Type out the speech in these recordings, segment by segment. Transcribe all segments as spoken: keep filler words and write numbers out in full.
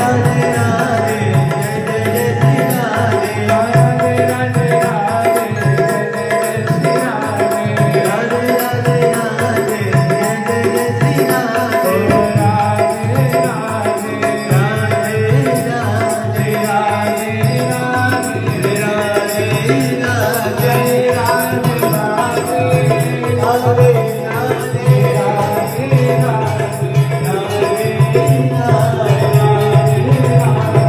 Hare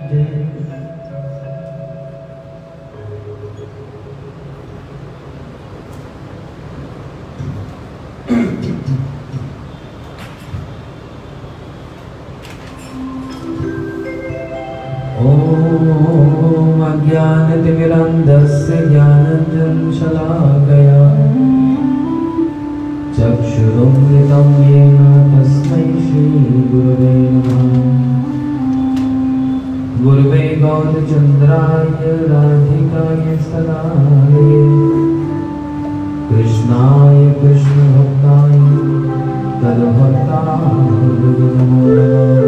ओम अज्ञानतिमिरन्धस्य ज्ञानाञ्जनशलाकया चक्षुरुन्मिलितं येन तस्मै श्रीगुरवे नमः। गुरवे गौरचन्द्राय राधिकाय सदाय कृष्णाय कृष्णभक्ताय तद्भक्ताय नमो नमः।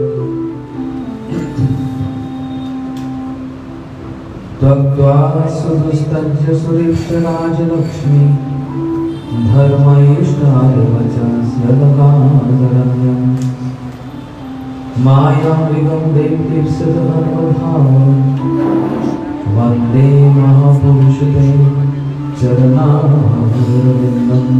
त्वक्त्वा सुदुस्तज्य सुरीक्षराजलक्ष्मी धर्मैष्णार्वचस्यदकादरण्यम् मायामृगं दैत्यप्सुतधर्मभावं वन्दे महापुरुषते चरणारविन्दम्।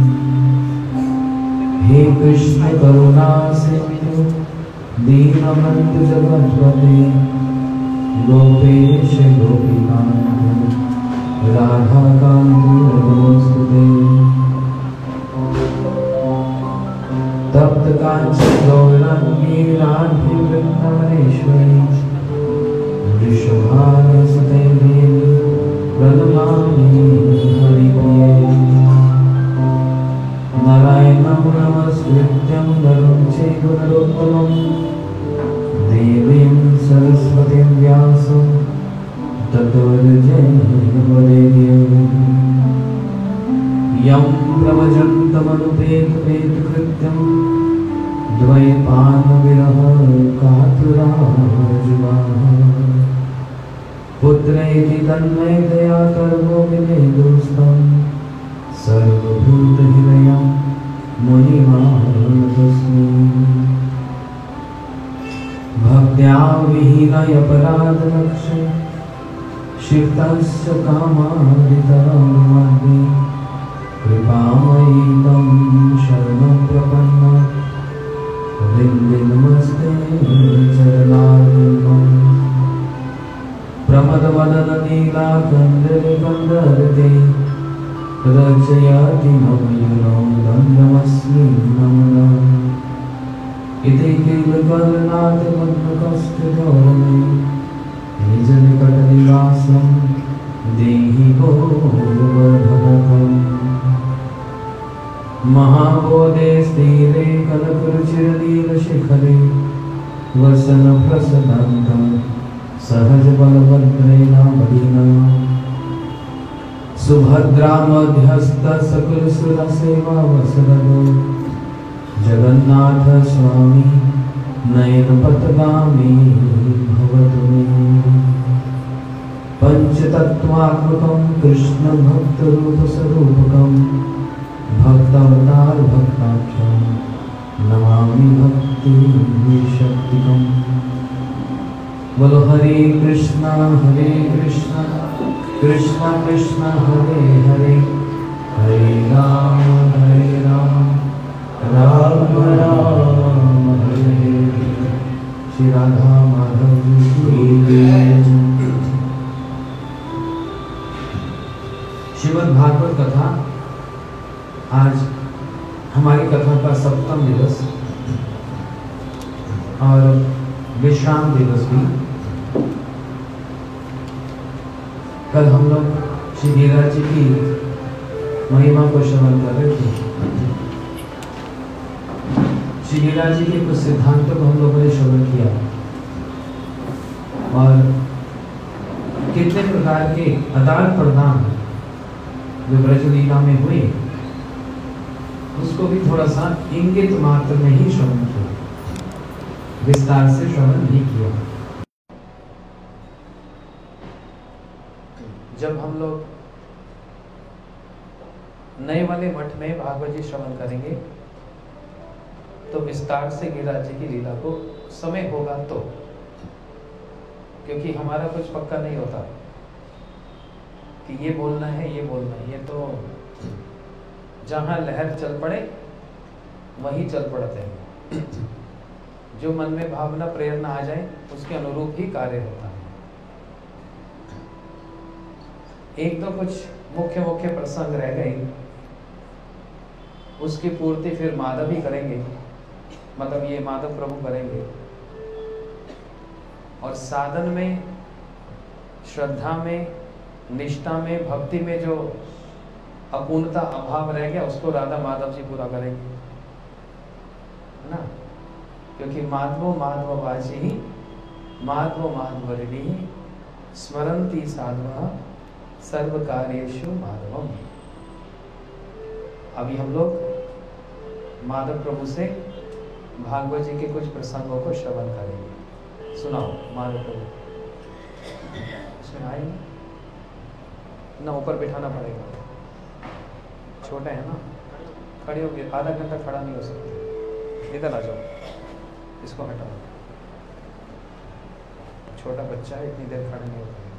हे कृष्ण करुणा सिन्धु दीनबन्धु जगत्पते गोपेश गोपीकान्त राधाकान्त नमोस्तुते। तप्त कांचन गौरांगी राधे वृंदावनेश्वरी वृषभानुसुते देवी प्रणमामि हरिप्रिये। नारायणं नमस्कृत्यं नरं चैव नरोत्तमं देवीं सरस्वतीं व्यासं ततो जयमुदीरये। यं प्रव्रजन्तमनुपेतपेतकृत्यं द्वैपायनविरह कातुराजुगाः पुत्रेति तन्मयतया कर्मो विनेदुस्तं सर्वभूतहृदयं मुनिमानतोऽस्मि। भक्त्या विहीनयपराधलक्ष्य क्षिप्तस्य कामादितरङ्गमध्ये कृपामयी तं शरणं प्रपन्ना वृन्दे नमस्ते चरणारविन्दम्। प्रमदवदन नीलाकन्दरकन्दरते रचयाति नवयुनो दण्डमस्मि नमः। इति किलकलनाथ मग्नकष्टधोरणे निजनिकटनिवासं देहि गोवर्धनकम्। महाबोधे स्थिरे कनकरुचिरनीलशिखरे वसनप्रसन्नं सहजबलभद्रेणामदीना सुभद्रा मध्यस्थ सकलसुरसेवावसरदो जगन्नाथ स्वामी नयनपथगामी भवतु मे। पंचतत्वात्मकं कृष्ण भक्तरूपस्वरूपकं भक्तावतार भक्ताख्यं नमामि भक्ति शक्तिकम्। बोलो हरे कृष्णा हरे कृष्णा कृष्णा कृष्णा हरे हरे हरे राम हरे राम राम राम हरे हरे। श्री राधा माधव की जय। श्रीमद् भागवत कथा आज हमारी कथा का सप्तम दिवस और विश्राम दिवस भी। कल हम लोग श्री गिरिराज जी की महिमा को श्रवण कर रहे थे। श्री गिरिराज जी के कुछ सिद्धांतों को हम लोगों ने श्रवण किया और कितने प्रकार के आदान प्रदान जो ब्रजलीला में हुए उसको भी थोड़ा सा इंगित मात्र में ही श्रवण किया, विस्तार से श्रवण नहीं किया। जब हम लोग नए वाले मठ में भागवत जी श्रवण करेंगे तो विस्तार से गिरिराज जी की लीला को समय होगा तो, क्योंकि हमारा कुछ पक्का नहीं होता कि ये बोलना है ये बोलना है। ये तो जहां लहर चल पड़े वहीं चल पड़ते हैं। जो मन में भावना प्रेरणा आ जाए उसके अनुरूप ही कार्य होता है। एक तो कुछ मुख्य मुख्य प्रसंग रह गए, उसकी पूर्ति फिर माधव ही करेंगे, मतलब ये माधव प्रभु करेंगे। और साधन में, श्रद्धा में, निष्ठा में, भक्ति में जो अपूर्णता अभाव रह गया उसको राधा माधव जी पूरा करेंगे, है ना। क्योंकि माधवो माधववाची ही माधवो माधवरिणी स्मरन्ति साधवा सर्व कार्येषु माधवम। अभी हम लोग माधव प्रभु से भागवत जी के कुछ प्रसंगों को श्रवण करेंगे। सुनाओ माधव प्रभु, इसमें आए ना, ऊपर बिठाना पड़ेगा, छोटे हैं ना, खड़े होके आधा घंटा खड़ा नहीं हो सकते। इधर आ जाओ, इसको हटाओ, छोटा बच्चा है, इतनी देर खड़ा नहीं होता।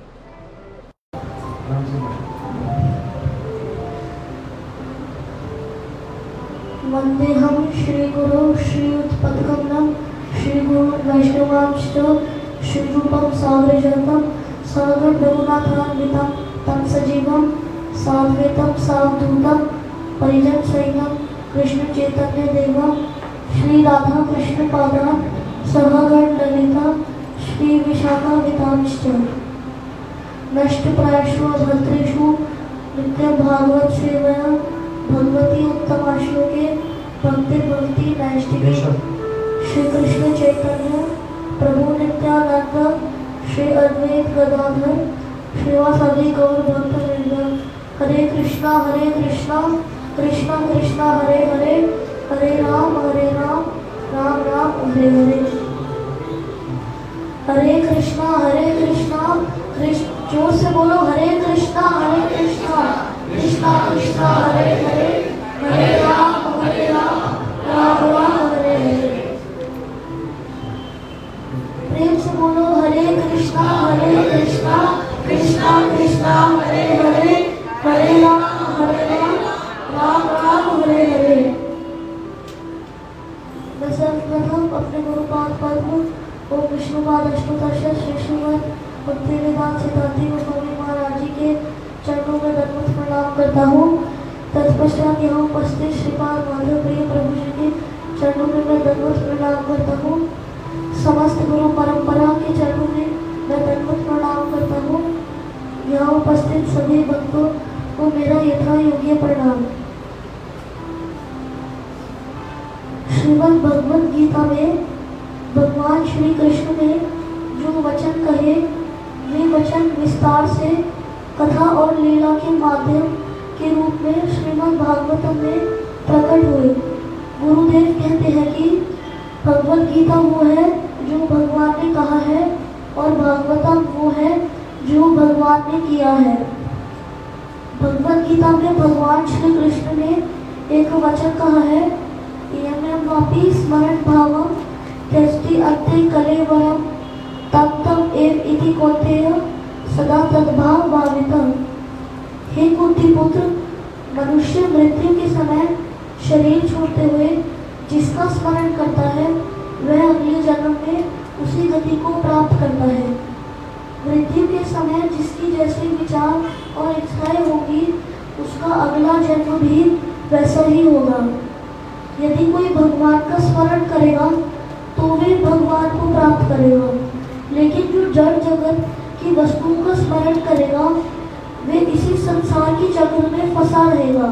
वंदेहम श्री गुरु श्रीयुतपदकमलं श्री गुरु वैष्णवांश्च श्री रूपम साग्रजातं सागर रघुनाथान्वितं तं सजीवं साद्वैतं सावधूतं परिजन सहितं कृष्ण चैतन्य देवं श्री राधा कृष्ण पादान् सहगण ललिता श्री विशाखा वितांश्च नष्टप्रायेषु अभद्रेषु नित्यं भागवत सेवया भगवती उत्तमाश्लोके भक्ति भक्ति नैष्टिके श्री कृष्ण चैतन्य प्रभु नित्यानंद श्री अद्वैत गदाधर श्रीवासादि गौर भक्त वृंद। हरे कृष्णा हरे कृष्णा कृष्णा कृष्णा हरे हरे हरे राम हरे राम राम राम हरे हरे। हरे कृष्णा हरे कृष्णा कृष्ण, जोर से बोलो, हरे कृष्णा हरे कृष्णा कृष्णा कृष्णा हरे हरे हरे राम हरे राम राम राम हरे हरे। प्रेम से बोलो, हरे कृष्णा हरे कृष्णा कृष्णा कृष्णा हरे हरे हरे राम हरे राम राम राम हरे हरे। मैं सर्वप्रथम अपने गुरुपाद पद्म और विष्णुपाद अष्टोत्तर श्री श्रीमद् भक्ति वेदांत सिद्धांति गोस्वामी महाराज जी के चरणों में दंडवत प्रणाम करता हूँ। तत्पश्चात यहाँ उपस्थित श्रीपाद माधव प्रिय प्रभु जी के चरणों में मैं दंडवत प्रणाम करता हूँ। समस्त गुरु परंपरा के चरणों में मैं दंडवत प्रणाम करता हूँ। यहाँ उपस्थित सभी भक्तों को मेरा यथा योग्य प्रणाम। श्रीमद् भगवद गीता में भगवान श्री कृष्ण ने जो वचन कहे वे वचन विस्तार से कथा और लीला के माध्यम के रूप में श्रीमद् भागवतम में प्रकट हुए। गुरुदेव कहते हैं कि भगवद गीता वो है जो भगवान ने कहा है और भागवतम वो है जो भगवान ने किया है। भगवद गीता में भगवान श्री कृष्ण ने एक वचन कहा है, यम वापि स्मरण भावम त्यजति अन्ते कलेवरम तम तम एव इति कौन्तेय सदा तद्भाव भावितम्। हे कुंती पुत्र, मनुष्य मृत्यु के समय शरीर छोड़ते हुए जिसका स्मरण करता है वह अगले जन्म में उसी गति को प्राप्त करता है। मृत्यु के समय जिसकी जैसे विचार और इच्छाएं होगी उसका अगला जन्म भी वैसा ही होगा। यदि कोई भगवान का स्मरण करेगा तो वे भगवान को प्राप्त करेगा, लेकिन जो जड़ जगत की वस्तुओं का स्मरण करेगा वे इसी संसार की चक्र में फंसा रहेगा।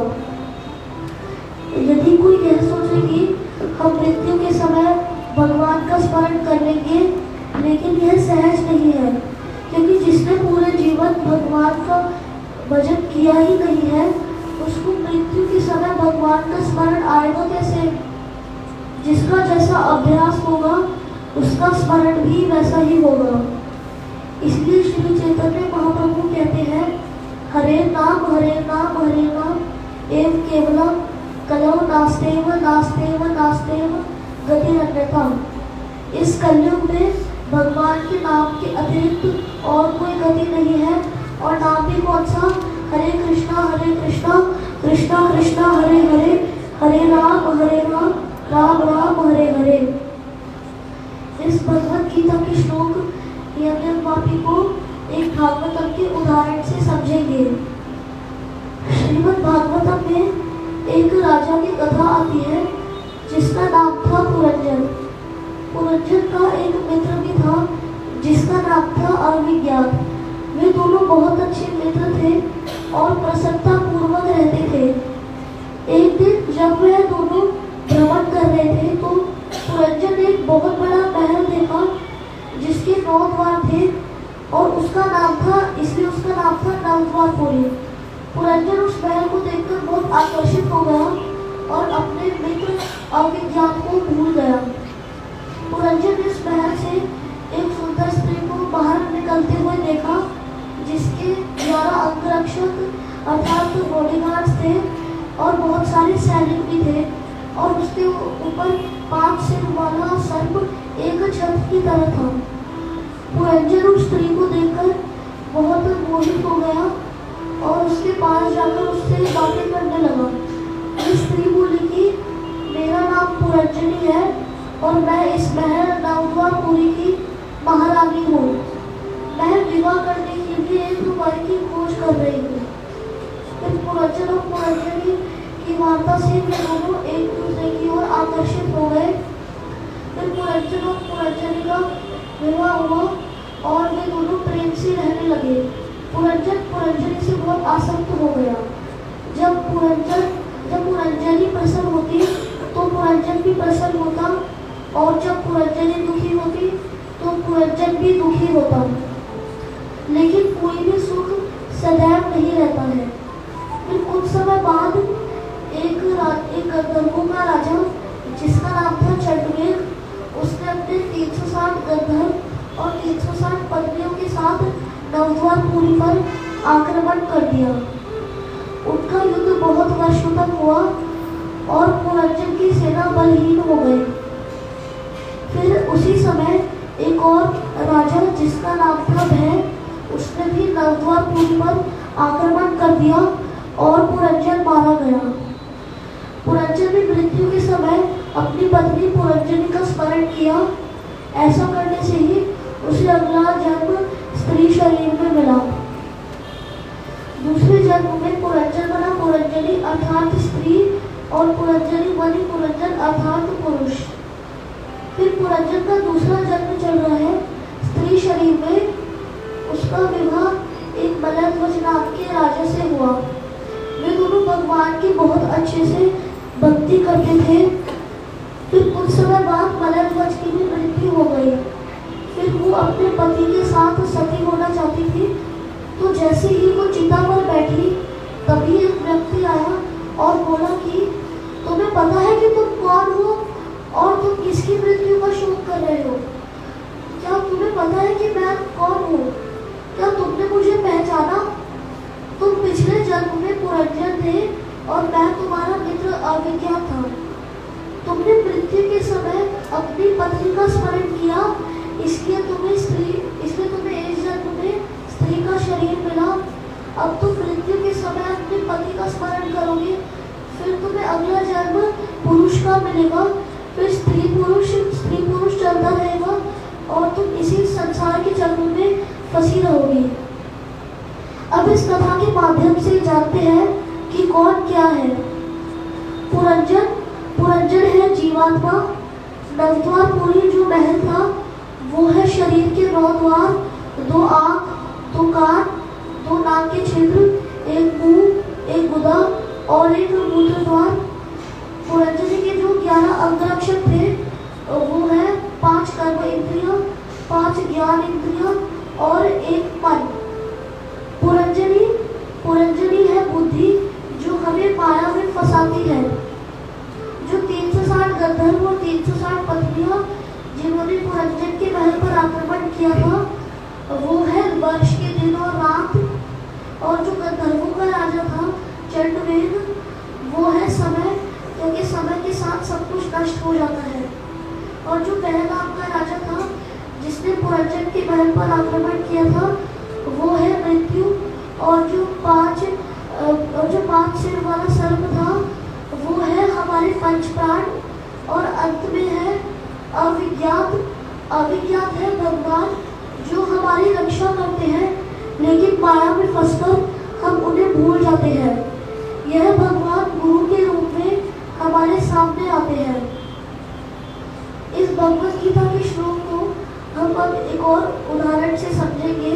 यदि कोई यह सोचे कि हम मृत्यु के समय भगवान का स्मरण कर लेंगे, लेकिन यह सहज नहीं है, क्योंकि जिसने पूरे जीवन भगवान का भजन किया ही नहीं है उसको मृत्यु के समय भगवान का स्मरण आएगा कैसे। जिसका जैसा अभ्यास होगा उसका स्मरण भी वैसा ही होगा। इसलिए श्री चैतन्य महाप्रभु कहते हैं, हरे नाम हरे नाम हरे नाम एव केवलम कलौ नास्तेव नास्तेव नास्तेव गतिरन्यथा। इस कलयुग में भगवान के नाम के अतिरिक्त और कोई गति नहीं है। और नाम भी कौन सा? हरे कृष्णा हरे कृष्णा कृष्णा कृष्णा हरे हरे हरे राम हरे राम राम राम हरे हरे। भगवत गीता के श्लोक यज्ञवापी को एक भागवतम के उदाहरण से समझेंगे। श्रीमद् भागवतम में एक राजा की कथा आती है जिसका नाम था पुरंजन। पुरंजन का एक मित्र भी था जिसका नाम था अविज्ञात। वे दोनों बहुत अच्छे मित्र थे और प्रसन्नता पूर्वक रहते थे। एक दिन जब वे दोनों भ्रमण कर रहे थे तो पुरंजन ने एक बहुत बड़ा महल देखा जिसके नौ द्वार थे और उसका नाम था इसलिए उसका नाम था नवद्वारपुरी। पुरंजन उस महल को देखकर बहुत आकर्षित हो गया और अपने मित्र अविज्ञात को भूल गया। पुरंजन ने इस महल से एक सुंदर स्त्री को बाहर निकलते हुए देखा जिसके ग्यारह अंगरक्षक अर्थात बॉडीगार्ड्स थे और बहुत सारे सैनिक भी थे और उसके ऊपर पांच सिर वाला सर्प एक छत की तरह था। पुरंजन उस स्त्री को देखकर बहुत मोहित हो गया और उसके पास जाकर उससे बातें करने लगा। इस स्त्री बोली कि मेरा नाम पुरंजनी है और मैं इस महल नवद्वारपुरी की महारानी हूँ। मैं विवाह करने के लिए एक वर की खोज कर रही हूँ। फिर पुरंजन और पुरंजनी की वार्ता से वे दोनों एक दूसरे की ओर आकर्षित हो गए। फिर पुरंजन और पुरंजनी का विवाह हुआ और वे दोनों प्रेम से रहने लगे। पुरंजन पुरंजनी से बहुत आसक्त हो गया। जब पुरंजन जब पुरंजनी प्रसन्न होती तो पुरंजन भी प्रसन्न होता और जब पुरंजनी दुखी होती तो पुरंजन भी दुखी होता। लेकिन कोई भी सुख सदैव नहीं रहता है। फिर कुछ समय बाद एक एक गंधर्वों का राजा जिसका नाम था चंडवेग उसने अपने तीन सौ साठ गंधर्व और तीन सौ साठ पत्नियों के साथ नवद्वारपुरी पर आक्रमण कर दिया। उनका युद्ध बहुत वर्षों तक हुआ और पुरंजन की सेना बलहीन हो गई। फिर उसी समय एक और राजा जिसका नाम था भय उसने भी नवद्वारपुरी पर आक्रमण कर दिया और पुरंजन मारा गया। पुरंजन ने मृत्यु के समय अपनी पत्नी पुरंजनी का स्मरण किया। ऐसा करने से ही उसे अगला जन्म स्त्री शरीर में मिला। दूसरे जन्म में पुरंजन बना पुरंजनी अर्थात स्त्री और पुरंजनी बनी पुरंजन अर्थात पुरुष। फिर पुरंजन का दूसरा जन्म चल रहा है स्त्री शरीर में। उसका विवाह एक मलयध्वज नाम के राजा से हुआ। वे दोनों भगवान की बहुत अच्छे से भक्ति करते थे। फिर कुछ समय बाद मलयध्वज की भी मृत्यु हो गई। फिर वो अपने पति के साथ सती होना चाहती थी। तो जैसे ही वो चिता पर बैठी तभी एक व्यक्ति आया और बोला कि तुम्हें पता है कि तुम कौन हो और तुम किसकी मृत्यु का शोक कर रहे हो? क्या तुम्हें पता है कि मैं कौन हूँ? क्या तुमने मुझे पहचाना? तुम पिछले जन्म में पुरंजन थे और मैं तुम्हारा मित्र अविज्ञात था। तुमने मृत्यु के समय अपनी पत्नी का स्मरण किया, इसलिए तुम्हें स्त्री इसलिए तुम्हें इस जन्म में स्त्री का शरीर मिला। अब तुम मृत्यु के समय अपने पति का स्मरण करोगे, फिर तुम्हें अगला जन्म पुरुष का मिलेगा। फिर स्त्री पुरुष स्त्री पुरुष चलता रहेगा और तुम इसी संसार के चक्र में फंसी रहोगी। अब इस कथा के माध्यम से जानते हैं कि कौन क्या है। पुरंजन पुरंजन है जीवात्मा। नवद्वारपुरी जो महल था वो है शरीर के नौ द्वार, दो आँख, दो कान, दो नाक के छिद्र, एक मुंह, एक गुदा और एक मूत्र द्वार। पुरंजनी के जो ग्यारह अंगरक्षक थे वो है पांच कर्म इंद्रियां, पांच ज्ञान इंद्रियां और एक मन। पुरंजनी पुरंजनी है बुद्धि जो हमें माया में फंसाती है। जो तीन सौ साठ गंधर्व और तीन सौ साठ पत्नियां जिन्होंने पुरंजन के महल पर आक्रमण किया था वो है वर्ष के दिन और रात। और जो गंधर्वों का राजा था चंडवेग वो है समय, क्योंकि समय के साथ सब कुछ नष्ट हो जाता है। और जो पहला नाम का राजा था जिसने पुरंजन के महल पर आक्रमण किया था वो है मृत्यु। और जो पांच और जो पांच सिर वाला सर्प था वो है हमारे पंच प्राण। और अंत में है अविज्ञात अविज्ञात है भगवान जो हमारी रक्षा करते हैं, लेकिन माया में फंसकर हम उन्हें भूल जाते हैं। यह भगवान गुरु के रूप में हमारे सामने आते हैं। इस भगवत गीता के श्लोक को हम अब एक और उदाहरण से समझेंगे।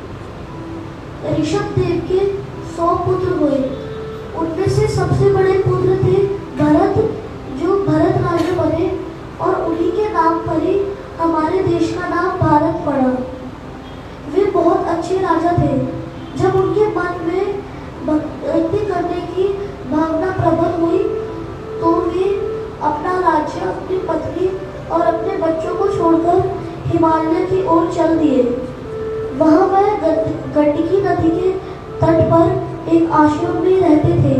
ऋषभ देव के सौ पुत्र हुए, उनमें से सबसे बड़े पुत्र थे भरत, जो भरत राजा बने और उन्हीं के नाम पर ही हमारे देश का नाम भारत पड़ा। वे बहुत अच्छे राजा थे। जब उनके मन में भक्ति करने की भावना प्रबल हुई तो वे अपना राज्य, अपनी पत्नी और अपने बच्चों को छोड़कर हिमालय की ओर चल दिए। वहां वह गंडकी नदी के तट पर एक आश्रम में रहते थे।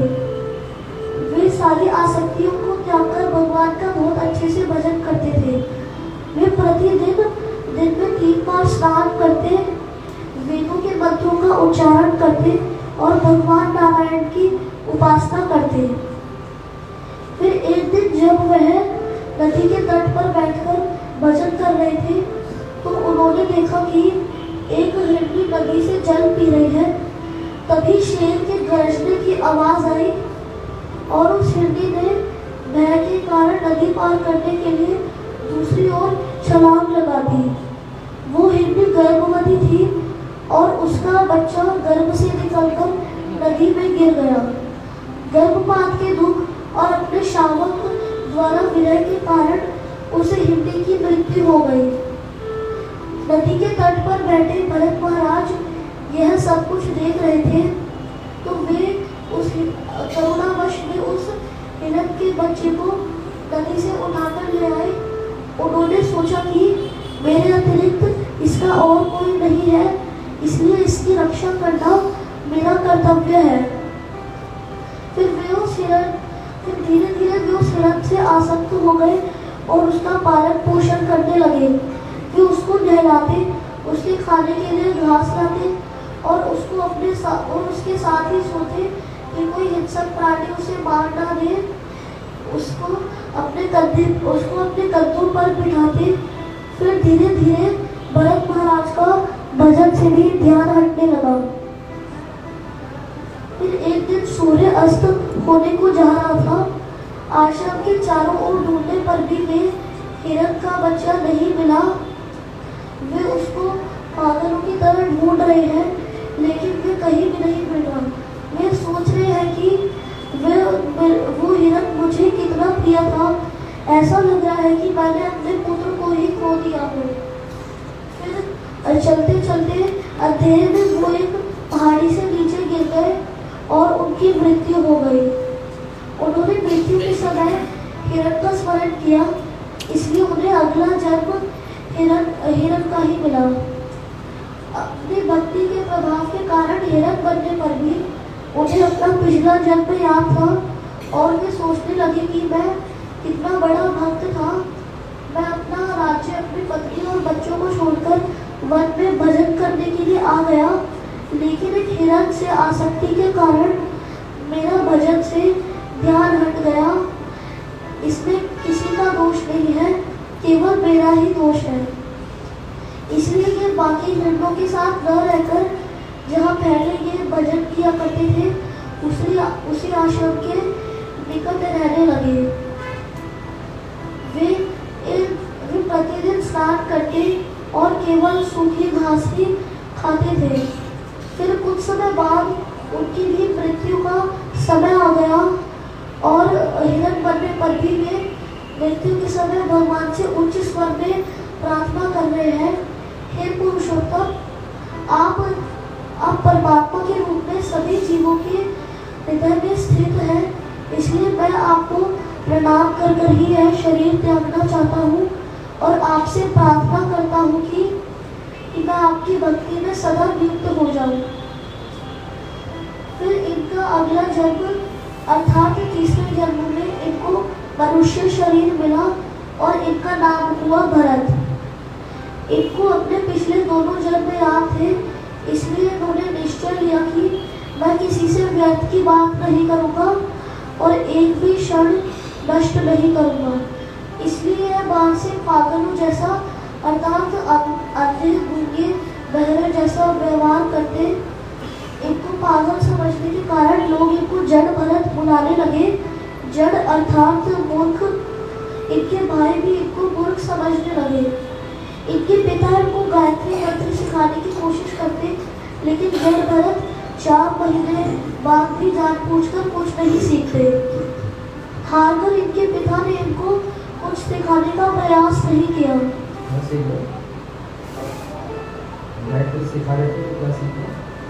वे सारी आसक्तियों को त्याग कर भगवान का बहुत अच्छे से भजन करते थे। वे प्रतिदिन दिन में तीन बार स्नान करते, वेदों के मंत्रों का उच्चारण करते और भगवान नारायण की उपासना करते। फिर एक दिन जब वह नदी के तट पर बैठकर भजन कर रहे थे तो उन्होंने देखा कि एक हिरनी नदी से जल पी रही है। तभी शेर के गरजने की आवाज आई और उस हिरनी ने भय के कारण नदी पार करने के लिए दूसरी ओर छलांग लगा दी। वो हिरनी गर्भवती थी और उसका बच्चा गर्भ से निकलकर नदी में गिर गया। गर्भपात के दुख और अपने शावक द्वारा विरह के कारण उसे हिरनी की मृत्यु हो गई। नदी के तट पर बैठे भरत महाराज यह सब कुछ देख रहे थे तो वे उस करुणावश में उस हिरण के बच्चे को नदी से उठाकर ले आए। उन्होंने सोचा कि मेरे अतिरिक्त इसका और कोई नहीं है, इसलिए इसकी रक्षा करना मेरा कर्तव्य है। फिर वे उस हिरण फिर धीरे धीरे वे उस हिरण से आसक्त हो गए और उसका पालन पोषण करने लगे। वे उसको नहलाते, उसके खाने के लिए घास लाते और उसको अपने साथ और उसके साथ ही सोते कि कोई हिंसक प्राणी उसे मार ना दे। उसको अपने कंधे उसको अपने कंधों पर बिठाते। फिर धीरे धीरे भरत महाराज का भजन से भी ध्यान हटने लगा। फिर एक दिन सूर्य अस्त होने को जा रहा था। आश्रम के चारों ओर ढूंढने पर भी वे हिरण का बच्चा नहीं मिला। वे उसको पागलों की तरह ढूंढ रहे हैं, लेकिन वे कहीं भी नहीं मिल रहा। वे सोच रहे हैं कि वे वो हिरण मुझे कितना प्रिय था। ऐसा लग रहा है कि मैंने अपने पुत्र को ही खो दिया हो। फिर चलते चलते अंधेरे में वो एक पहाड़ी से नीचे गिर गए और उनकी मृत्यु हो गई। उन्होंने मृत्यु के समय हिरण का स्मरण किया, इसलिए उन्हें अगला जन्म हिरण हिरण का ही मिला। अपनी भक्ति के प्रभाव के कारण हिरण बनने पर भी उन्हें अपना पिछला जन्म याद था और वे सोचने लगे कि मैं कितना बड़ा भक्त था। मैं अपना राज्य, अपनी पत्नी और बच्चों को छोड़कर वन में भजन करने के लिए आ गया, लेकिन एक हिरण से आसक्ति के कारण मेरा भजन से ध्यान हट गया। इसमें किसी का दोष नहीं है, केवल मेरा ही दोष है। इसलिए ये बाकी हिरणों के साथ न रहकर जहाँ पहले ये भजन किया करते थे उसी उसी आश्रम के निकट रहने लगे। वे वे प्रतिदिन स्नान करके और केवल सूखी घास ही खाते थे। फिर कुछ समय बाद उनकी भी मृत्यु का समय आ गया और हिरण बनने पर भी वे मृत्यु के समय भगवान से उच्च स्वर में प्रार्थना कर रहे हैं, हे पुरुषोत्तम, आप आप परमात्मा के रूप में सभी जीवों के हृदय में स्थित हैं, इसलिए मैं आपको प्रणाम कर कर ही यह शरीर त्यागना चाहता हूँ और आपसे प्रार्थना करता हूँ कि, कि मैं आपकी भक्ति में सदा नियुक्त हो जाऊँ। फिर इनका अगला जन्म अर्थात तीसरे जन्म में इनको मनुष्य शरीर मिला और इनका नाम हुआ भरत। इनको अपने पिछले दोनों जन्म याद थे, इसलिए इन्होंने निश्चय लिया कि मैं किसी से व्यर्थ की बात नहीं करूँगा और एक भी क्षण नष्ट नहीं करूँगा। इसलिए यह मानसिक पागलों जैसा अर्थात अंधे, गूंगे, बहरे जैसा व्यवहार करते। इनको पागल समझने के कारण लोग इनको जड़ भरत बुलाने लगे। जड़ अर्थात मूर्ख। इनके भाई भी इनको मूर्ख समझने लगे। इनके पिता इनको गायत्री मंत्र सिखाने की कोशिश करते, लेकिन जड़ भरत चार महीने बाद भी जानबूझकर कुछ नहीं सीखते। हारकर इनके पिता ने इनको कुछ सिखाने का प्रयास नहीं किया। गायत्री सिखा रहे थे, क्या सीखा?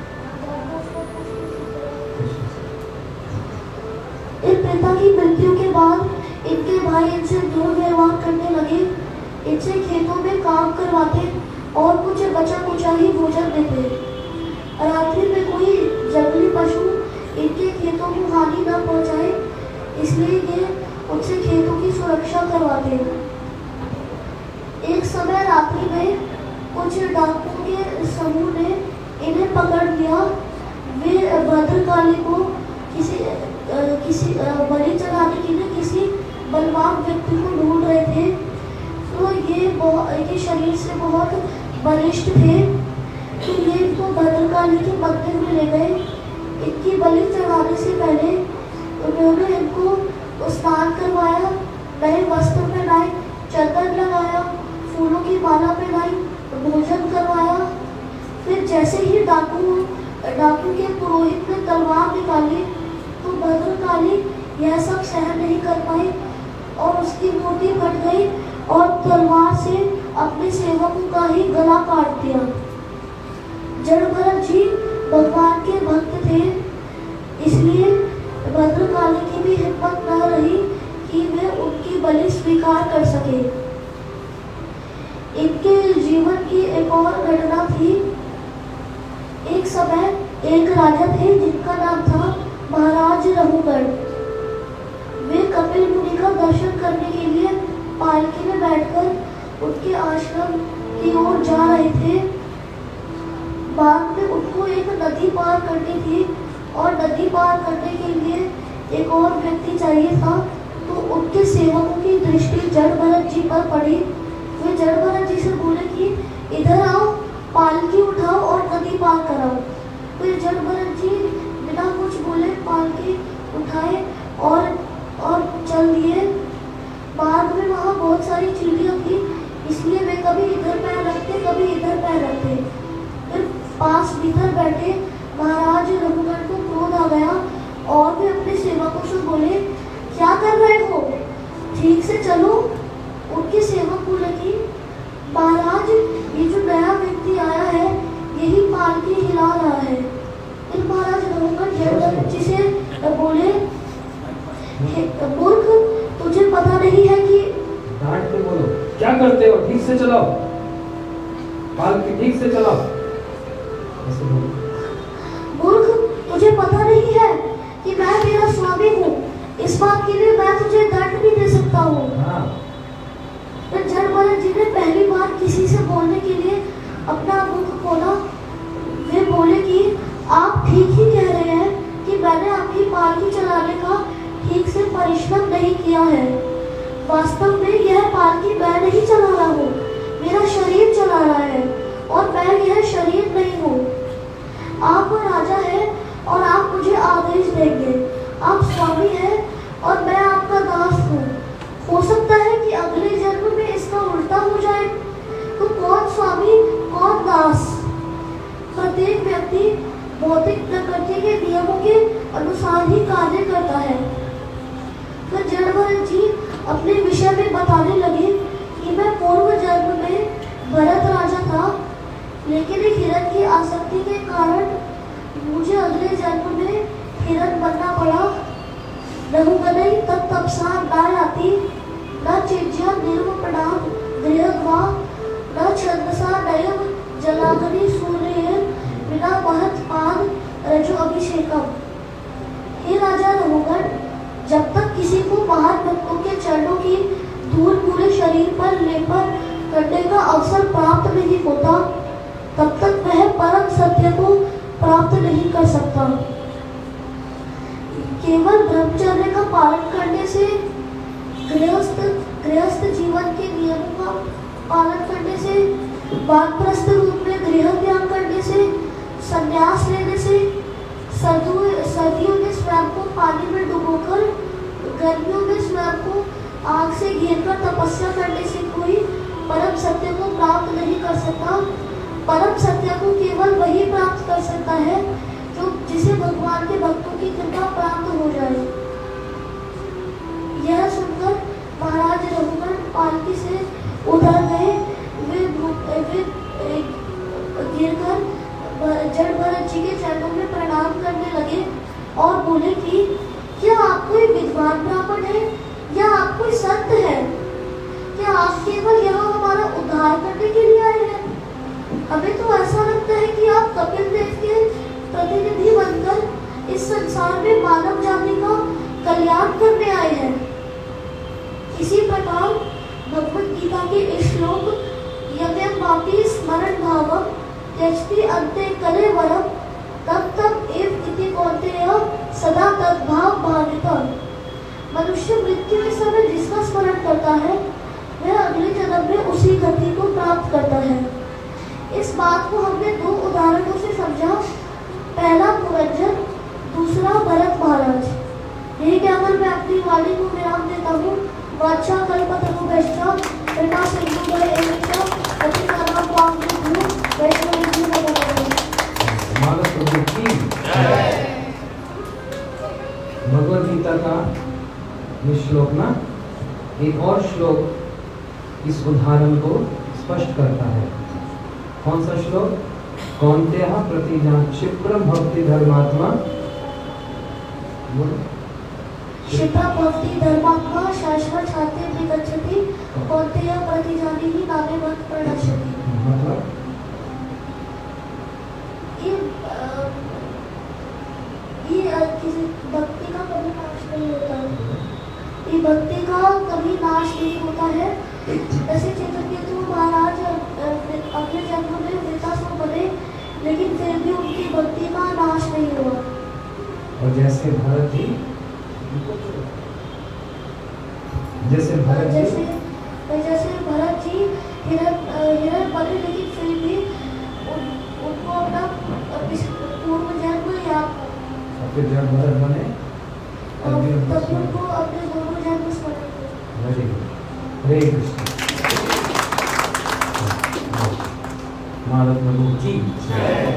इन पिता की मृत्यु के बाद इनके भाई इनसे दुर्व्यवहार करने लगे। इनसे खेतों में काम करवाते और कुछ बचा कुचा ही भोजन देते। रात्रि में कोई जंगली पशु इनके खेतों को हानि न पहुंचाए, इसलिए ये उनसे खेतों की सुरक्षा करवाते। एक समय रात्रि में कुछ डाकुओं के समूह ने इन्हें पकड़ लिया। वे भद्रकाली को किसी आ, किसी बलि चढ़ाने के लिए किसी बलवान व्यक्ति को ढूंढ रहे थे। तो ये इनके शरीर से बहुत बलिष्ठ थे, तो ये इनको भद्रकाली के मंदिर में ले गए। इनकी बलि चढ़ाने से पहले उन्होंने इनको स्नान करवाया, नए वस्त्र पहनाए, चंदन लगाया, फूलों की माला पहनाई, भोजन करवाया। फिर जैसे ही डाकू डाकू के पुरोहित ने तलवार निकाली तो भद्रकाली यह सब सहन नहीं कर पाई और उसकी मूर्ति फट गई और तलवार से अपने सेवकों का ही गला काट दिया। जड़ भरत जी भगवान के भक्त थे, इसलिए भद्रकाली की भी हिम्मत न रही कि वे उनकी बलि स्वीकार कर सके। इनके जीवन की एक और घटना थी। एक समय एक राजा थे जिनका नाम था महाराज रघुगण। वे कपिल मुनि का दर्शन करने के लिए पालकी में बैठकर उनके आश्रम की ओर जा रहे थे। बाद में उनको एक नदी पार करनी थी और नदी पार करने के लिए एक और व्यक्ति चाहिए था, तो उनके सेवकों की दृष्टि जड़ भरत जी पर पड़ी। वे जड़ भरत जी से बोले कि इधर आओ, पालकी उठाओ और नदी पार कराओ। फिर जड़ भरत जी बिना कुछ बोले पालकी उठाए और और चल दिए। बाद में वहाँ बहुत सारी चींटियाँ थी, इसलिए वे कभी इधर पैर रखते, कभी इधर पैर रखते। फिर पास भीतर बैठे महाराज रघुगण को क्रोध आ गया और वे अपने सेवकों से बोले, क्या कर रहे हो, ठीक से चलो। उनके सेवक बोले कि महाराज, ये जो नया व्यक्ति आया है यही पालकी हिला रहा है। फिर महाराज रघुगण जड़ भरत जी से बोले, मूर्ख, तुझे पता नहीं है कि डांट के बोलो, क्या करते हो, ठीक से चलाओ, पालकी ठीक से चलाओ। ऐसे बोलो। मूर्ख, तुझे पता नहीं है कि मैं तेरा स्वामी हूँ, इस बात के लिए मैं तुझे दंड भी दे सकता हूँ। हाँ। फिर जड़ भरत जी ने पहली बार किसी से बोलने के लिए अपना मुख खोला। वे बोले कि आप ठीक ही कह रहे हैं कि मैंने आपकी पालकी चलाने का ठीक से परिश्रम नहीं किया है। वास्तव में यह पालकी मैं नहीं चला रहा हूँ, मेरा शरीर चला रहा है और मैं यह शरीर नहीं हूँ। आप राजा हैं और आप मुझे आदेश देंगे। आप स्वामी हैं और मैं आपका दास हूँ। हो सकता है कि अगले जन्म में इसका उल्टा हो जाए, तो कौन स्वामी कौन दास। प्रत्येक व्यक्ति भौतिक प्रकृति के नियमों के अनुसार ही कार्य करता है। फिर जड़ भरत जी अपने विषय में बताने लगे कि मैं पूर्व जन्म में भरत राजा था, लेकिन एक हिरण की आसक्ति के कारण मुझे अगले जन्म में हिरण बनना पड़ा। रघुगणई तब तपसा न याति, न चिज्या निर्व प्रणाम गृहद्वा, न छंदसा नयव जलाग्नि सूर्य बिना महत पाद रजो अभिषेकम। हे राजा रघुगण, जब तक किसी को महान भक्तों के चरणों की धूल पूरे शरीर पर लेपन करने का अवसर प्राप्त नहीं होता, तब तक वह परम सत्य को प्राप्त नहीं कर सकता। केवल ब्रह्मचर्य का पालन करने से गृहस्थ गृहस्थ जीवन के नियमों का पालन करने से, वानप्रस्थ रूप में गृह त्याग करने से, संन्यास लेने से, सर्दियों सर्दियों में स्वयं को पानी में डुबोकर, गर्मियों में स्वयं को आग से घेरकर तपस्या करने से कोई परम सत्य को प्राप्त नहीं कर सकता। परम सत्य को केवल वही प्राप्त कर सकता है जो जिसे भगवान के भक्तों की कृपा प्राप्त हो जाए। यह सुनकर महाराज रघुवर पालकी से उतर गए। वे वे गिरकर जड़ भरत जी के चरणों में प्रणाम करने लगे और बोले कि क्या आप कोई विद्वान ब्राह्मण है या आप कोई संत है? क्या आप केवल यहाँ हमारा उद्धार करने के लिए आए हैं? हमें तो ऐसा लगता है कि आप कपिल देव के प्रतिनिधि बनकर इस संसार में मानव जाति का कल्याण करने आए हैं। इसी प्रकार भगवद गीता के इस श्लोक यम्यम वापि स्मरण भावम त्यजति अन्ते करे वरम तब तब एव इति कौन्तेय सदा तद्भाव भावितम्। मनुष्य मृत्यु के समय जिसका स्मरण करता है वह अगले जन्म में उसी गति को प्राप्त करता है। इस बात को हमने दो उदाहरणों से समझा। पहला पुरंजन, दूसरा भरत महाराज। यही कहकर मैं अपनी वाणी को विराम देता हूँ। वाचा कल्पतरुभ्यश्च कृपा सिंधुभ्य एव च पतितानां पावनेभ्यो वैष्णवेभ्यो नमो नमः। मानव प्रभु की भगवद गीता का ये श्लोक ना एक और श्लोक इस उदाहरण को स्पष्ट करता है। कौन सा श्लोक? कौन्तेय प्रतिजान क्षिप्रम भक्ति धर्मात्मा क्षिप्रम भक्ति धर्मात्मा शाश्वत छाते विगच्छति कौन्तेय प्रतिजानीहि नामे मत प्रणश्यति। मतलब ये ये किसी भक्ति का कभी नाश नहीं होता है। ये भक्ति का कभी नाश नहीं होता है। जैसे चित्रकेतु महाराज अपने जन्म में वृतासुर बने लेकिन फिर भी उनकी भक्ति का नाश नहीं हुआ। और जैसे भरत जी जैसे भरत जी जैसे जैसे भरत जी हिरण हिरण बने लेकिन फिर भी उन, उनको अपना पूर्व जन्म याद फिर जब भरत बने तभी उनको अपने पूर्व जन्म स्मरण किया। Very good. हरे कृष्ण। मानव प्रभु की जय।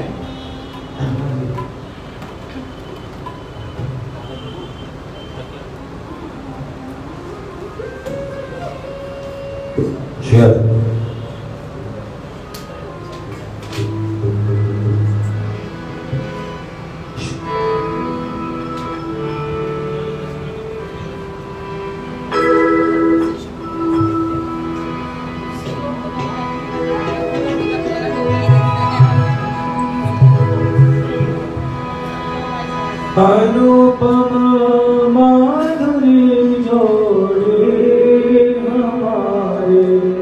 अनुपम माधुरी जोड़ी हमारे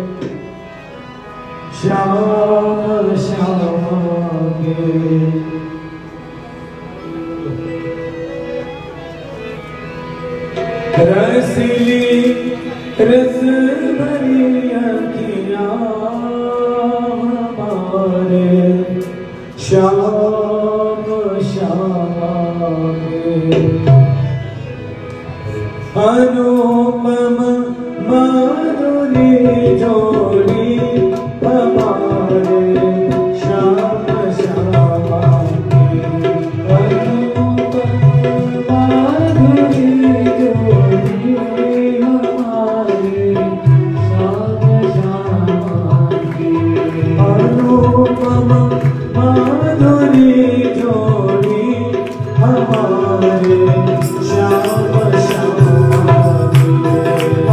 श्याम श्याम के रसीली रस भरी अखियाँ हमारे श्याम श्याम अनुपम माधुरी जोड़ी हमारे श्याम श्याम के। अनुपम माधुरी जोड़ी हमारे श्याम श्याम के। अनुपम माधुरी जोड़ी हमारे श्याम श्याम के।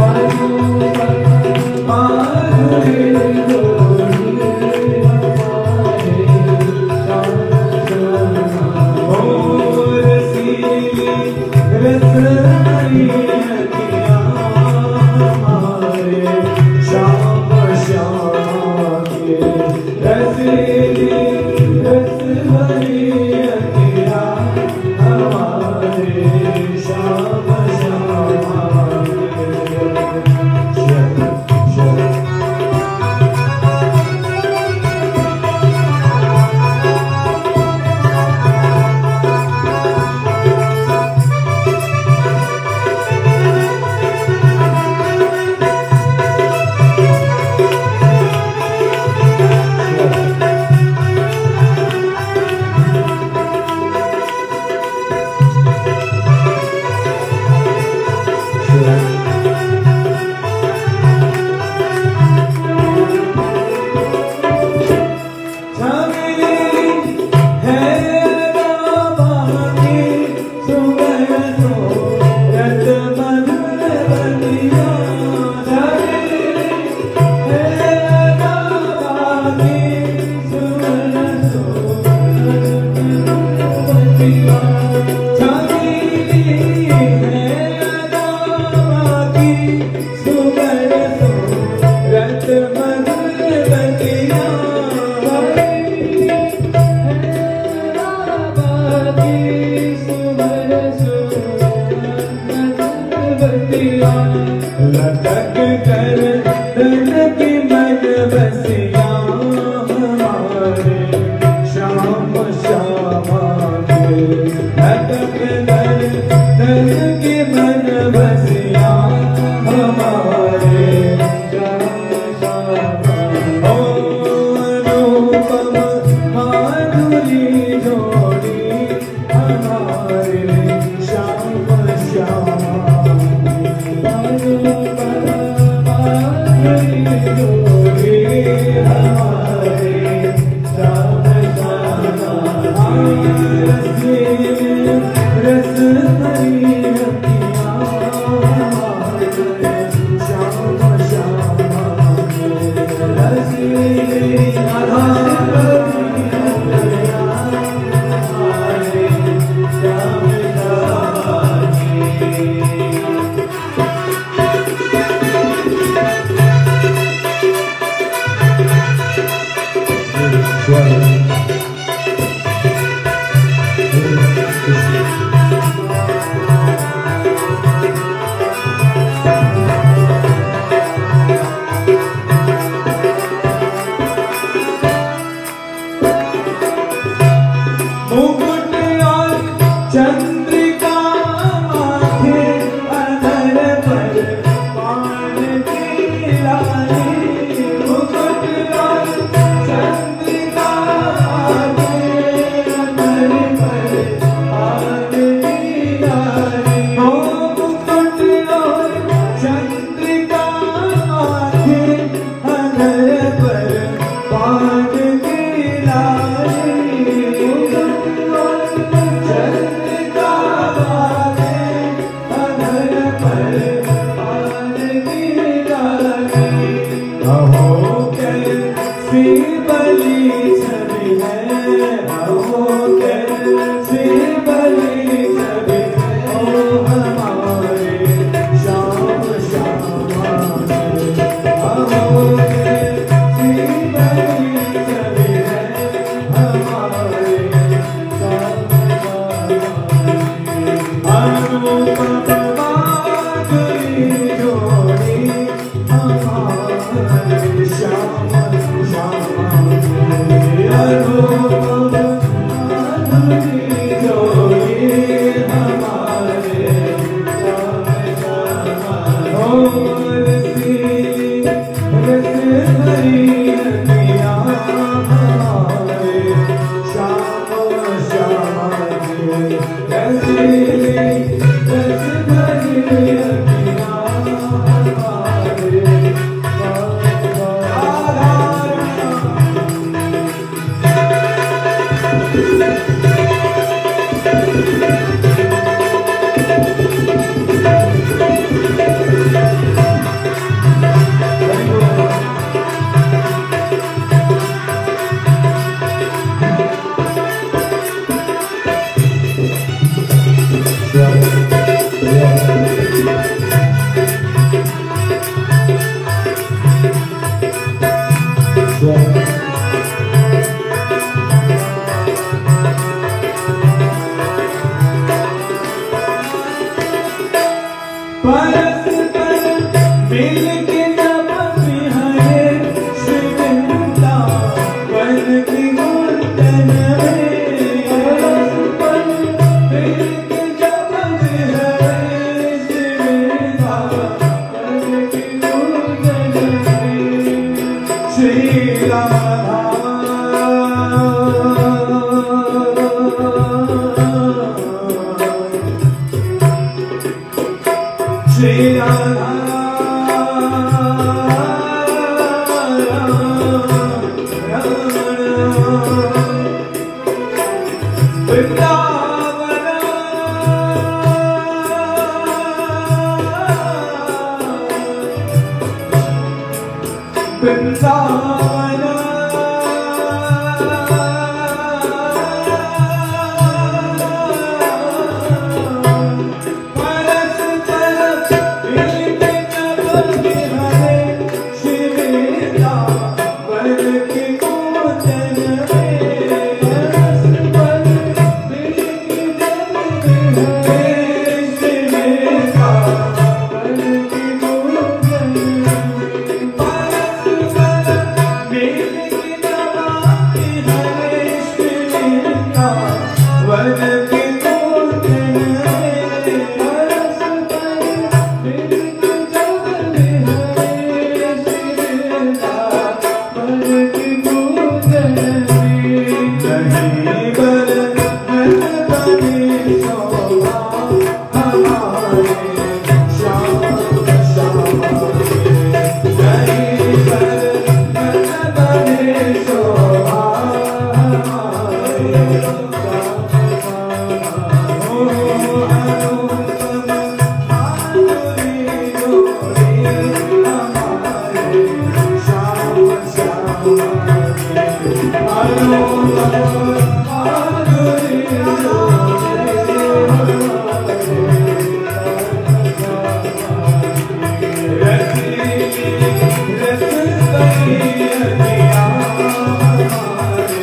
Hare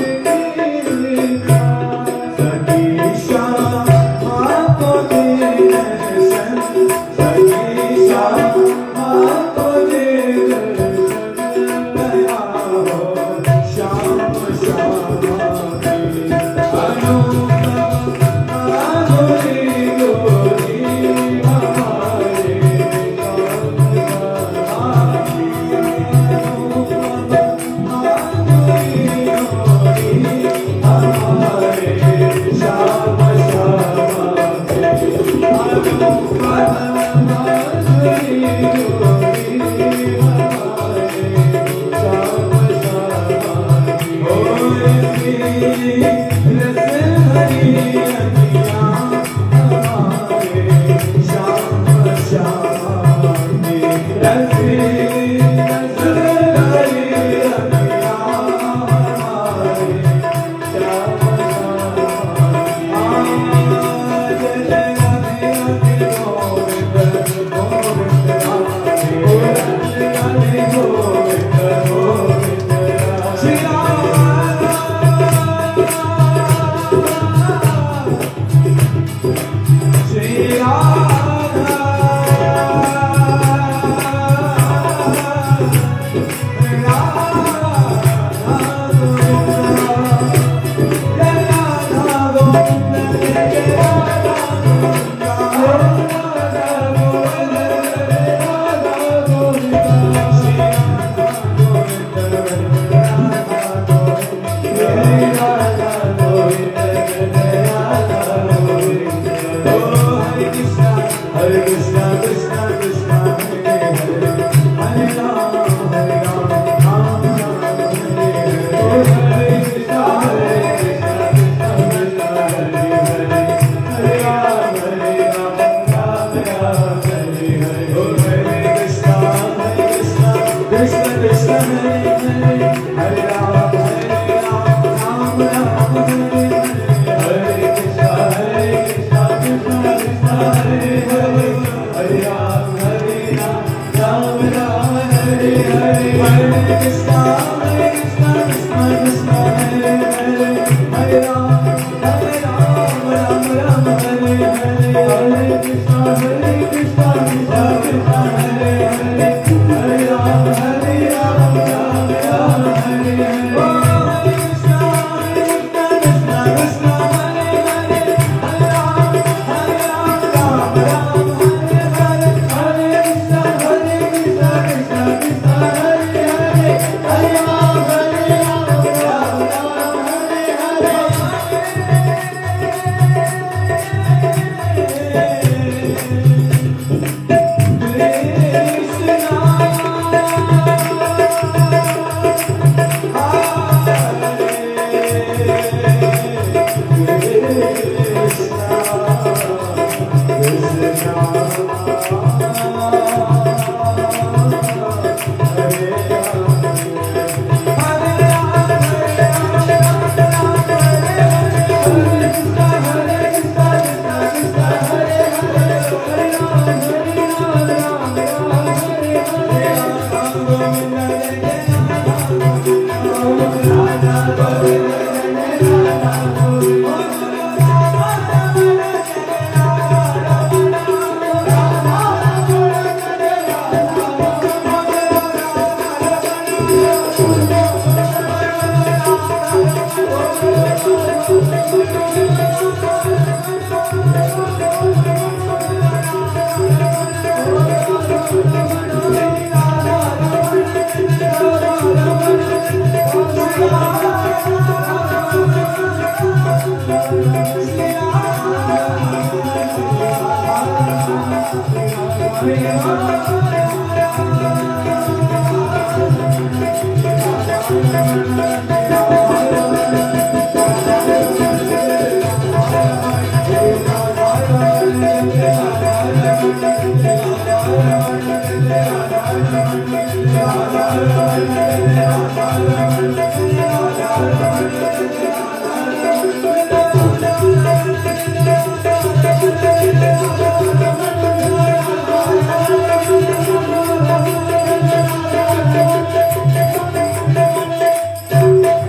Thank you.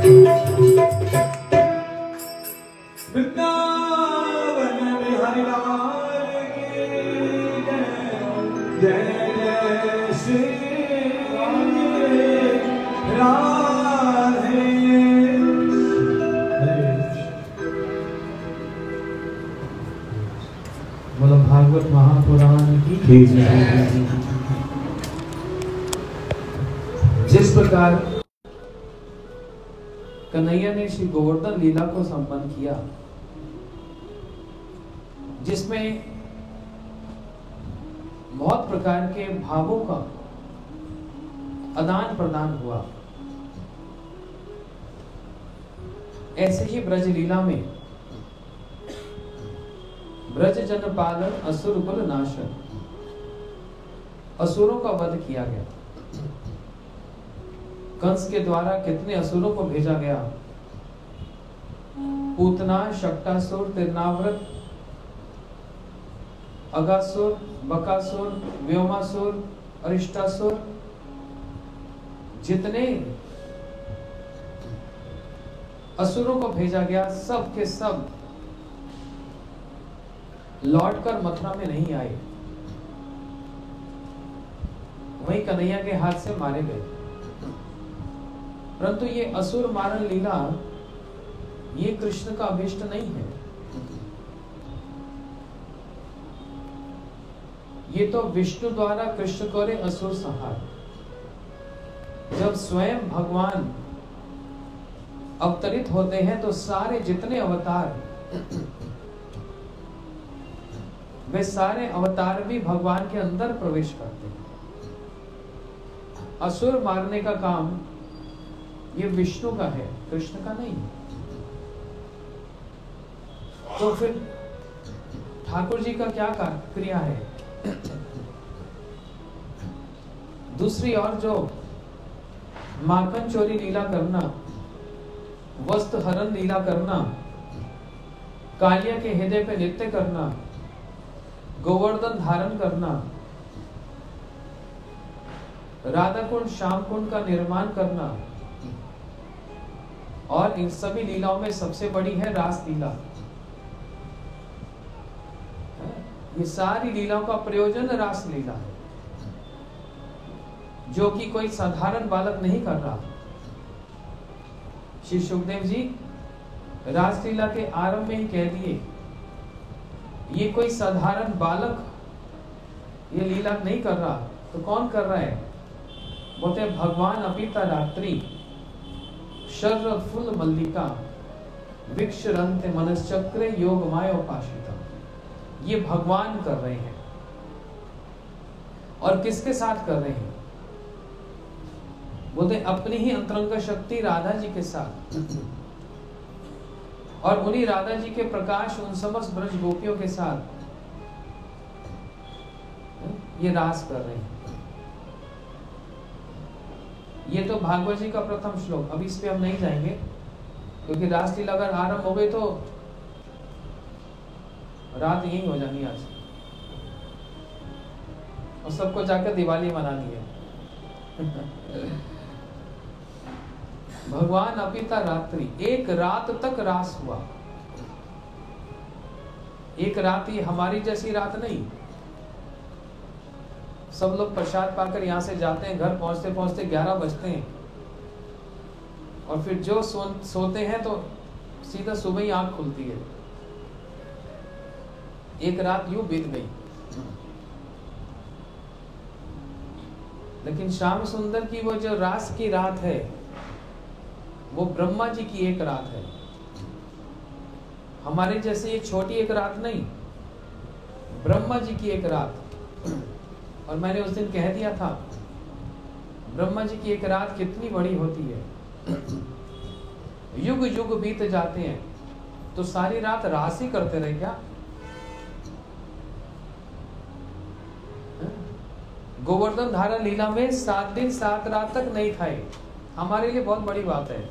Bhagavat Mahapuran की की जय। जिस प्रकार कन्हैया ने श्री गोवर्धन लीला को संपन्न किया, जिसमें बहुत प्रकार के भावों का आदान प्रदान हुआ, ऐसे ही ब्रज लीला में ब्रज जन पालन असुर कुल नाशन, असुरों का वध किया गया। कंस के द्वारा कितने असुरों को भेजा गया। पूतना, शक्टासुर, तिरनाव्रत, अगासुर, बकासुर, व्योमासुर, अरिष्टासुर, जितने असुरों को भेजा गया, सब के सब लौटकर मथुरा में नहीं आए, वहीं कन्हैया के हाथ से मारे गए। परंतु ये असुर मारण लीला ये कृष्ण का अभिष्ट नहीं है। ये तो विष्णु द्वारा कृष्ण करे असुर संहार। जब स्वयं भगवान अवतरित होते हैं तो सारे जितने अवतार, वे सारे अवतार भी भगवान के अंदर प्रवेश करते हैं। असुर मारने का काम ये विष्णु का है, कृष्ण का नहीं। तो फिर ठाकुर जी का क्या क्रिया है? दूसरी और जो माखन चोरी लीला करना, वस्त्र हरण लीला करना, कालिया के हृदय पे नृत्य करना, गोवर्धन धारण करना, राधा कुंड श्याम कुंड का निर्माण करना, और इन सभी लीलाओं में सबसे बड़ी है रास लीला। ये सारी लीलाओं का प्रयोजन रास लीला है, जो कि कोई साधारण बालक नहीं कर रहा। श्री सुखदेव जी रास लीला के आरंभ में ही कह दिए, ये कोई साधारण बालक ये लीला नहीं कर रहा, तो कौन कर रहा है? बोलते भगवान अपिता रात्रि शरद फुल मल्लिका विक्षरंत मनश्चक्रे योग मायोपाशिता। ये भगवान कर रहे हैं। और किसके साथ कर रहे हैं? बोलते अपनी ही अंतरंग शक्ति राधा जी के साथ, और उन्हीं राधा जी के प्रकाश उन समस्त ब्रज गोपियों के साथ ये रास कर रहे हैं। ये तो भागवत जी का प्रथम श्लोक, अभी इस पे हम नहीं जाएंगे, क्योंकि रास लीला अगर आरंभ हो गई तो रात यही हो जानी आज, और सबको जाकर दिवाली मनानी है। भगवान अपिता रात्रि, एक रात तक रास हुआ। एक रात ये हमारी जैसी रात नहीं। सब लोग प्रसाद पाकर यहाँ से जाते हैं, घर पहुंचते पहुंचते ग्यारह बजते हैं, और फिर जो सो, सोते हैं तो सीधा सुबह ही आंख खुलती है। एक रात यूं बीत गई। लेकिन श्याम सुंदर की वो जो रास की रात है, वो ब्रह्मा जी की एक रात है। हमारे जैसे ये छोटी एक रात नहीं, ब्रह्मा जी की एक रात। और मैंने उस दिन कह दिया था, ब्रह्मा जी की एक रात कितनी बड़ी होती है। युग युग बीत जाते हैं, तो सारी रात रास ही करते रहे क्या? गोवर्धन धारण लीला में सात दिन सात रात तक नहीं खाए, हमारे लिए बहुत बड़ी बात है।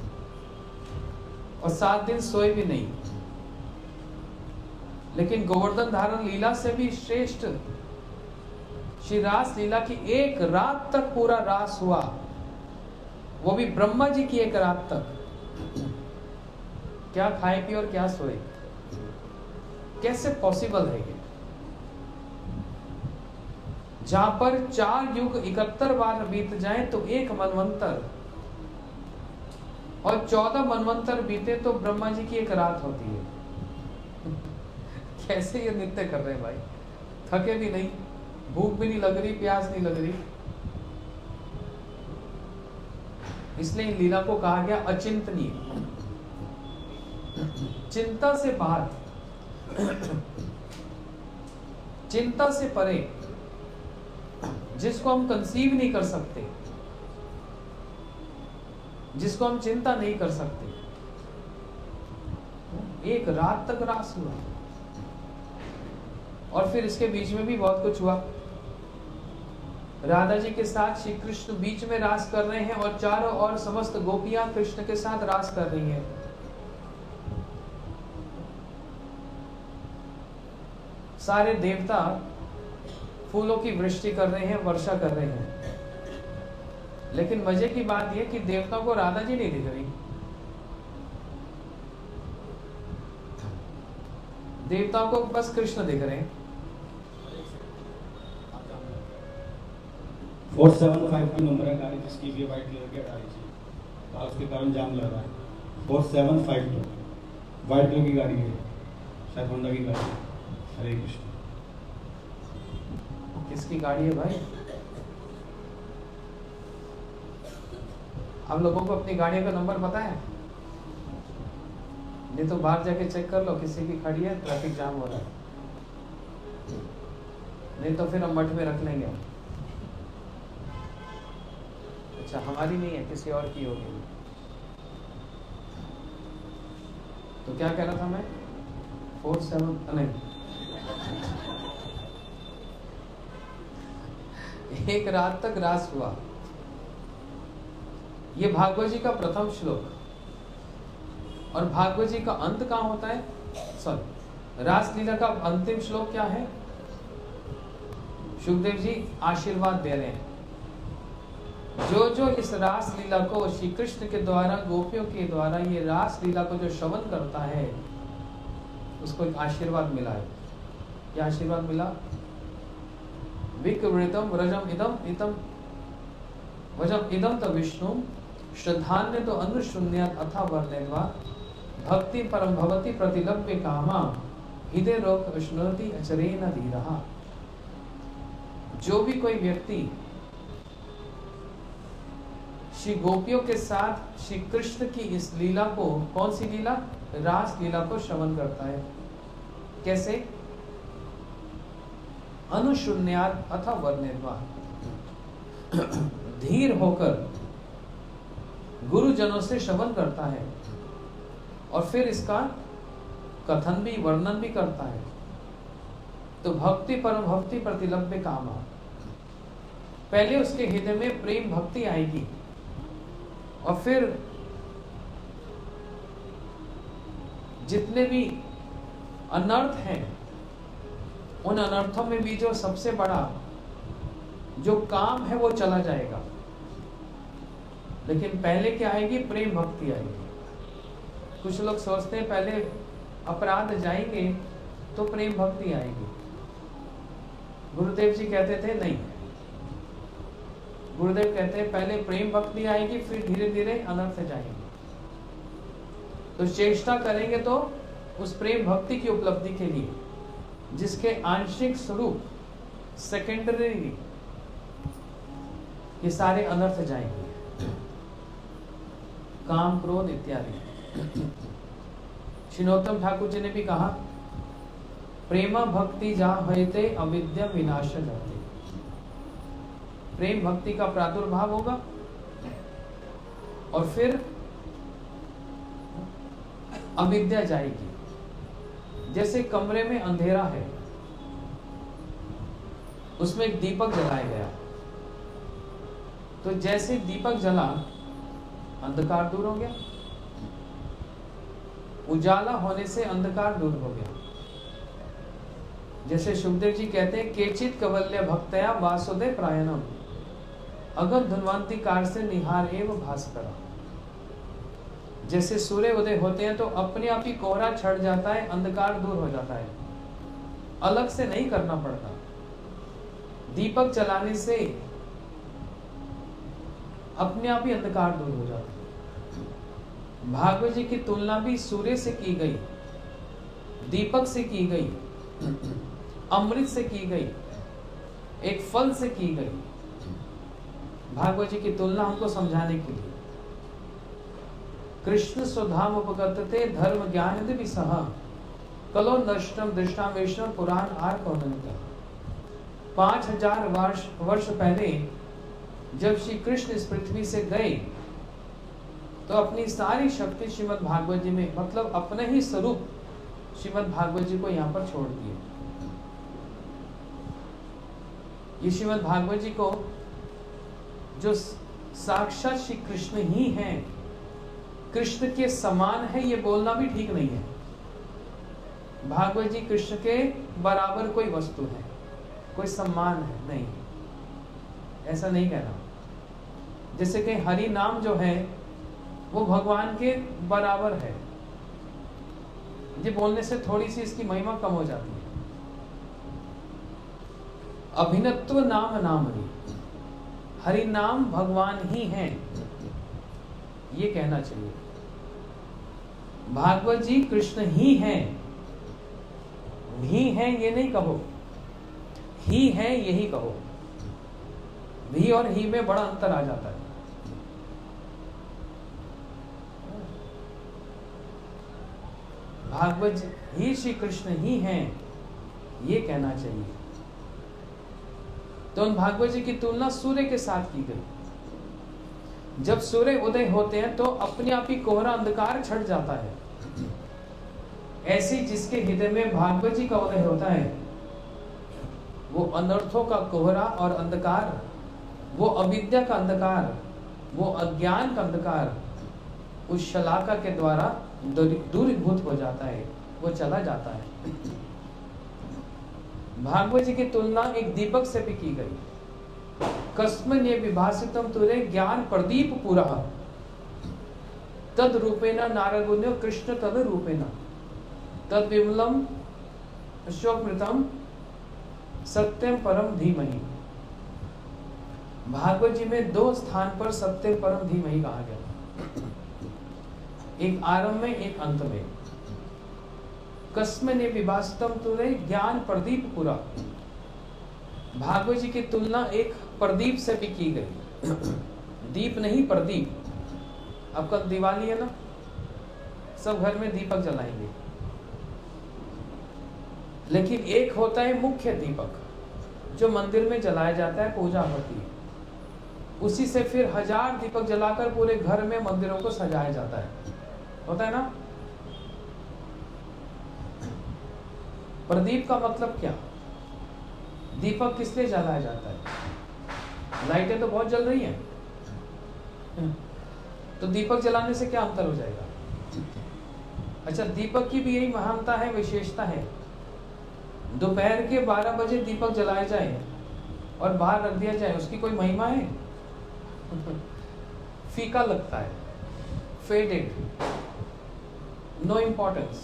और सात दिन सोए भी नहीं। लेकिन गोवर्धन धारण लीला से भी श्रेष्ठ श्री रास लीला की एक रात तक पूरा रास हुआ, वो भी ब्रह्मा जी की एक रात तक। क्या खाए पिए और क्या सोए? कैसे पॉसिबल है ये? जहां पर चार युग इकहत्तर बार बीत जाए तो एक मनवंतर, और चौदह मनवंतर बीते तो ब्रह्मा जी की एक रात होती है। कैसे ये नृत्य कर रहे हैं भाई? थके भी नहीं, भूख भी नहीं लग रही, प्यास नहीं लग रही। इसलिए इन लीला को कहा गया अचिंतनीय, चिंता से बाहर, चिंता से परे, जिसको हम कंसीव नहीं कर सकते, जिसको हम चिंता नहीं कर सकते। एक रात तक रास हुआ और फिर इसके बीच में भी बहुत कुछ हुआ। राधा जी के साथ श्री कृष्ण बीच में रास कर रहे हैं और चारों ओर समस्त गोपियां कृष्ण के साथ रास कर रही हैं। सारे देवता फूलों की वृष्टि कर रहे हैं, वर्षा कर रहे हैं। लेकिन मजे की बात यह कि देवताओं को राधा जी नहीं दिख रही। देवताओं को बस कृष्ण दिख रहे हैं। फोर सेवन फाइव की नंबर है गाड़ी जिसकी भी वाइट कलर की गाड़ी थी, और उसके कारण जाम लग रहा है। Four seven five two white colour की गाड़ी है, शायद होंडा की गाड़ी है। हरे कृष्ण। किसकी गाड़ी है भाई? आप लोगों को अपनी गाड़ियों का नंबर पता है? नहीं तो बाहर जाके चेक कर लो, किसी की खड़ी है, ट्रैफिक जाम हो रहा है। नहीं तो फिर हम मठ में रख लेंगे। अच्छा, हमारी नहीं है, किसी और की होगी। तो क्या कह रहा था मैं? फोर सेवन नहीं, एक रात तक रास हुआ। ये भागवत जी का प्रथम श्लोक। और भागवत जी का अंत कहाँ होता है? सॉरी, रासलीला का अंतिम श्लोक क्या है? सुखदेव जी आशीर्वाद दे रहे हैं, जो जो इस रास लीला को श्री कृष्ण के द्वारा, गोपियों के द्वारा ये रास लीला को जो श्रवण करता है, उसको एक आशीर्वाद मिला है। क्या आशीर्वाद मिला? विकृतम व्रजम इदम इतम वजम इदम त विष्णु श्रद्धान्य तो अनुशून्यात् अथा वर्णयन्वा भक्ति परम भवति प्रतिलभ्य कामा हृदय रोग विष्णुति अचरेण धीरः। जो भी कोई व्यक्ति श्री गोपियों के साथ श्री कृष्ण की इस लीला को, कौन सी लीला? रास लीला को श्रवण करता है। कैसे? अनुशून्यात् अथा वर्णयन्वा, धीर होकर गुरुजनों से श्रवण करता है और फिर इसका कथन भी, वर्णन भी करता है, तो भक्ति परम भक्ति प्रतिलभ्य कामा, पहले उसके हृदय में प्रेम भक्ति आएगी और फिर जितने भी अनर्थ हैं, उन अनर्थों में भी जो सबसे बड़ा जो काम है वो चला जाएगा। लेकिन पहले क्या आएगी? प्रेम भक्ति आएगी। कुछ लोग सोचते हैं पहले अपराध जाएंगे तो प्रेम भक्ति आएगी। गुरुदेव जी कहते थे नहीं, गुरुदेव कहते हैं पहले प्रेम भक्ति आएगी, फिर धीरे धीरे अनर्थ जाएंगे। तो चेष्टा करेंगे तो उस प्रेम भक्ति की उपलब्धि के लिए, जिसके आंशिक स्वरूप सेकेंडरी ये सारे अनर्थ जाएंगे, काम क्रोध इत्यादि। श्रीनोत्तम ठाकुर जी ने भी कहा, प्रेमा भक्ति जा हयते अविद्या विनाश जाते। प्रेम भक्ति का प्रादुर्भाव होगा और फिर अविद्या जाएगी। जैसे कमरे में अंधेरा है, उसमें एक दीपक जलाया गया, तो जैसे दीपक जला अंधकार दूर हो गया, उजाला होने से अंधकार दूर हो गया। जैसे सुखदेव जी कहते हैं, केचित कवल्य भक्तया वासुदेव प्रायणम अगम धनवंती कार से निहार एवं भास्कर। जैसे सूर्य उदय होते हैं तो अपने आप ही कोहरा छट जाता है, अंधकार दूर हो जाता है, अलग से नहीं करना पड़ता। दीपक जलाने से अपने आप ही अंधकार दूर हो जाता है। भागवत जी की तुलना भी सूर्य से की गई, दीपक से की गई। अमृत से की गई, एक फल से की गई। भागवत जी की तुलना हमको समझाने के लिए। कृष्ण स्वधाम उपगतते धर्म ज्ञान विसह कलो नष्टम दृष्टाम वैष्णव पुराण आर कौनता। पांच हजार वर्ष वर्ष पहले जब श्री कृष्ण इस पृथ्वी से गए तो अपनी सारी शक्ति श्रीमद् भागवत जी में, मतलब अपने ही स्वरूप श्रीमद् भागवत जी को यहाँ पर छोड़ दिए। ये श्रीमद् भागवत जी को जो साक्षात श्री कृष्ण ही हैं, कृष्ण के समान है, ये बोलना भी ठीक नहीं है। भागवत जी कृष्ण के बराबर कोई वस्तु है, कोई सम्मान है, नहीं, ऐसा नहीं कहना। जैसे कि हरि नाम जो है वो भगवान के बराबर है, ये बोलने से थोड़ी सी इसकी महिमा कम हो जाती है। अभिनत्व नाम नामनी, हरि नाम भगवान ही है, ये कहना चाहिए। भागवत जी कृष्ण ही हैं, भी हैं ये नहीं कहो, ही है यही कहो। भी और ही में बड़ा अंतर आ जाता है। भागवत ही श्री कृष्ण ही हैं, ये कहना चाहिए। तो उन भागवत जी की तुलना सूर्य के साथ की गई। जब सूर्य उदय होते हैं तो अपने आप ही कोहरा अंधकार छट जाता है। ऐसे जिसके हृदय में भागवत जी का उदय होता है, वो अनर्थों का कोहरा और अंधकार, वो अविद्या का अंधकार, वो अज्ञान का अंधकार उस शलाका के द्वारा दूरीभूत हो जाता है, वो चला जाता है। भागवत जी की तुलना एक दीपक से भी की गई। कस्मिन् विभासितम तुरे ज्ञान प्रदीप पुरा तद रूपेण नारदमुन्यो कृष्ण तद रूपेण तद विमलम अशोकमृतम सत्यम परम धीमहि। भागवत जी में दो स्थान पर सत्यम परम धीमहि कहा गया, एक आरंभ में एक अंत में। कस्मिन् विभासितम तुरे ज्ञान प्रदीप पुरा, भागवत जी की तुलना एक प्रदीप से भी की गई। दीप नहीं, प्रदीप। अब कल दिवाली है ना, सब घर में दीपक जलाएंगे, लेकिन एक होता है मुख्य दीपक जो मंदिर में जलाया जाता है, पूजा होती है, उसी से फिर हजार दीपक जलाकर पूरे घर में मंदिरों को सजाया जाता है, होता है ना। प्रदीप का मतलब क्या? दीपक किस लिए जलाया जाता है? लाइटें तो बहुत जल रही हैं, तो दीपक जलाने से क्या अंतर हो जाएगा? अच्छा, दीपक की भी यही महानता है, विशेषता है। दोपहर के बारह बजे दीपक जलाया जाए और बाहर रख दिया जाए, उसकी कोई महिमा है? फीका लगता है, फेडेड, नो इम्पोर्टेंस।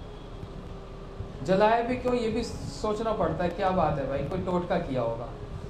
जलाया भी क्यों, ये भी सोचना पड़ता है। क्या बात है भाई, कोई टोटका किया होगा।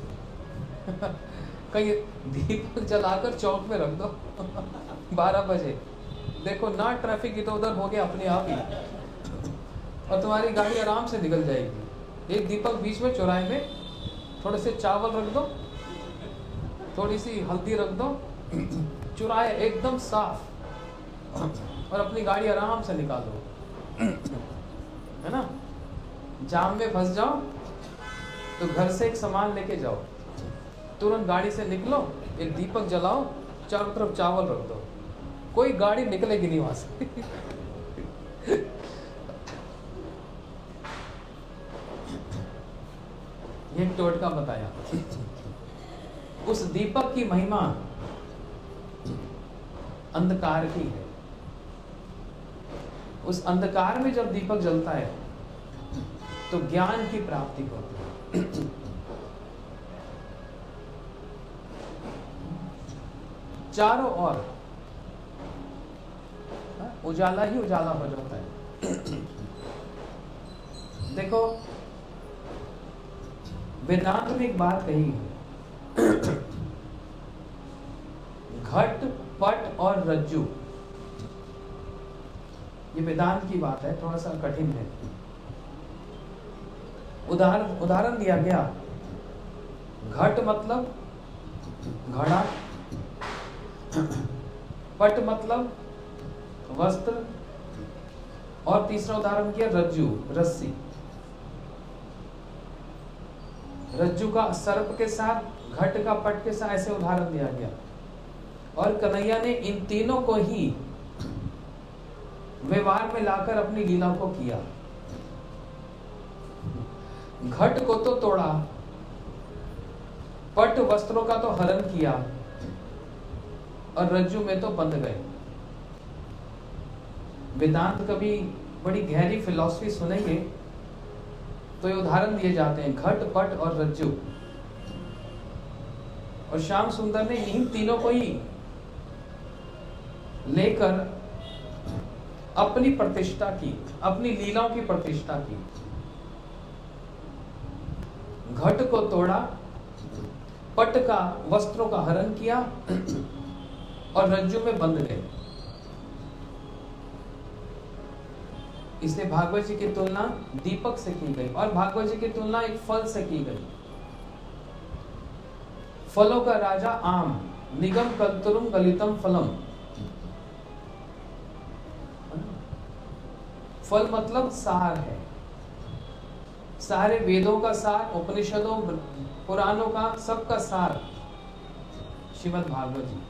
कहीं दीपक जलाकर चौक में रख दो बारह बजे, देखो ना ट्रैफिक इधर उधर हो गया अपने आप ही, और तुम्हारी गाड़ी आराम से निकल जाएगी। एक दीपक बीच में चौराहे में, थोड़े से चावल रख दो, थोड़ी सी हल्दी रख दो, चौराहे एकदम साफ, और अपनी गाड़ी आराम से निकालो, है ना। जाम में फंस जाओ तो घर से एक सामान लेके जाओ, तुरंत गाड़ी से निकलो, एक दीपक जलाओ, चारों तरफ चावल रख दो, कोई गाड़ी निकलेगी नहीं वहां से। ये टोटका बताया। उस दीपक की महिमा अंधकार की है। उस अंधकार में जब दीपक जलता है तो ज्ञान की प्राप्ति होती है। चारों ओर उजाला ही उजाला हो जाता है। देखो, वेदांत में एक बात कही है, घट पट और रज्जु, ये वेदांत की बात है, थोड़ा सा कठिन है। उदाहरण उदाहरण दिया गया, घट मतलब घड़ा, पट मतलब वस्त्र, और तीसरा उदाहरण किया रज्जू, रस्सी। रज्जू का सर्प के साथ, घट का पट के साथ, ऐसे उदाहरण दिया गया। और कन्हैया ने इन तीनों को ही व्यवहार में लाकर अपनी लीला को किया। घट को तो तोड़ा, पट वस्त्रों का तो हरण किया, और रज्जू में तो बंध गए। वेदांत कभी बड़ी गहरी फिलॉसफी सुनेंगे तो ये उदाहरण दिए जाते हैं, घट, पट और रज्जू। और श्याम सुंदर ने इन तीनों को ही लेकर अपनी प्रतिष्ठा की, अपनी लीलाओं की प्रतिष्ठा की। घट को तोड़ा, पट का वस्त्रों का हरण किया, और रज्जू में बंध गए। इसलिए भागवत जी की तुलना दीपक से की गई, और भागवत जी की तुलना एक फल से की गई। फलों का राजा आम, निगम कल्तुरुम गलितम फलम। फल मतलब सार है, सारे वेदों का सार, उपनिषदों, पुराणों का, सबका सार श्रीमद् भागवत जी।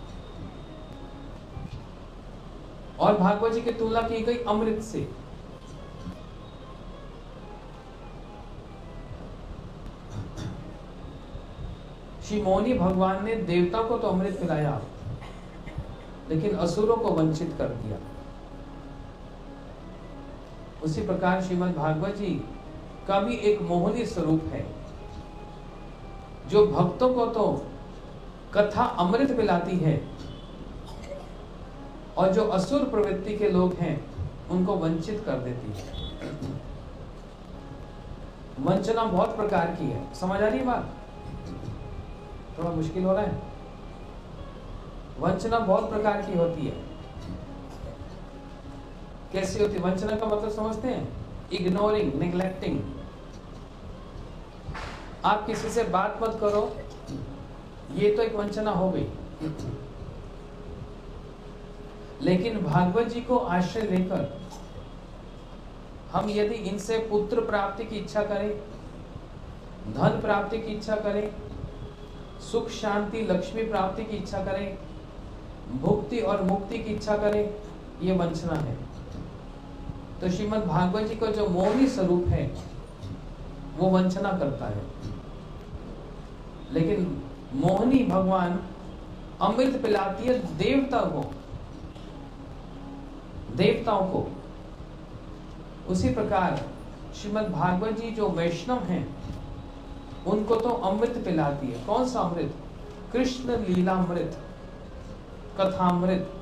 और भागवत जी की तुलना की गई अमृत से। श्री मौनी भगवान ने देवता को तो अमृत पिलाया, लेकिन असुरों को वंचित कर दिया। उसी प्रकार श्रीमद् भागवत जी का भी एक मोहनी स्वरूप है, जो भक्तों को तो कथा अमृत पिलाती है, और जो असुर प्रवृत्ति के लोग हैं उनको वंचित कर देती है। वंचना बहुत प्रकार की है, समझ आ रही है बात? थोड़ा मुश्किल हो रहा है। वंचना बहुत प्रकार की होती है। कैसी होती है वंचना? का मतलब समझते हैं? Ignoring, neglecting. आप किसी से बात मत करो, ये तो एक वंचना हो गई। लेकिन भागवत जी को आश्रय लेकर हम यदि इनसे पुत्र प्राप्ति की इच्छा करें, धन प्राप्ति की इच्छा करें, सुख शांति लक्ष्मी प्राप्ति की इच्छा करें, भुक्ति और मुक्ति की इच्छा करें, ये वंचना है। तो श्रीमद् भागवत जी का जो मोहनी स्वरूप है वो वंचना करता है। लेकिन मोहनी भगवान अमृत पिलाती है देवता को, देवताओं को। उसी प्रकार श्रीमद् भागवत जी जो वैष्णव हैं उनको तो अमृत पिलाती है। कौन सा अमृत? कृष्ण लीलामृत, कथामृत।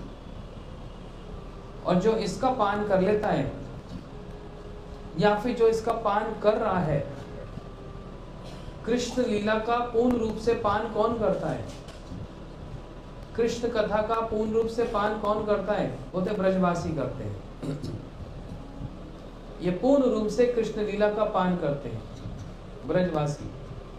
और जो इसका पान कर लेता है, या फिर जो इसका पान कर रहा है, कृष्ण लीला का पूर्ण रूप से पान कौन करता है? कृष्ण कथा का पूर्ण रूप से पान कौन करता है? वो तो ब्रजवासी करते हैं। ये पूर्ण रूप से कृष्ण लीला का पान करते हैं ब्रजवासी।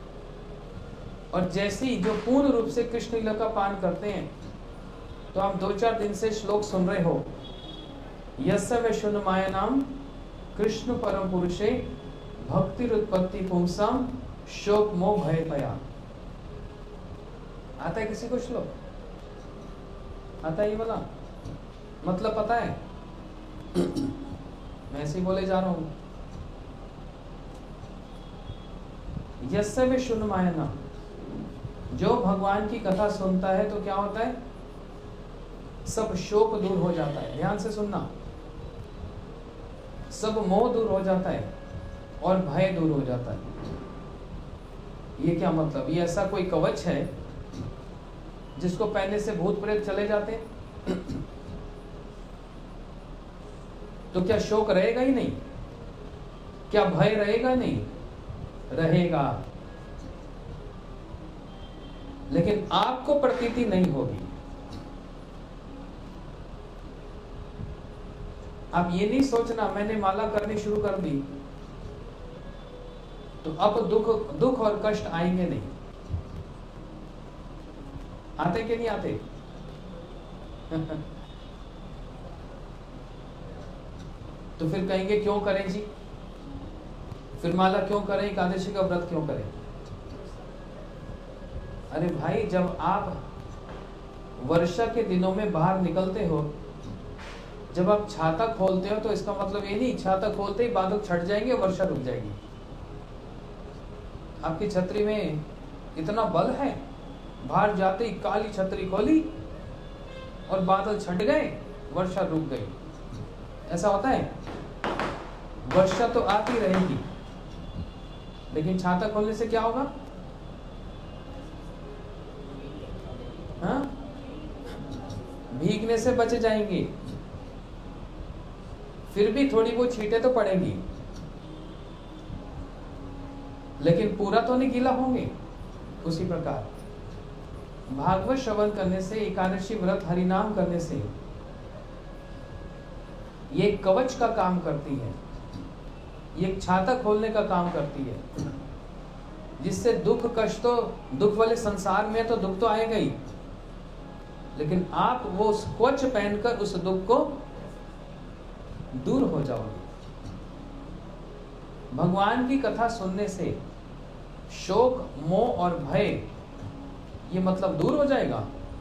और जैसे ही जो पूर्ण रूप से कृष्ण लीला का पान करते हैं, तो आप दो चार दिन से श्लोक सुन रहे हो, यस्य वैष्णवमायनाम कृष्ण परम पुरुषे भक्तिरुत्पत्ति पुंसाम शोक मोह भय भया। आता है किसी को श्लोक? आता है ये वाला? मतलब पता है? मैं ऐसे ही बोले जा रहा हूं। यस्य वैष्णवमायनाम, जो भगवान की कथा सुनता है तो क्या होता है? सब शोक दूर हो जाता है। ध्यान से सुनना, सब मोह दूर हो जाता है और भय दूर हो जाता है। ये क्या मतलब? ये ऐसा कोई कवच है जिसको पहनने से भूत प्रेत चले जाते हैं? तो क्या शोक रहेगा ही नहीं? क्या भय रहेगा नहीं? रहेगा, लेकिन आपको प्रतीति नहीं होगी। आप ये नहीं सोचना मैंने माला करनी शुरू कर दी तो अब दुख दुख और कष्ट आएंगे नहीं। आते कि नहीं आते? तो फिर कहेंगे क्यों करें जी, फिर माला क्यों करें, एकादशी का व्रत क्यों करें? अरे भाई, जब आप वर्षा के दिनों में बाहर निकलते हो, जब आप छाता खोलते हो, तो इसका मतलब ये नहीं छाता खोलते ही बादल छट जाएंगे, वर्षा रुक जाएगी। आपकी छतरी में इतना बल है, बाहर जाते ही काली छतरी खोली और बादल छट गए, वर्षा रुक गई। ऐसा होता है? वर्षा तो आती रहेगी, लेकिन छाता खोलने से क्या होगा? हाँ, भीगने से बच जाएंगे, फिर भी थोड़ी बहुत छींटे तो पड़ेंगी, लेकिन पूरा तो नहीं गीला होंगे। उसी प्रकार भागवत श्रवण करने से, एकादशी व्रत हरिनाम करने से ये कवच का काम करती है, ये छाता खोलने का काम करती है, जिससे दुख कष्ट, तो दुख वाले संसार में तो दुख तो आएगा ही, लेकिन आप वो कवच पहनकर उस दुख को दूर हो जाओगे। भगवान की कथा सुनने से शोक, मोह और भय ये मतलब दूर हो जाएगा।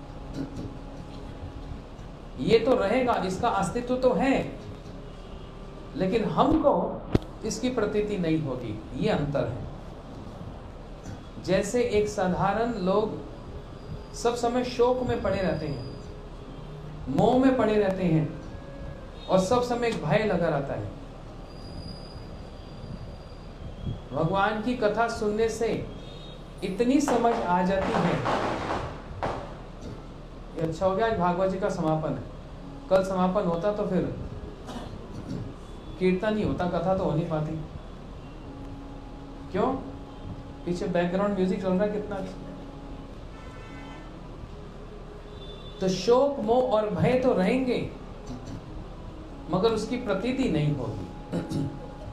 ये तो रहेगा, इसका अस्तित्व तो है, लेकिन हमको इसकी प्रतीति नहीं होगी। ये अंतर है। जैसे एक साधारण लोग सब समय शोक में पड़े रहते हैं, मोह में पड़े रहते हैं, और सब समय एक भय लगा रहता है। भगवान की कथा सुनने से इतनी समझ आ जाती है। ये अच्छा हो गया, आज भागवत जी का समापन है। कल समापन होता तो फिर कीर्तन ही होता, कथा तो हो नहीं पाती। क्यों? पीछे बैकग्राउंड म्यूजिक चल रहा है कितना अच्छा। तो शोक, मोह और भय तो रहेंगे, मगर उसकी प्रतीति नहीं होगी।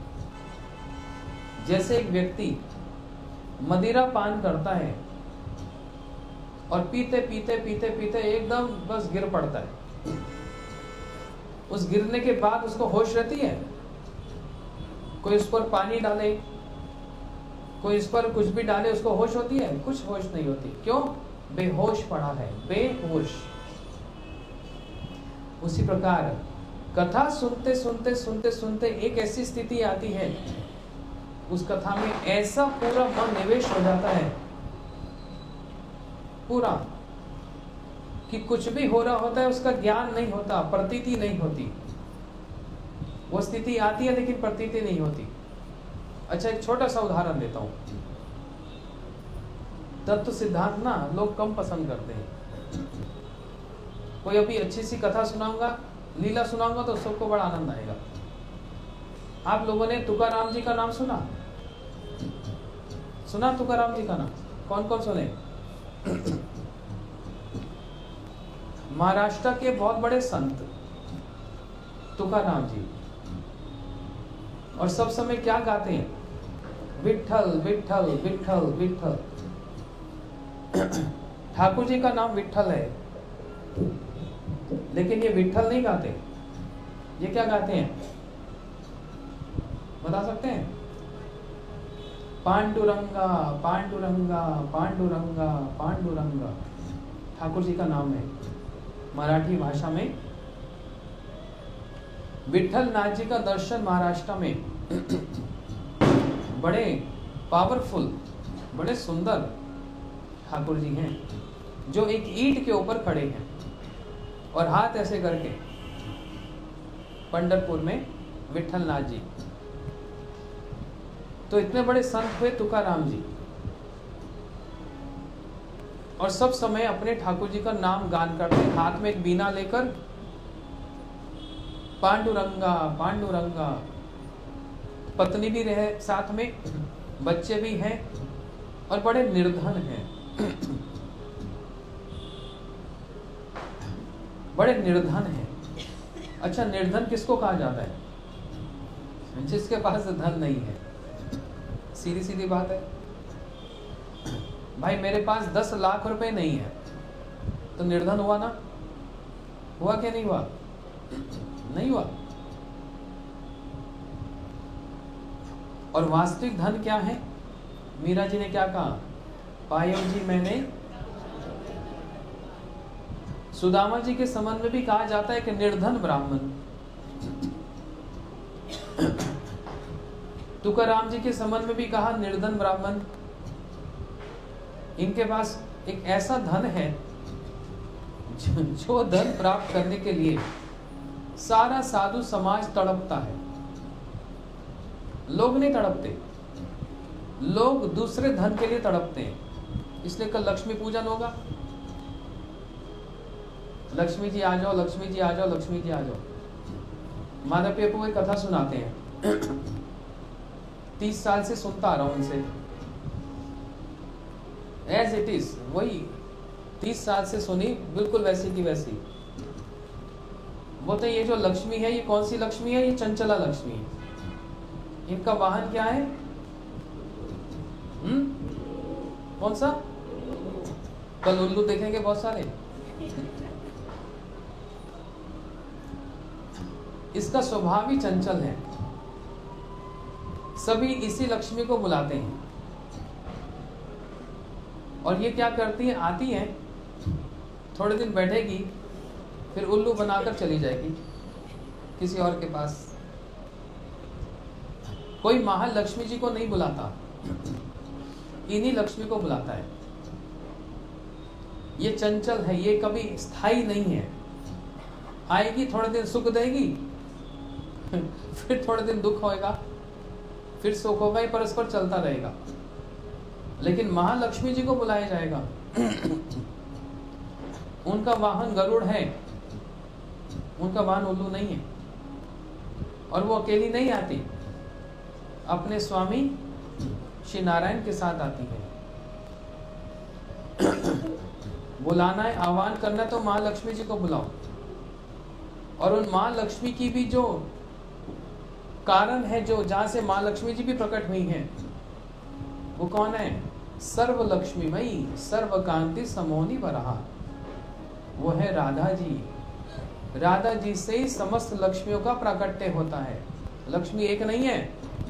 जैसे एक व्यक्ति मदिरा पान करता है और पीते पीते पीते पीते एकदम बस गिर पड़ता है। उस गिरने के बाद उसको होश रहती है? कोई उस पर पानी डाले, कोई इस पर कुछ भी डाले, उसको होश होती है? कुछ होश नहीं होती। क्यों? बेहोश पड़ा है, बेहोश। उसी प्रकार कथा सुनते सुनते सुनते सुनते एक ऐसी स्थिति आती है, उस कथा में ऐसा पूरा मन निवेश हो जाता है पूरा, कि कुछ भी हो रहा होता है उसका ज्ञान नहीं होता, प्रतीति नहीं होती। वो स्थिति आती है लेकिन प्रतीति नहीं होती। अच्छा, एक छोटा सा उदाहरण देता हूं। तत्व सिद्धांत ना लोग कम पसंद करते हैं। कोई अभी अच्छी सी कथा सुनाऊंगा, लीला सुनाऊंगा, तो सबको बड़ा आनंद आएगा। आप लोगों ने तुकाराम जी का नाम सुना? सुना तुकाराम जी का नाम? कौन कौन सुने? महाराष्ट्र के बहुत बड़े संत तुकाराम जी, और सब समय क्या गाते हैं? विठल विठल विठल विठल। ठाकुर जी का नाम विठल है, लेकिन ये विठल नहीं गाते। ये क्या गाते हैं, बता सकते हैं? पांडुरंगा पांडुरंगा पांडुरंगा पांडुरंगा। ठाकुर जी का नाम है मराठी भाषा में। विठल नाथ जी का दर्शन महाराष्ट्र में बड़े पावरफुल, बड़े सुंदर ठाकुर जी हैं, जो एक ईंट के ऊपर खड़े हैं और हाथ ऐसे करके। पंढरपुर में विठल नाथ जी। तो इतने बड़े संत हुए तुकाराम जी, और सब समय अपने ठाकुर जी का नाम गान करते, हाथ में एक बीना लेकर पांडुरंगा पांडुरंगा। पत्नी भी रहे साथ में, बच्चे भी हैं, और बड़े निर्धन हैं। बड़े निर्धन हैं। अच्छा, निर्धन किसको कहा जाता है? जिसके पास धन नहीं है। सीधी सीधी बात है। भाई मेरे पास दस लाख रुपए नहीं है तो निर्धन हुआ ना? हुआ क्या नहीं हुआ? नहीं हुआ। और वास्तविक धन क्या है? मीरा जी ने क्या कहा? पायो जी मैंने। सुदामा जी के संबंध में भी कहा जाता है कि निर्धन ब्राह्मण। तुकाराम जी के संबंध में भी कहा निर्धन ब्राह्मण। इनके पास एक ऐसा धन है जो धन प्राप्त करने के लिए सारा साधु समाज तड़पता है। लोग नहीं तड़पते, लोग दूसरे धन के लिए तड़पते हैं। इसलिए कल लक्ष्मी पूजन होगा। लक्ष्मी जी आ जाओ, लक्ष्मी जी आ जाओ, लक्ष्मी जी आ जाओ। माधव पेपू को एक कथा सुनाते हैं। तीस साल से सुनता आ रहा हूं उनसे, एज इट इज वही तीस साल से सुनी, बिल्कुल वैसी की वैसी। बोलते ये जो लक्ष्मी है, ये कौन सी लक्ष्मी है? ये चंचला लक्ष्मी है। इनका वाहन क्या है? हम्म कौन सा? कल उल्लू देखेंगे बहुत सारे। इसका स्वभाव ही चंचल है। सभी इसी लक्ष्मी को बुलाते हैं और ये क्या करती है? आती है, थोड़े दिन बैठेगी, फिर उल्लू बनाकर चली जाएगी किसी और के पास। कोई महालक्ष्मी जी को नहीं बुलाता, इन्हीं लक्ष्मी को बुलाता है। ये चंचल है, ये कभी स्थायी नहीं है। आएगी, थोड़े दिन सुख देगी, फिर थोड़े दिन दुख होएगा, फिर सुख होगा, ये परस्पर चलता रहेगा। लेकिन महालक्ष्मी जी को बुलाया जाएगा। उनका वाहन गरुड़ है, उनका वाहन उल्लू नहीं है। और वो अकेली नहीं आती, अपने स्वामी श्री नारायण के साथ आती है। बुलाना है, आह्वान करना, तो महालक्ष्मी जी को बुलाओ। और उन महालक्ष्मी की भी जो कारण है, जो जहां से महालक्ष्मी जी भी प्रकट हुई हैं, वो कौन है? सर्व लक्ष्मीमयी सर्व कांति समोनी बरहा, वो है राधा जी। राधा जी से ही समस्त लक्ष्मियों का प्राकट्य होता है। लक्ष्मी एक नहीं है।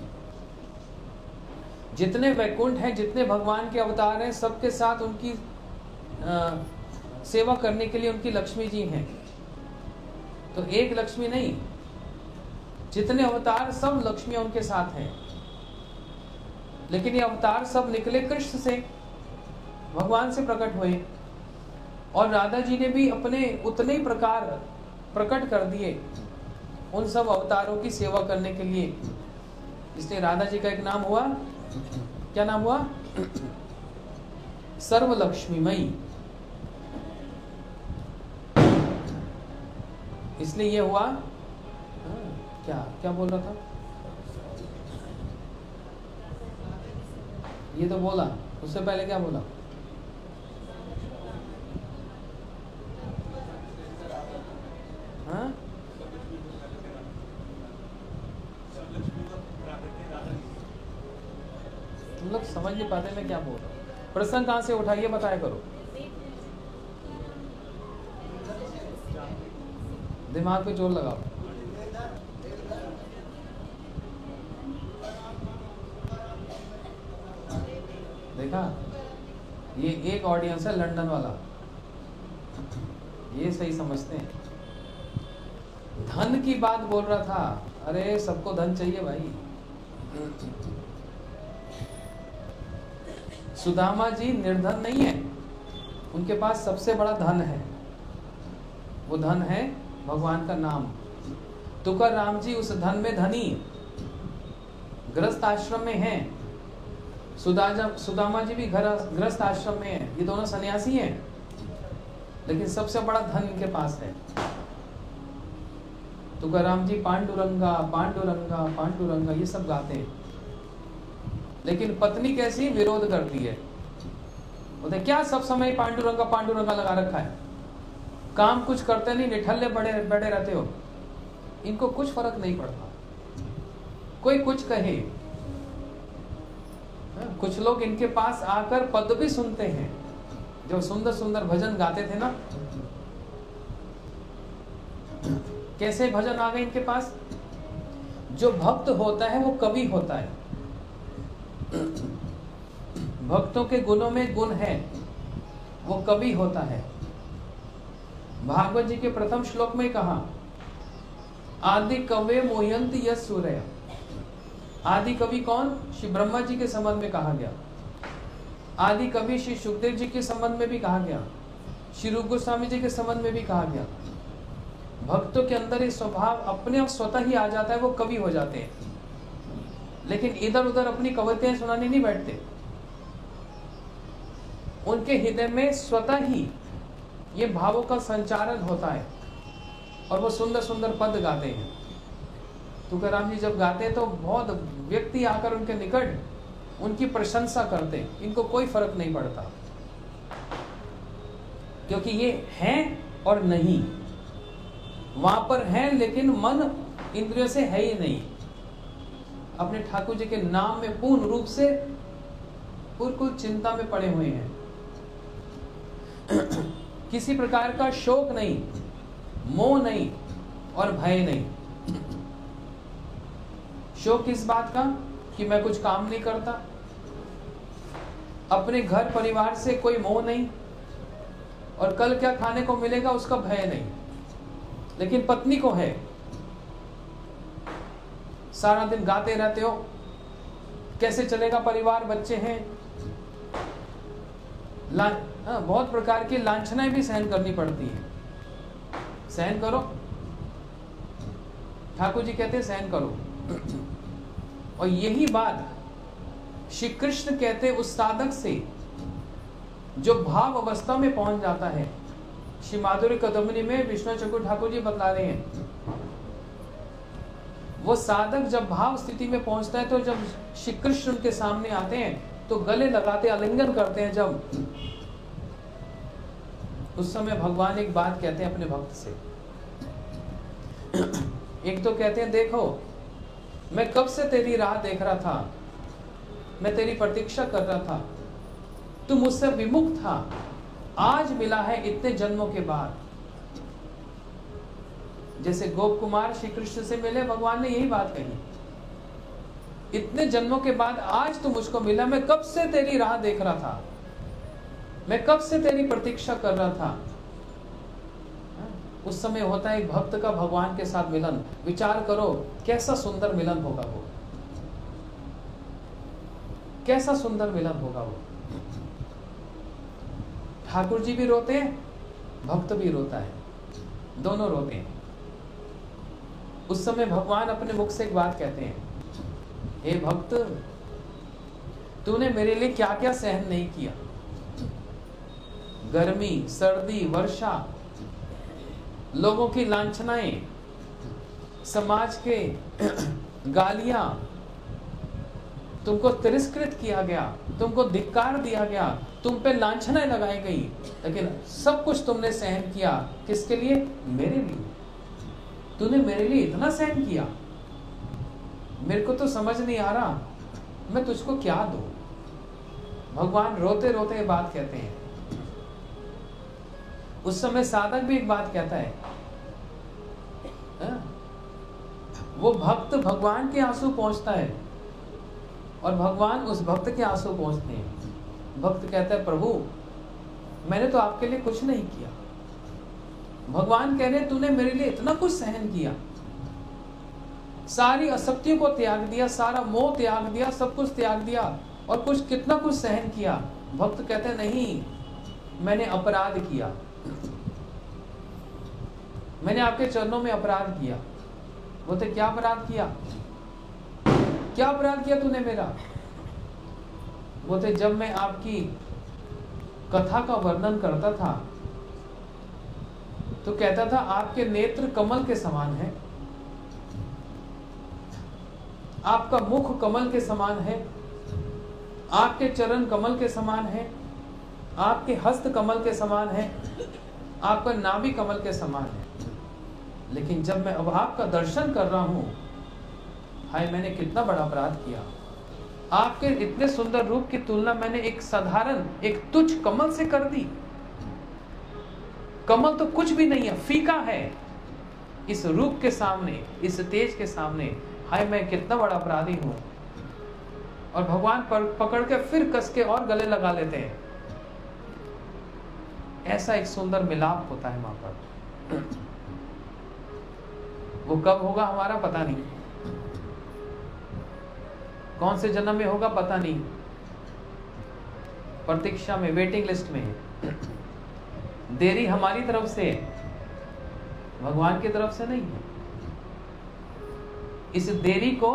जितने वैकुंठ हैं, जितने भगवान के अवतार हैं, सबके साथ उनकी आ, सेवा करने के लिए उनकी लक्ष्मी जी हैं। तो एक लक्ष्मी नहीं, जितने अवतार सब लक्ष्मियां उनके साथ हैं। लेकिन ये अवतार सब निकले कृष्ण से, भगवान से प्रकट हुए। और राधा जी ने भी अपने उतने ही प्रकार प्रकट कर दिए उन सब अवतारों की सेवा करने के लिए। इसलिए राधा जी का एक नाम हुआ, क्या नाम हुआ? सर्वलक्ष्मीमयी। इसलिए ये हुआ। क्या क्या बोल रहा था? ये तो बोला, उससे पहले क्या बोला? हाँ? तुम लोग समझ नहीं पाते मैं क्या बोल रहा हूँ। प्रसंग कहाँ से उठा, ये बताया करो। दिमाग पे जोर लगाओ। देखा, ये एक ऑडियंस है लंदन वाला, ये सही समझते हैं। धन की बात बोल रहा था। अरे सबको धन चाहिए भाई। सुदामा जी निर्धन नहीं है, उनके पास सबसे बड़ा धन है। वो धन है भगवान का नाम। तुकाराम जी उस धन में धनी, गृहस्थ आश्रम में हैं। सुदामा सुदामा जी भी घर गृहस्थ आश्रम में हैं। ये दोनों सन्यासी हैं, लेकिन सबसे बड़ा धन इनके पास है। तुकाराम जी पांडुरंगा पांडुरंगा पांडुरंगा ये सब गाते हैं। लेकिन पत्नी कैसी विरोध करती है। बोलते क्या सब समय पांडुरंगा पांडुरंगा लगा रखा है, काम कुछ करते नहीं, निठल्ले बड़े बड़े रहते हो। इनको कुछ फर्क नहीं पड़ता, कोई कुछ कहे। कुछ लोग इनके पास आकर पद भी सुनते हैं, जो सुंदर सुंदर भजन गाते थे ना, कैसे भजन आ गए इनके पास। जो भक्त होता है वो कवि होता है, भक्तों के गुणों में गुण है, वो कवि होता है। भागवत जी के प्रथम श्लोक में कहा, आदि कवे मोहयंती यस सूर्य। आदि कवि कौन? श्री ब्रह्मा जी के संबंध में कहा गया। आदि कवि श्री सुखदेव जी के संबंध में भी कहा गया, श्री रूप गोस्वामी जी के संबंध में भी कहा गया। भक्तों के अंदर ये स्वभाव अपने आप स्वतः ही आ जाता है, वो कवि हो जाते हैं। लेकिन इधर उधर अपनी कविताएं सुनाने नहीं बैठते, उनके हृदय में स्वतः ही ये भावों का संचारण होता है और वो सुंदर सुंदर पद गाते हैं। तुकाराम जी जब गाते हैं तो बहुत व्यक्ति आकर उनके निकट उनकी प्रशंसा करते हैं, इनको कोई फर्क नहीं पड़ता, क्योंकि ये हैं और नहीं, वहां पर हैं लेकिन मन इंद्रियों से है ही नहीं, अपने ठाकुर जी के नाम में पूर्ण रूप से बिल्कुल चिंता में पड़े हुए हैं। किसी प्रकार का शोक नहीं, मोह नहीं और भय नहीं। शोक इस बात का कि मैं कुछ काम नहीं करता, अपने घर परिवार से कोई मोह नहीं, और कल क्या खाने को मिलेगा उसका भय नहीं। लेकिन पत्नी को है, सारा दिन गाते रहते हो, कैसे चलेगा परिवार, बच्चे हैं, ला, हाँ, बहुत प्रकार की लांछनाएं भी सहन करनी पड़ती है। सहन करो, ठाकुर जी कहते हैं सहन करो। और यही बात श्री कृष्ण कहते उस साधक से जो भाव अवस्था में पहुंच जाता है। श्री माधुर्य कदम्बनी में विष्णु चक्रु ठाकुर जी बतला रहे हैं, वो साधक जब भाव स्थिति में पहुंचता है तो जब श्री कृष्ण उनके सामने आते हैं तो गले लगाते आलिंगन करते हैं, जब उस समय भगवान एक बात कहते हैं अपने भक्त से। एक तो कहते हैं, देखो मैं कब से तेरी राह देख रहा था, मैं तेरी प्रतीक्षा कर रहा था, तू मुझसे विमुख था, आज मिला है इतने जन्मों के बाद। जैसे गोप कुमार श्री कृष्ण से मिले, भगवान ने यही बात कही, इतने जन्मों के बाद आज तू मुझको मिला, मैं कब से तेरी राह देख रहा था, मैं कब से तेरी प्रतीक्षा कर रहा था। उस समय होता है एक भक्त का भगवान के साथ मिलन। विचार करो कैसा सुंदर मिलन होगा वो, कैसा सुंदर मिलन होगा वो। ठाकुर जी भी रोते हैं, भक्त भी रोता है, दोनों रोते हैं। उस समय भगवान अपने मुख से एक बात कहते हैं, हे भक्त, तूने मेरे लिए क्या क्या सहन नहीं किया, गर्मी, सर्दी, वर्षा, लोगों की लांछनाएं, समाज के गालियां, तुमको तिरस्कृत किया गया, तुमको धिक्कार दिया गया, तुम पे लांछनाएं लगाई गई, लेकिन सब कुछ तुमने सहन किया। किसके लिए? मेरे लिए। तूने मेरे लिए इतना सहन किया, मेरे को तो समझ नहीं आ रहा मैं तुझको क्या दूं। भगवान रोते रोते ये बात कहते हैं। उस समय साधक भी एक बात कहता है, हा? वो भक्त भगवान के आंसू पहुंचता है और भगवान उस भक्त के आंसू पहुंचते हैं। भक्त कहता है, प्रभु मैंने तो आपके लिए कुछ नहीं किया। भगवान कह रहे हैं, तूने मेरे लिए इतना कुछ सहन किया, सारी असक्तियों को त्याग दिया, सारा मोह त्याग दिया, सब कुछ त्याग दिया और कुछ कितना कुछ सहन किया। भक्त कहते हैं, नहीं, मैंने अपराध किया, मैंने आपके चरणों में अपराध किया। बोलते, क्या अपराध किया? क्या अपराध किया तूने मेरा? बोलते, जब मैं आपकी कथा का वर्णन करता था तो कहता था आपके नेत्र कमल के समान है, आपका मुख कमल के समान है, आपके चरण कमल के समान है, आपके हस्त कमल के समान है, आपका नाभि कमल के समान है। लेकिन जब मैं अब आपका दर्शन कर रहा हूं, हाय मैंने कितना बड़ा अपराध किया, आपके इतने सुंदर रूप की तुलना मैंने एक साधारण, एक तुच्छ कमल से कर दी। कमल तो कुछ भी नहीं है, फीका है इस रूप के सामने, इस तेज के सामने। हाय मैं कितना बड़ा अपराधी हूं। और भगवान पर पकड़ के फिर कस के और गले लगा लेते हैं। ऐसा एक सुंदर मिलाप होता है वहां पर। वो कब होगा हमारा पता नहीं, कौन से जन्म में होगा पता नहीं, प्रतीक्षा में, वेटिंग लिस्ट में है। देरी हमारी तरफ से है, भगवान की तरफ से नहीं है। इस देरी को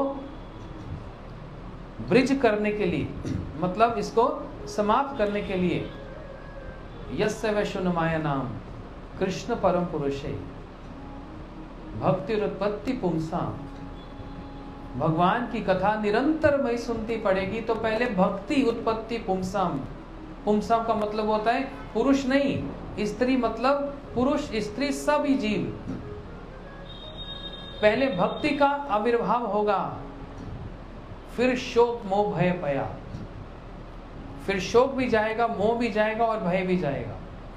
ब्रिज करने के लिए, मतलब इसको समाप्त करने के लिए, यस्य वैष्णवमाया नाम कृष्ण परम पुरुषे भक्तिरुत्पत्ति पुंसाम। भगवान की कथा निरंतर मैं सुनती पड़ेगी तो पहले भक्ति उत्पत्ति पुंसाम। पुंसाम का मतलब होता है पुरुष नहीं, स्त्री, मतलब पुरुष स्त्री सभी जीव। पहले भक्ति का आविर्भाव होगा, फिर शोक मोह भय पया, फिर शोक भी जाएगा, मोह भी जाएगा और भय भी जाएगा।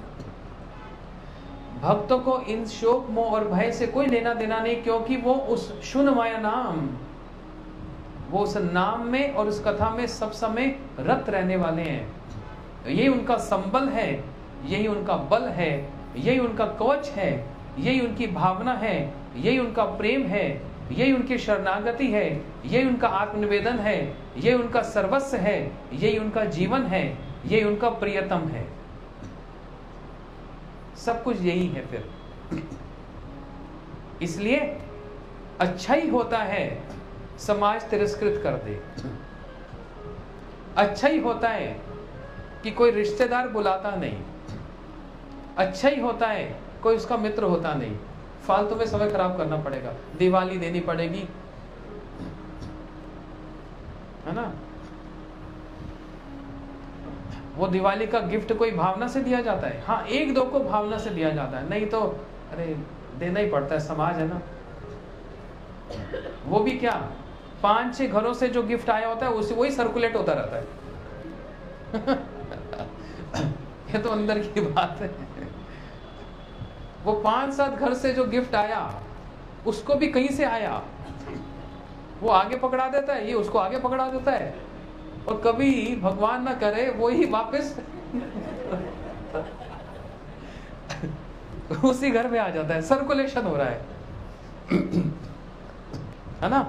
भक्तों को इन शोक मोह और भय से कोई लेना देना नहीं, क्योंकि वो उस शून्य माया नाम, वो उस नाम में और उस कथा में सब समय रत रहने वाले हैं। यही उनका संबल है, यही उनका बल है, यही उनका कवच है, यही उनकी भावना है, यही उनका प्रेम है, यही उनकी शरणागति है, यही उनका आत्मनिवेदन है, यही उनका सर्वस्व है, यही उनका जीवन है, यही उनका प्रियतम है। सब कुछ यही है। फिर इसलिए अच्छा ही होता है समाज तिरस्कृत कर दे, अच्छा ही होता है कि कोई रिश्तेदार बुलाता नहीं, अच्छा ही होता है कोई उसका मित्र होता नहीं। फालतू में समय खराब करना पड़ेगा, दिवाली देनी पड़ेगी, है ना। वो दिवाली का गिफ्ट कोई भावना से दिया जाता है, हाँ एक दो को भावना से दिया जाता है, नहीं तो अरे देना ही पड़ता है, समाज है ना। वो भी क्या, पांच छह घरों से जो गिफ्ट आया होता है उसी वही सर्कुलेट होता रहता है। ये तो अंदर की बात है। वो पांच सात घर से जो गिफ्ट आया उसको भी कहीं से आया, वो आगे पकड़ा देता है, ये उसको आगे पकड़ा देता है, और कभी भगवान ना करे वो ही वापस उसी घर में आ जाता है। सर्कुलेशन हो रहा है, है ना।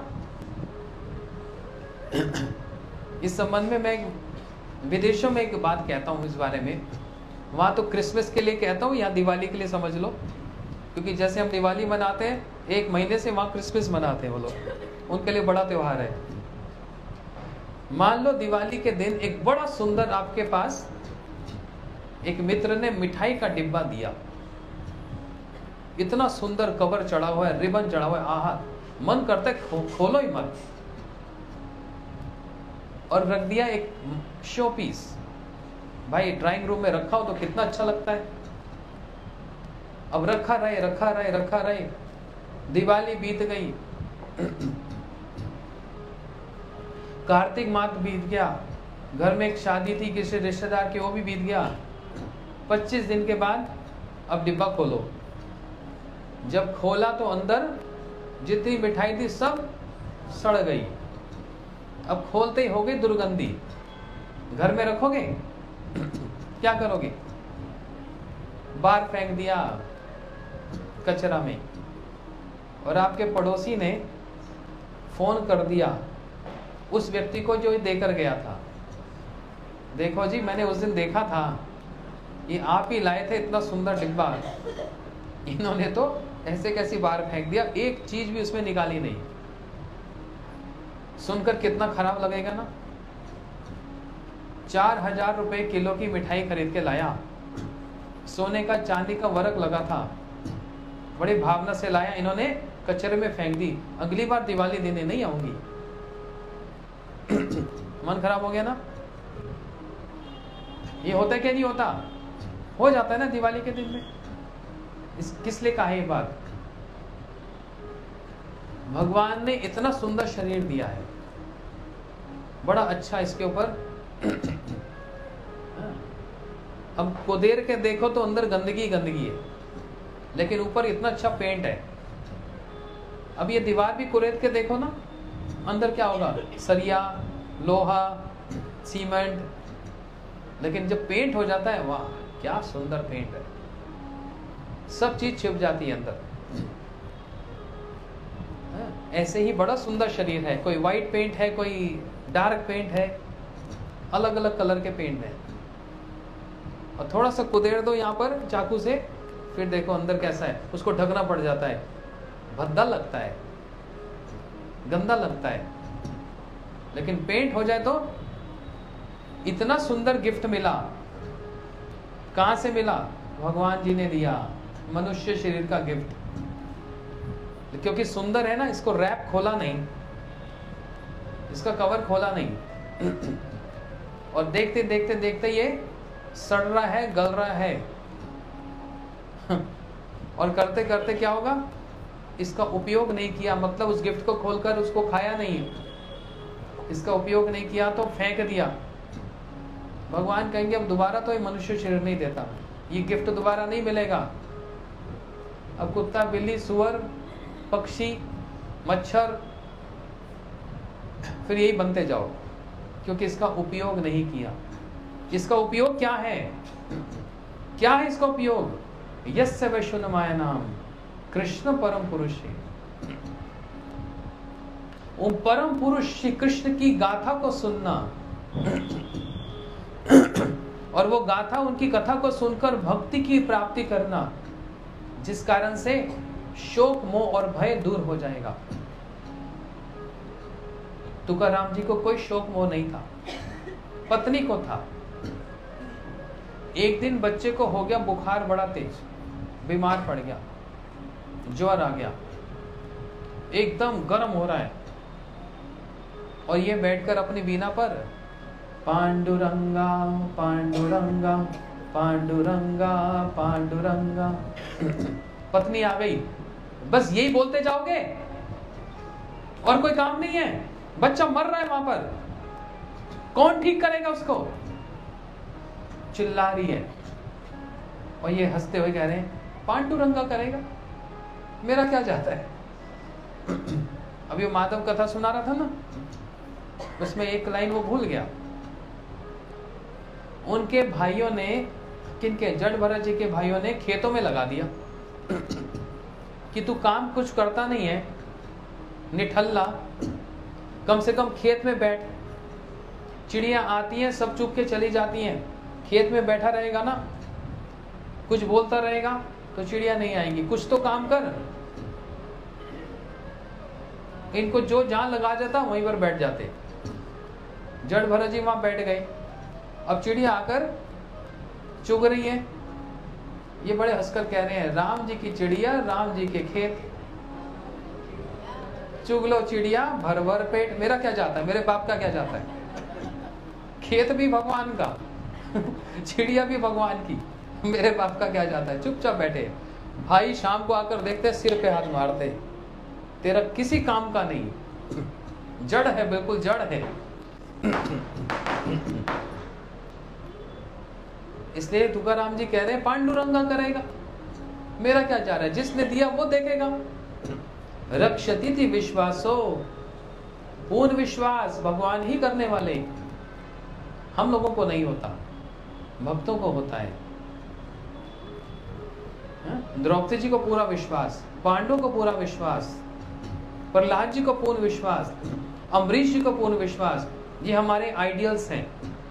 इस संबंध में मैं विदेशों में एक बात कहता हूं इस बारे में। वहां तो क्रिसमस के लिए कहता हूं या दिवाली के लिए समझ लो, क्योंकि जैसे हम दिवाली मनाते हैं एक महीने से वहां क्रिसमस मनाते हैं वो लोग, उनके लिए बड़ा त्योहार है। मान लो दिवाली के दिन एक बड़ा सुंदर आपके पास एक मित्र ने मिठाई का डिब्बा दिया, इतना सुंदर कवर चढ़ा हुआ है, रिबन चढ़ा हुआ है, आहा मन करता है खो, खोलो ही मत, और रख दिया एक शो पीस। भाई ड्राइंग रूम में रखा हो तो कितना अच्छा लगता है। अब रखा रहे रखा रहे रखा रहे दिवाली बीत गई, कार्तिक मास बीत गया, घर में एक शादी थी किसी रिश्तेदार की, वो भी बीत गया। पच्चीस दिन के बाद अब डिब्बा खोलो। जब खोला तो अंदर जितनी मिठाई थी सब सड़ गई। अब खोलते ही हो गई दुर्गंधी। घर में रखोगे क्या करोगे? बाहर फेंक दिया कचरा में। और आपके पड़ोसी ने फोन कर दिया उस व्यक्ति को जो देकर गया था, देखो जी मैंने उस दिन देखा था, ये आप ही लाए थे इतना सुंदर डिब्बा, इन्होंने तो ऐसे कैसी बाहर फेंक दिया, एक चीज भी उसमें निकाली नहीं। सुनकर कितना खराब लगेगा ना। चार हजार रुपए किलो की मिठाई खरीद के लाया, सोने का चांदी का वर्क लगा था, बड़ी भावना से लाया, इन्होंने कचरे में फेंक दी। अगली बार दिवाली देने नहीं आऊंगी। मन खराब हो गया ना। ये होता है क्या? नहीं होता, हो जाता है ना दिवाली के दिन में। इस किस लिए कहा ये बात? भगवान ने इतना सुंदर शरीर दिया है, बड़ा अच्छा इसके ऊपर। अब कुदेर के देखो तो अंदर गंदगी गंदगी है, लेकिन ऊपर इतना अच्छा पेंट है। अब ये दीवार भी कुरेद के देखो ना, अंदर क्या होगा, सरिया, लोहा, सीमेंट, लेकिन जब पेंट हो जाता है, वाह क्या सुंदर पेंट है, सब चीज छिप जाती है अंदर। ऐसे ही बड़ा सुंदर शरीर है, कोई वाइट पेंट है, कोई डार्क पेंट है, अलग अलग कलर के पेंट है। और थोड़ा सा कुदेड़ दो यहाँ पर चाकू से, फिर देखो अंदर कैसा है, उसको ढकना पड़ जाता है, भद्दा लगता है, गंदा लगता है। लेकिन पेंट हो जाए तो इतना सुंदर गिफ्ट मिला। कहां से मिला? भगवान जी ने दिया, मनुष्य शरीर का गिफ्ट। क्योंकि सुंदर है ना, इसको रैप खोला नहीं, इसका कवर खोला नहीं, और देखते देखते देखते ये सड़ रहा है, गल रहा है। और करते करते क्या होगा, इसका उपयोग नहीं किया, मतलब उस गिफ्ट को खोलकर उसको खाया नहीं, इसका उपयोग नहीं किया तो फेंक दिया। भगवान कहेंगे अब दोबारा तो ये मनुष्य शरीर नहीं देता, ये गिफ्ट दोबारा नहीं मिलेगा। अब कुत्ता, बिल्ली, सुअर, पक्षी, मच्छर, फिर यही बनते जाओ, क्योंकि इसका उपयोग नहीं किया। इसका उपयोग क्या है? क्या है इसका उपयोग? यस्य वैश्वनमाय नाम कृष्ण परम पुरुष है। उन परम पुरुष श्री कृष्ण की गाथा को सुनना, और वो गाथा, उनकी कथा को सुनकर भक्ति की प्राप्ति करना, जिस कारण से शोक, मोह और भय दूर हो जाएगा। तुकाराम जी को कोई शोक मोह नहीं था, पत्नी को था। एक दिन बच्चे को हो गया बुखार बड़ा तेज, बीमार पड़ गया, ज्वर आ गया, एकदम गर्म हो रहा है, और ये बैठकर अपनी वीणा पर पांडुरंगा पांडुरंगा पांडुरंगा पांडुरंगा। पत्नी आ गई, बस यही बोलते जाओगे और कोई काम नहीं है, बच्चा मर रहा है वहां पर, कौन ठीक करेगा उसको? चिल्ला रही है, और ये हंसते हुए कह रहे हैं पांडुरंगा करेगा, मेरा क्या जाता है। अभी वो माधव कथा सुना रहा था ना, उसमें एक लाइन वो भूल गया। उनके भाइयों ने, किनके, जड़ भरत जी के भाइयों ने खेतों में लगा दिया कि तू काम कुछ करता नहीं है, निठल्ला, कम से कम खेत में बैठ, चिड़िया आती हैं सब चुप के चली जाती हैं, खेत में बैठा रहेगा ना, कुछ बोलता रहेगा तो चिड़िया नहीं आएंगी, कुछ तो काम कर। इनको जो जहां लगा जाता वहीं पर बैठ जाते। जड़ भरत जी वहां बैठ गए, अब चिड़िया आकर चुग रही है, ये बड़े हंसकर कह रहे हैं राम जी की चिड़िया, राम जी के खेत, चुग लो चिड़िया भर भर पेट, मेरा क्या जाता है, मेरे बाप का क्या जाता है। खेत भी भगवान का, चिड़िया भी भगवान की, मेरे बाप का क्या जाता है। चुपचाप बैठे। भाई शाम को आकर देखते सिर पे हाथ मारते, तेरा किसी काम का नहीं, जड़ है, बिल्कुल जड़ है। इसलिए तुकाराम जी कह रहे हैं पांडुरंगा करेगा, मेरा क्या जा रहा है, जिसने दिया वो देखेगा। रक्षति थी विश्वासो, पूर्ण विश्वास भगवान ही करने वाले, हम लोगों को नहीं होता, भक्तों को होता है। द्रौपदी जी को पूरा विश्वास, पांडवों को पूरा विश्वास, प्रहलाद जी को पूर्ण विश्वास, अम्बरीश जी को पूर्ण विश्वास, ये हमारे आइडियल्स हैं,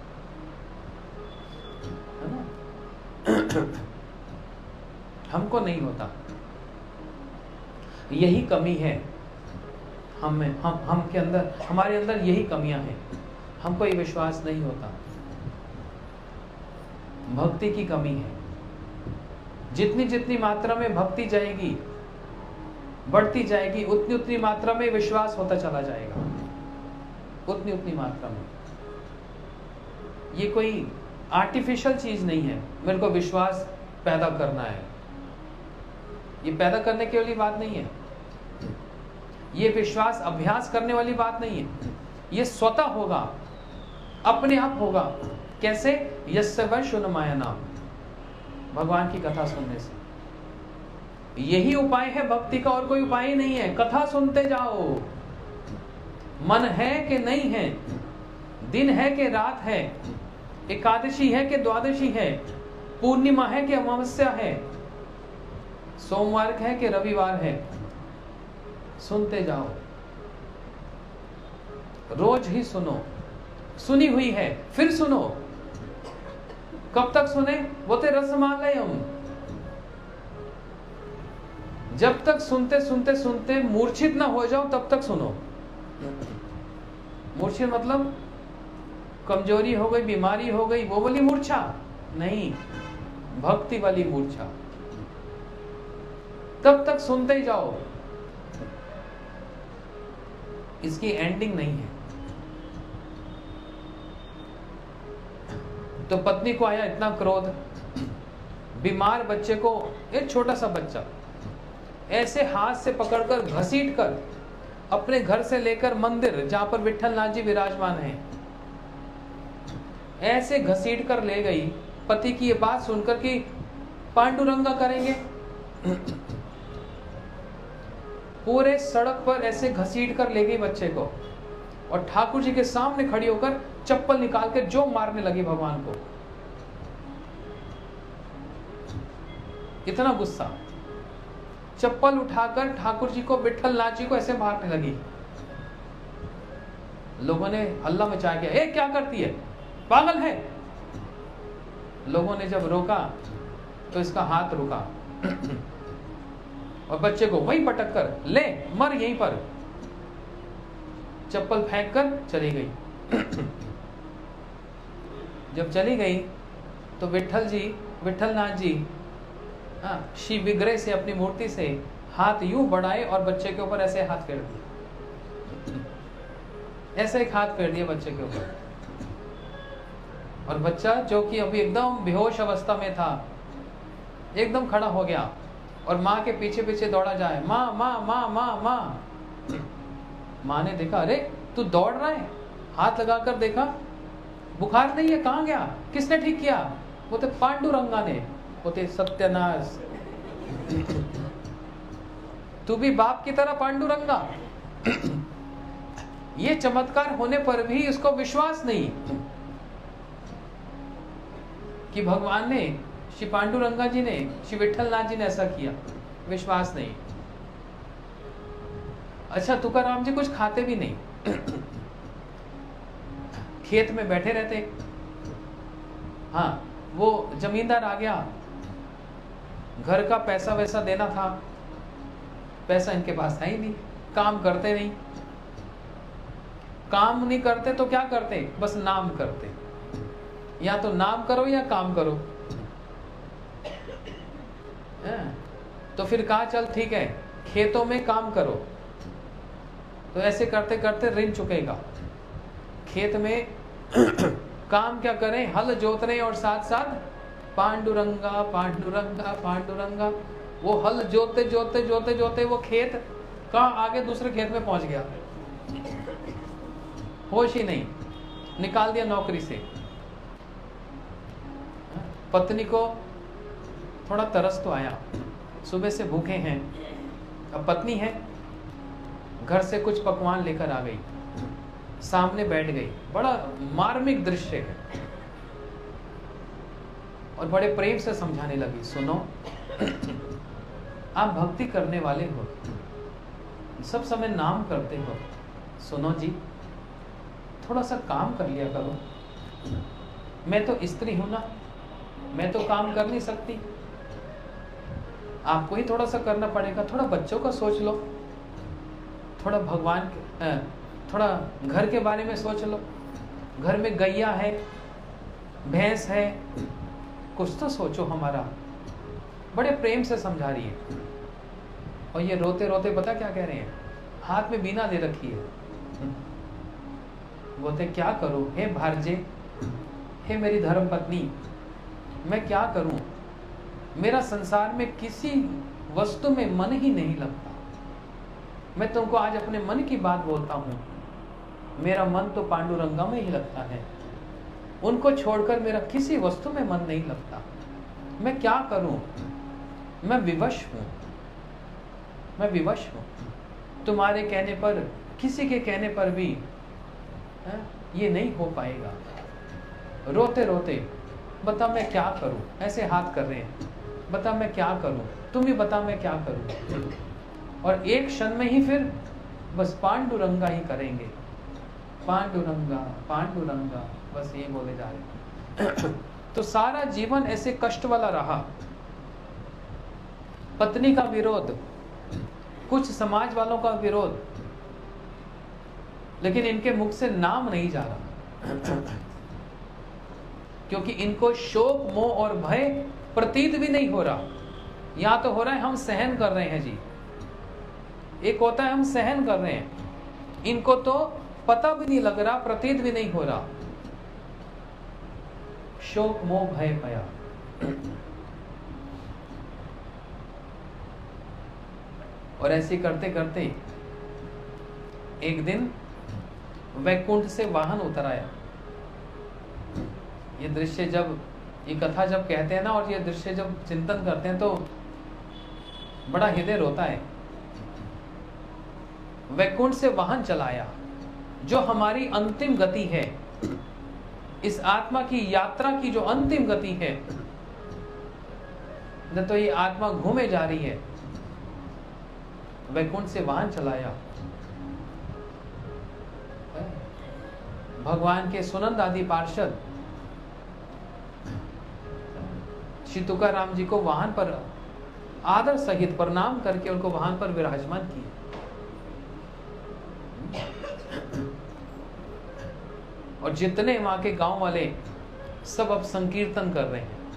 है ना? हमको नहीं होता, यही कमी है हम में, हम हम के अंदर, हमारे अंदर यही कमियां हैं, हमको ये विश्वास नहीं होता, भक्ति की कमी है। जितनी जितनी मात्रा में भक्ति जाएगी, बढ़ती जाएगी, उतनी उतनी मात्रा में विश्वास होता चला जाएगा, उतनी उतनी मात्रा में। ये कोई आर्टिफिशियल चीज नहीं है, मेरे को विश्वास पैदा करना है, ये पैदा करने की वाली बात नहीं है, ये विश्वास अभ्यास करने वाली बात नहीं है, ये स्वतः होगा, अपने आप होगा। कैसे? यस्य वै शृणुमायना, भगवान की कथा सुनने से। यही उपाय है भक्ति का, और कोई उपाय ही नहीं है। कथा सुनते जाओ। मन है कि नहीं है, दिन है कि रात है, एकादशी है कि द्वादशी है, पूर्णिमा है कि अमावस्या है, सोमवार है कि रविवार है, सुनते जाओ। रोज ही सुनो। सुनी हुई है फिर सुनो। कब तक सुने? वो ते रसमालयम। जब तक सुनते सुनते सुनते मूर्छित ना हो जाओ तब तक सुनो। मूर्छित मतलब कमजोरी हो गई, बीमारी हो गई, वो वाली मूर्छा नहीं, भक्ति वाली मूर्छा। तब तक सुनते ही जाओ। इसकी एंडिंग नहीं है। तो पत्नी को आया इतना क्रोध, बीमार बच्चे को, एक छोटा सा बच्चा ऐसे हाथ से पकड़कर घसीट कर अपने घर से लेकर मंदिर जहां पर विठ्ठलनाथ जी विराजमान हैं, ऐसे घसीट कर ले गई। पति की ये बात सुनकर कि पांडुरंगा करेंगे, पूरे सड़क पर ऐसे घसीट कर ले गई बच्चे को, और ठाकुर जी के सामने खड़ी होकर चप्पल निकाल कर जो मारने लगी भगवान को। इतना गुस्सा, चप्पल उठाकर ठाकुर जी को, विठ्ठलनाथ जी को ऐसे मारने लगी। लोगों ने हल्ला मचा दिया, ए क्या करती है, पागल है। लोगों ने जब रोका तो इसका हाथ रुका और बच्चे को वहीं पटक कर, ले मर यहीं पर, चप्पल फेंक कर चली गई। जब चली गई तो विठ्ठल जी, विठ्ठलनाथ जी हाँ, शिव विग्रह से, अपनी मूर्ति से हाथ यूं बढ़ाए और बच्चे के ऊपर ऐसे हाथ फेर दिए, ऐसे एक हाथ फेर दिया बच्चे के ऊपर। और बच्चा जो कि अभी एकदम बेहोश अवस्था में था, एकदम खड़ा हो गया और माँ के पीछे पीछे दौड़ा जाए, माँ माँ माँ माँ माँ। माँ ने देखा, अरे तू दौड़ रहा है, हाथ लगाकर देखा, बुखार नहीं है, कहाँ गया, किसने ठीक किया? वो तो पांडुरंगा ने। वो तो सत्यानाश, तू भी बाप की तरह पांडुरंगा। ये चमत्कार होने पर भी इसको विश्वास नहीं कि भगवान ने, श्री पांडुरंगा जी ने, श्री विठ्ठलनाथ जी ने ऐसा किया, विश्वास नहीं। अच्छा, तुकाराम जी कुछ खाते भी नहीं, खेत में बैठे रहते। हाँ, वो जमींदार आ गया, घर का पैसा वैसा देना था, पैसा इनके पास था ही नहीं, काम करते नहीं। काम नहीं करते तो क्या करते? बस नाम करते। या तो नाम करो या काम करो। तो फिर कहा, चल ठीक है, खेतों में काम करो। तो ऐसे करते करते ऋण चुकेगा। खेत में काम क्या करें? हल जोत रहे और साथ साथ पांडुरंगा पांडुरंगा पांडुरंगा। वो हल जोते जोते जोते जोते वो खेत का आगे दूसरे खेत में पहुंच गया, होश ही नहीं, निकाल दिया नौकरी से। पत्नी को थोड़ा तरस तो आया, सुबह से भूखे हैं, अब पत्नी है, घर से कुछ पकवान लेकर आ गई, सामने बैठ गई। बड़ा मार्मिक दृश्य है और बड़े प्रेम से समझाने लगी, सुनो आप भक्ति करने वाले हो, सब समय नाम करते हो, सुनो जी थोड़ा सा काम कर लिया करो। मैं तो स्त्री हूं ना, मैं तो काम कर नहीं सकती, आपको ही थोड़ा सा करना पड़ेगा। थोड़ा बच्चों का सोच लो, थोड़ा भगवान, थोड़ा घर के बारे में सोच लो। घर में गैया है, भैंस है, कुछ तो सोचो हमारा। बड़े प्रेम से समझा रही है। और ये रोते रोते पता क्या कह रहे हैं? हाथ में बीना दे रखी है। बोलते क्या करूं हे भारजे, हे मेरी धर्म पत्नी, मैं क्या करूं? मेरा संसार में किसी वस्तु में मन ही नहीं लगता। मैं तुमको आज अपने मन की बात बोलता हूं। मेरा मन तो पांडुरंगा में ही लगता है, उनको छोड़कर मेरा किसी वस्तु में मन नहीं लगता। मैं क्या करूं? मैं विवश हूं, मैं विवश हूं। तुम्हारे कहने पर, किसी के कहने पर भी है? ये नहीं हो पाएगा। रोते रोते बता मैं क्या करूं, ऐसे हाथ कर रहे हैं, बता मैं क्या करूं, तुम ही बता मैं क्या करूं। और एक क्षण में ही फिर बस पांडुरंगा ही करेंगे, पांडुरंगा पांडुरंगा, बस ये बोले जा रहे। तो सारा जीवन ऐसे कष्ट वाला रहा। पत्नी का विरोध, कुछ समाज वालों का विरोध, लेकिन इनके मुख से नाम नहीं जा रहा, क्योंकि इनको शोक मोह और भय प्रतीत भी नहीं हो रहा। यहां तो हो रहा है हम सहन कर रहे हैं जी, एक होता है हम सहन कर रहे हैं, इनको तो पता भी नहीं लग रहा, प्रतीत भी नहीं हो रहा। शोक मोह भय भया। और ऐसे करते करते एक दिन वैकुंठ से वाहन उतर आया। ये दृश्य जब, ये कथा जब कहते हैं ना, और ये दृश्य जब चिंतन करते हैं तो बड़ा हृदय रोता है। वैकुंठ से वाहन चलाया, जो हमारी अंतिम गति है, इस आत्मा की यात्रा की जो अंतिम गति है, न तो ये आत्मा घूमे जा रही है, वैकुंठ से वाहन चलाया। भगवान के सुनंद आदि पार्षद श्री तुकाराम जी को वाहन पर आदर सहित प्रणाम करके उनको वाहन पर विराजमान किए। और जितने वहां के गांव वाले सब अब संकीर्तन कर रहे हैं,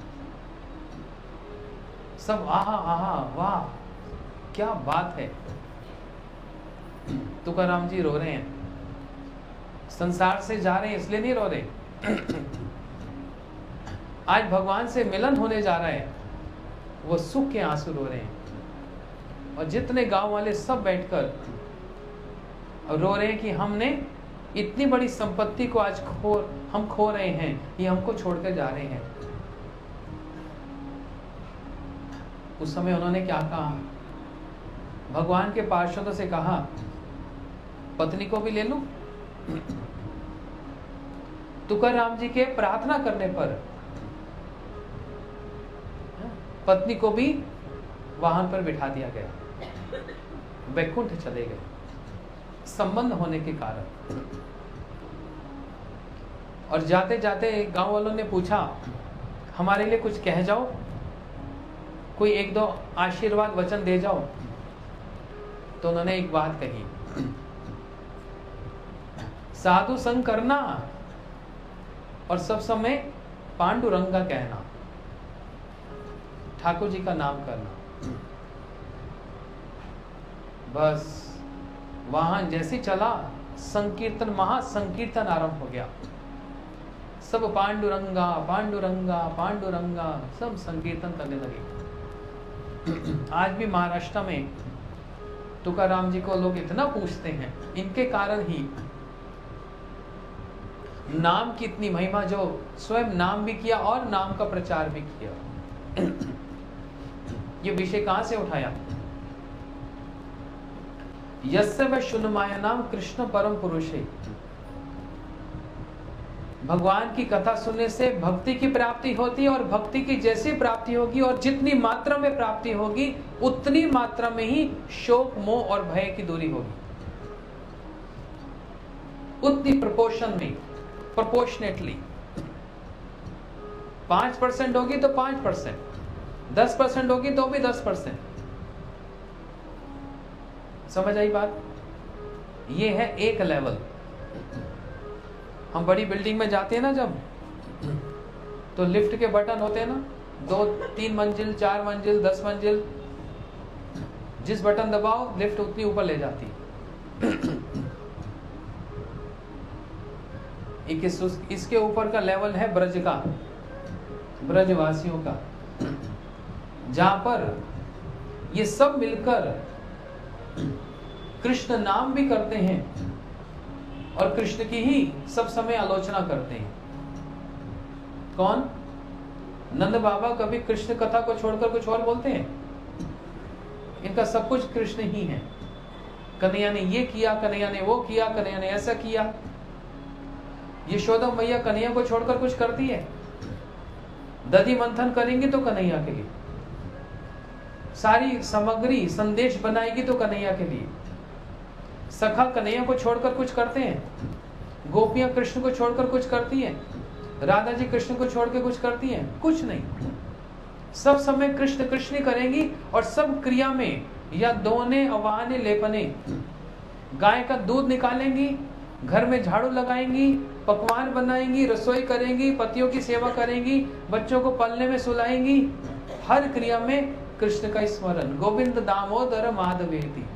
सब आहा आहा वाह क्या बात है। तुकाराम जी रो रहे हैं, संसार से जा रहे हैं इसलिए नहीं रो रहे, आज भगवान से मिलन होने जा रहा है, वो सुख के आंसू रो रहे हैं। और जितने गांव वाले सब बैठकर रो रहे हैं कि हमने इतनी बड़ी संपत्ति को आज खो हम खो रहे हैं, ये हमको छोड़कर जा रहे हैं। उस समय उन्होंने क्या कहा? भगवान के पार्षदों से कहा, पत्नी को भी ले लूं? तुकाराम जी के प्रार्थना करने पर पत्नी को भी वाहन पर बिठा दिया गया, वैकुंठ चले गए संबंध होने के कारण। और जाते जाते गांव वालों ने पूछा, हमारे लिए कुछ कह जाओ, कोई एक दो आशीर्वाद वचन दे जाओ। तो उन्होंने एक बात कही, साधु संग करना और सब समय पांडुरंगा कहना, ठाकुर जी का नाम करना। बस वाहन जैसे चला, संकीर्तन महासंकीर्तन आरंभ हो गया। सब पांडुरंगा पांडुरंगा पांडुरंगा सब संकीर्तन करने लगे। आज भी महाराष्ट्र में तुकाराम जी को लोग इतना पूछते हैं, इनके कारण ही नाम की इतनी महिमा, जो स्वयं नाम भी किया और नाम का प्रचार भी किया। ये विषय कहां से उठाया? यस्य व शुनमाया नाम कृष्ण परम पुरुषे। भगवान की कथा सुनने से भक्ति की प्राप्ति होती है, और भक्ति की जैसी प्राप्ति होगी और जितनी मात्रा में प्राप्ति होगी, उतनी मात्रा में ही शोक मोह और भय की दूरी होगी। उतनी प्रोपोर्शन में, प्रोपोर्शनेटली। पांच परसेंट होगी तो पांच परसेंट, दस परसेंट होगी तो भी दस परसेंट। समझ आई बात? ये है एक लेवल। हम बड़ी बिल्डिंग में जाते हैं ना जब, तो लिफ्ट के बटन होते हैं ना, दो तीन मंजिल, चार मंजिल, दस मंजिल, जिस बटन दबाओ लिफ्ट उतनी ऊपर ले जाती। इसके ऊपर का लेवल है ब्रज का, ब्रजवासियों का, जहां पर ये सब मिलकर कृष्ण नाम भी करते हैं और कृष्ण की ही सब समय आलोचना करते हैं। कौन? नंद बाबा कभी कृष्ण कथा को छोड़कर कुछ और बोलते हैं? इनका सब कुछ कृष्ण ही है। कन्हैया ने ये किया, कन्हैया ने वो किया, कन्हैया ने ऐसा किया। यशोदा मैया कन्हैया को छोड़कर कुछ करती है? दधि मंथन करेंगी तो कन्हैया के लिए, सारी सामग्री संदेश बनाएगी तो कन्हैया के लिए। सखा कन्हैया को छोड़कर कुछ करते हैं? गोपियां कृष्ण को छोड़कर कुछ करती हैं? राधा जी कृष्ण को छोड़ के कुछ करती हैं? कुछ नहीं। सब समय कृष्ण कृष्ण करेंगी और सब क्रिया में या दोने अवाने लेपने, गाय का दूध निकालेंगी, घर में झाड़ू लगाएंगी, पकवान बनाएंगी, रसोई करेंगी, पतियों की सेवा करेंगी, बच्चों को पलने में सुलाएंगी। हर क्रिया में कृष्ण का स्मरण, गोविंद दामोदर माधवेति,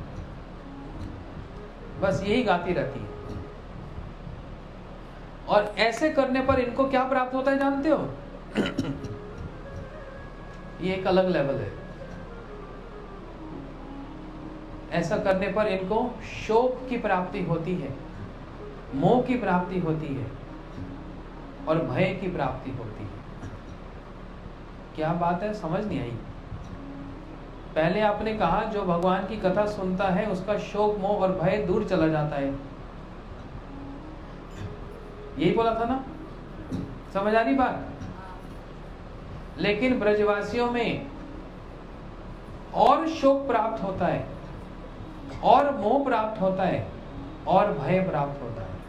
बस यही गाती रहती है। और ऐसे करने पर इनको क्या प्राप्त होता है जानते हो? ये एक अलग लेवल है। ऐसा करने पर इनको शोक की प्राप्ति होती है, मोह की प्राप्ति होती है और भय की प्राप्ति होती है। क्या बात है, समझ नहीं आई? पहले आपने कहा जो भगवान की कथा सुनता है उसका शोक मोह और भय दूर चला जाता है, यही बोला था ना? समझ आ रही बात? लेकिन ब्रजवासियों में और शोक प्राप्त होता है, और मोह प्राप्त होता है, और भय प्राप्त होता है।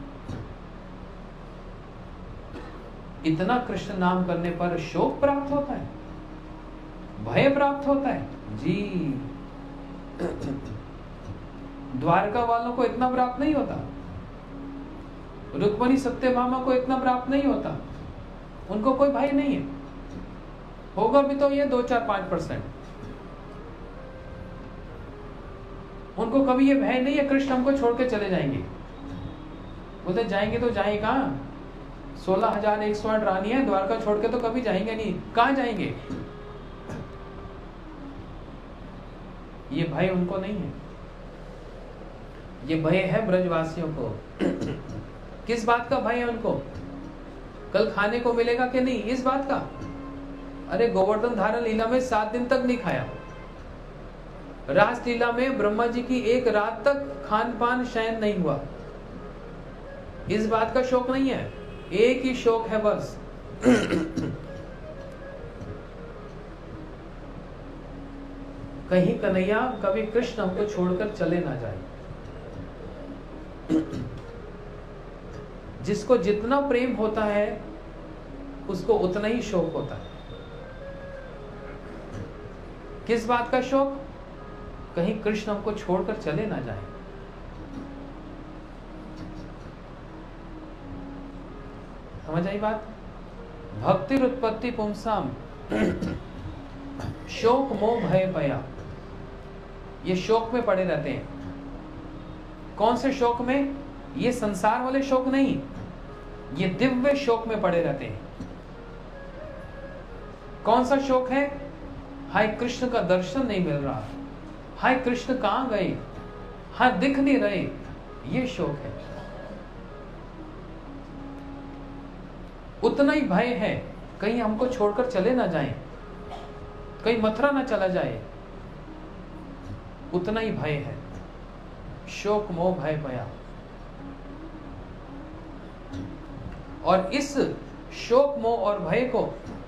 इतना कृष्ण नाम करने पर शोक प्राप्त होता है, भय प्राप्त होता है जी। द्वारका वालों को इतना प्राप्त नहीं होता, रुक्मणी सत्यभामा को इतना प्राप्त नहीं होता, उनको कोई भय नहीं है। होगा भी तो ये दो चार पांच परसेंट। उनको कभी ये भय नहीं है कृष्ण हमको छोड़ के चले जाएंगे। बोलते जाएंगे तो जाए कहां? सोलह हजार एक सौ आठ रानी है, द्वारका छोड़ के तो कभी जाएंगे नहीं। कहां जाएंगे? ये भय उनको नहीं है। ये भय है ब्रजवासियों को। किस बात का भय है उनको? कल खाने को मिलेगा कि नहीं, इस बात का। अरे गोवर्धन धारण लीला में सात दिन तक नहीं खाया। रास लीला में ब्रह्मा जी की एक रात तक खान पान शयन नहीं हुआ। इस बात का शोक नहीं है, एक ही शोक है बस। कहीं कन्हैया कभी कृष्ण हमको छोड़कर चले ना जाए। जिसको जितना प्रेम होता है उसको उतना ही शोक होता है। किस बात का शोक? कहीं कृष्ण हमको छोड़कर चले ना जाए। समझ आई बात? भक्ति उत्पत्ति पुंसाम शोक मोह भय भया, ये शोक में पड़े रहते हैं। कौन से शोक में? ये संसार वाले शोक नहीं, ये दिव्य शोक में पड़े रहते हैं। कौन सा शोक है? हाय कृष्ण का दर्शन नहीं मिल रहा, हाय कृष्ण कहां गए, हाय दिख नहीं रहे, ये शोक है। उतना ही भय है कहीं हमको छोड़कर चले ना जाएं, कहीं मथुरा ना चला जाए, उतना ही भय है। शोक मोह भय भया। और इस शोक मोह और भय को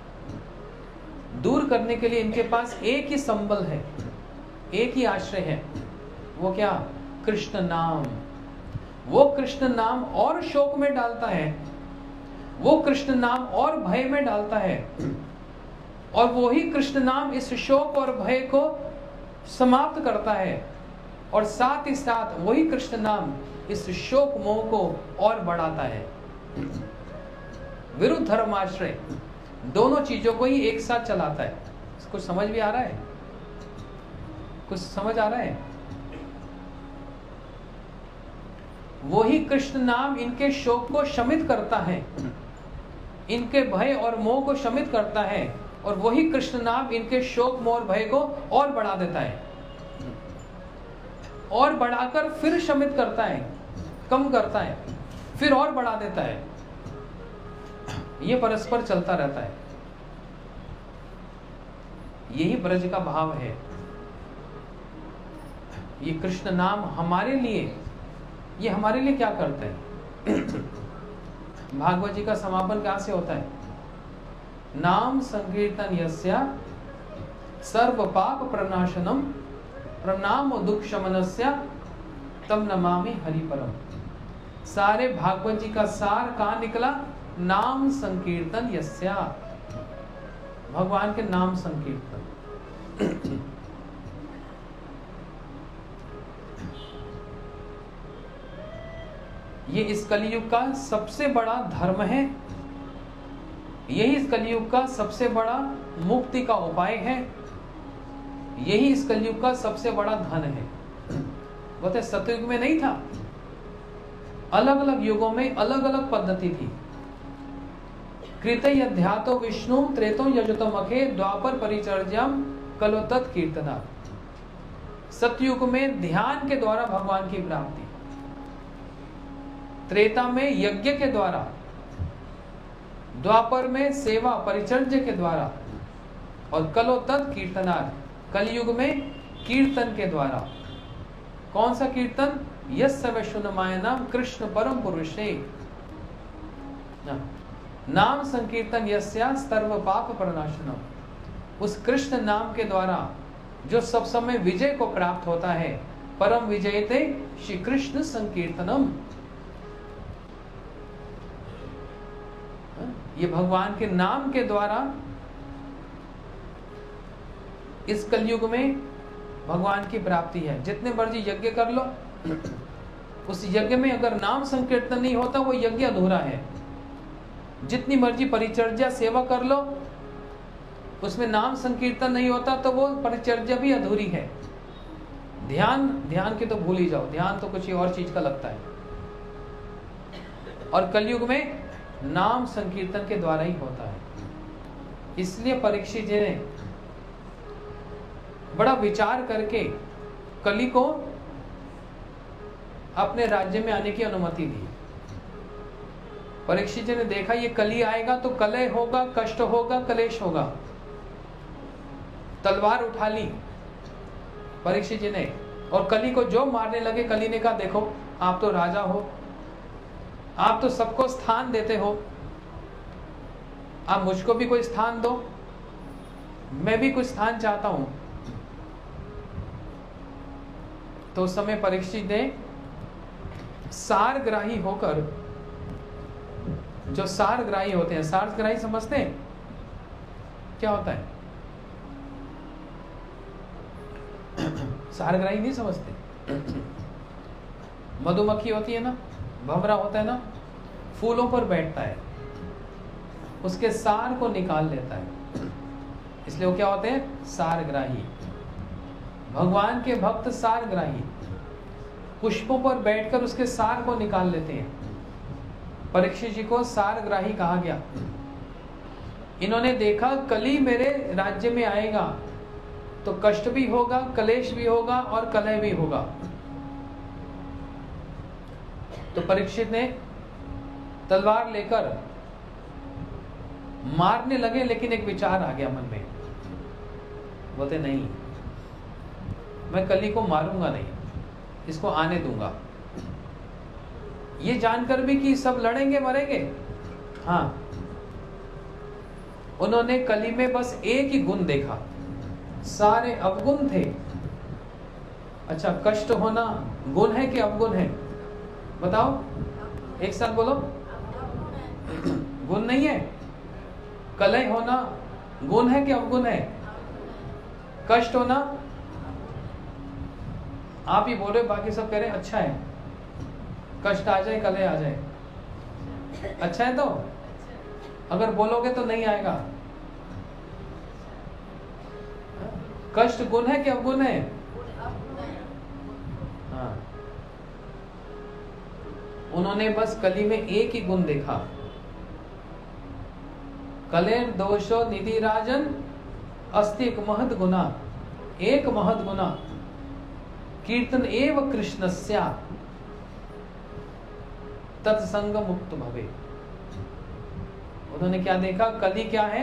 दूर करने के लिए इनके पास एक ही संबल है, एक ही आश्रय है। वो क्या? कृष्ण नाम। वो कृष्ण नाम और शोक में डालता है, वो कृष्ण नाम और भय में डालता है, और वो ही कृष्ण नाम इस शोक और भय को समाप्त करता है, और साथ ही साथ वही कृष्ण नाम इस शोक मोह को और बढ़ाता है। विरुद्ध धर्माश्रय दोनों चीजों को ही एक साथ चलाता है। कुछ समझ भी आ रहा है? कुछ समझ आ रहा है? वही कृष्ण नाम इनके शोक को शमित करता है, इनके भय और मोह को शमित करता है, और वही कृष्ण नाम इनके शोक मोह और भय को और बढ़ा देता है, और बढ़ाकर फिर शमित करता है, कम करता है, फिर और बढ़ा देता है। ये परस्पर चलता रहता है। यही ब्रज का भाव है। ये कृष्ण नाम हमारे लिए, ये हमारे लिए क्या करते हैं? भागवत जी का समापन कहां से होता है? नाम संकीर्तन यस्या सर्व पाप प्रणाशनम प्रणाम दुख शमनस्या तम नमामि हरि परम। सारे भागवत जी का सार कहां निकला? नाम संकीर्तन यस्या, भगवान के नाम संकीर्तन। ये इस कलयुग का सबसे बड़ा धर्म है। यही इस कलयुग का सबसे बड़ा मुक्ति का उपाय है। यही इस कलयुग का सबसे बड़ा धन है। बोलते सतयुग में नहीं था, अलग अलग युगों में अलग अलग पद्धति थी। कृतय अध्यातो विष्णु त्रेतो यजतो मखे द्वापर परिचर्याम कलो तत् कीर्तना। सतयुग में ध्यान के द्वारा भगवान की प्राप्ति, त्रेता में यज्ञ के द्वारा, द्वापर में सेवा परिचर्य के द्वारा, और कलो तत् कीर्तनार्थ कलयुग में कीर्तन के द्वारा। कौन सा कीर्तन? यस सर्वशुनमायनाम कृष्ण परम पुरुषे। नाम संकीर्तन यस्या सर्व पाप प्रणाशनम। उस कृष्ण नाम के द्वारा जो सब समय विजय को प्राप्त होता है। परम विजयते श्री कृष्ण संकीर्तनम। ये भगवान के नाम के द्वारा इस कलयुग में भगवान की प्राप्ति है। जितने मर्जी यज्ञ कर लो, उस यज्ञ में अगर नाम संकीर्तन नहीं होता वो यज्ञ अधूरा है। जितनी मर्जी परिचर्या सेवा कर लो, उसमें नाम संकीर्तन नहीं होता तो वो परिचर्या भी अधूरी है। ध्यान ध्यान के तो भूल ही जाओ, ध्यान तो कुछ और चीज का लगता है। और कलयुग में नाम संकीर्तन के द्वारा ही होता है। इसलिए परीक्षित जी ने बड़ा विचार करके कली को अपने राज्य में आने की अनुमति दी। परीक्षित जी ने देखा ये कली आएगा तो कलह होगा, कष्ट होगा, कलेश होगा। तलवार उठा ली परीक्षित जी ने, और कली को जो मारने लगे, कली ने कहा देखो आप तो राजा हो, आप तो सबको स्थान देते हो, आप मुझको भी कोई स्थान दो, मैं भी कुछ स्थान चाहता हूं। तो उस समय परीक्षित ने सारग्राही होकर, जो सारग्राही होते हैं, सारग्राही समझते हैं क्या होता है? सारग्राही नहीं समझते? मधुमक्खी होती है ना, भंवरा होता है ना, फूलों पर बैठता है, उसके सार को निकाल लेता है, इसलिए वो क्या होते हैं? सारग्राही। भगवान के भक्त सारग्राही, पुष्पों पर बैठकर उसके सार को निकाल लेते हैं। परीक्षित जी को सारग्राही कहा गया। इन्होंने देखा कली मेरे राज्य में आएगा तो कष्ट भी होगा, कलेश भी होगा और कलह भी होगा। तो परीक्षित ने तलवार लेकर मारने लगे, लेकिन एक विचार आ गया मन में। बोलते नहीं, मैं कली को मारूंगा नहीं, इसको आने दूंगा। ये जानकर भी कि सब लड़ेंगे मरेंगे, हाँ, उन्होंने कली में बस एक ही गुण देखा, सारे अवगुण थे। अच्छा, कष्ट होना गुण है कि अवगुण है? बताओ, एक साथ बोलो। गुण नहीं है। कलह होना गुण है कि अवगुण है? कष्ट होना, आप ही बोल रहे, बाकी सब कह रहे अच्छा है। कष्ट आ जाए, कलह आ जाए, अच्छा है। तो अगर बोलोगे तो नहीं आएगा। कष्ट गुण है कि अवगुण है? हाँ, उन्होंने बस कली में एक ही गुण देखा, कलेर दोषो निधि राजन अस्ति एक महद गुना, एक महद गुना कीर्तन एव कृष्णस्या। तत्संग मुक्त भवे। उन्होंने क्या देखा? कली क्या है?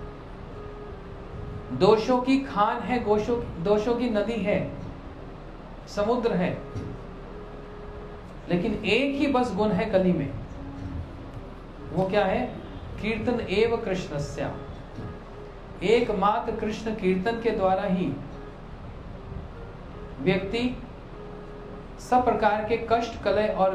दोषों की खान है, दोषों दोषों की नदी है, समुद्र है, लेकिन एक ही बस गुण है कली में। वो क्या है? कीर्तन एव कृष्णस्या। एकमात्र कृष्ण कीर्तन के द्वारा ही व्यक्ति सब प्रकार के कष्ट, कलह और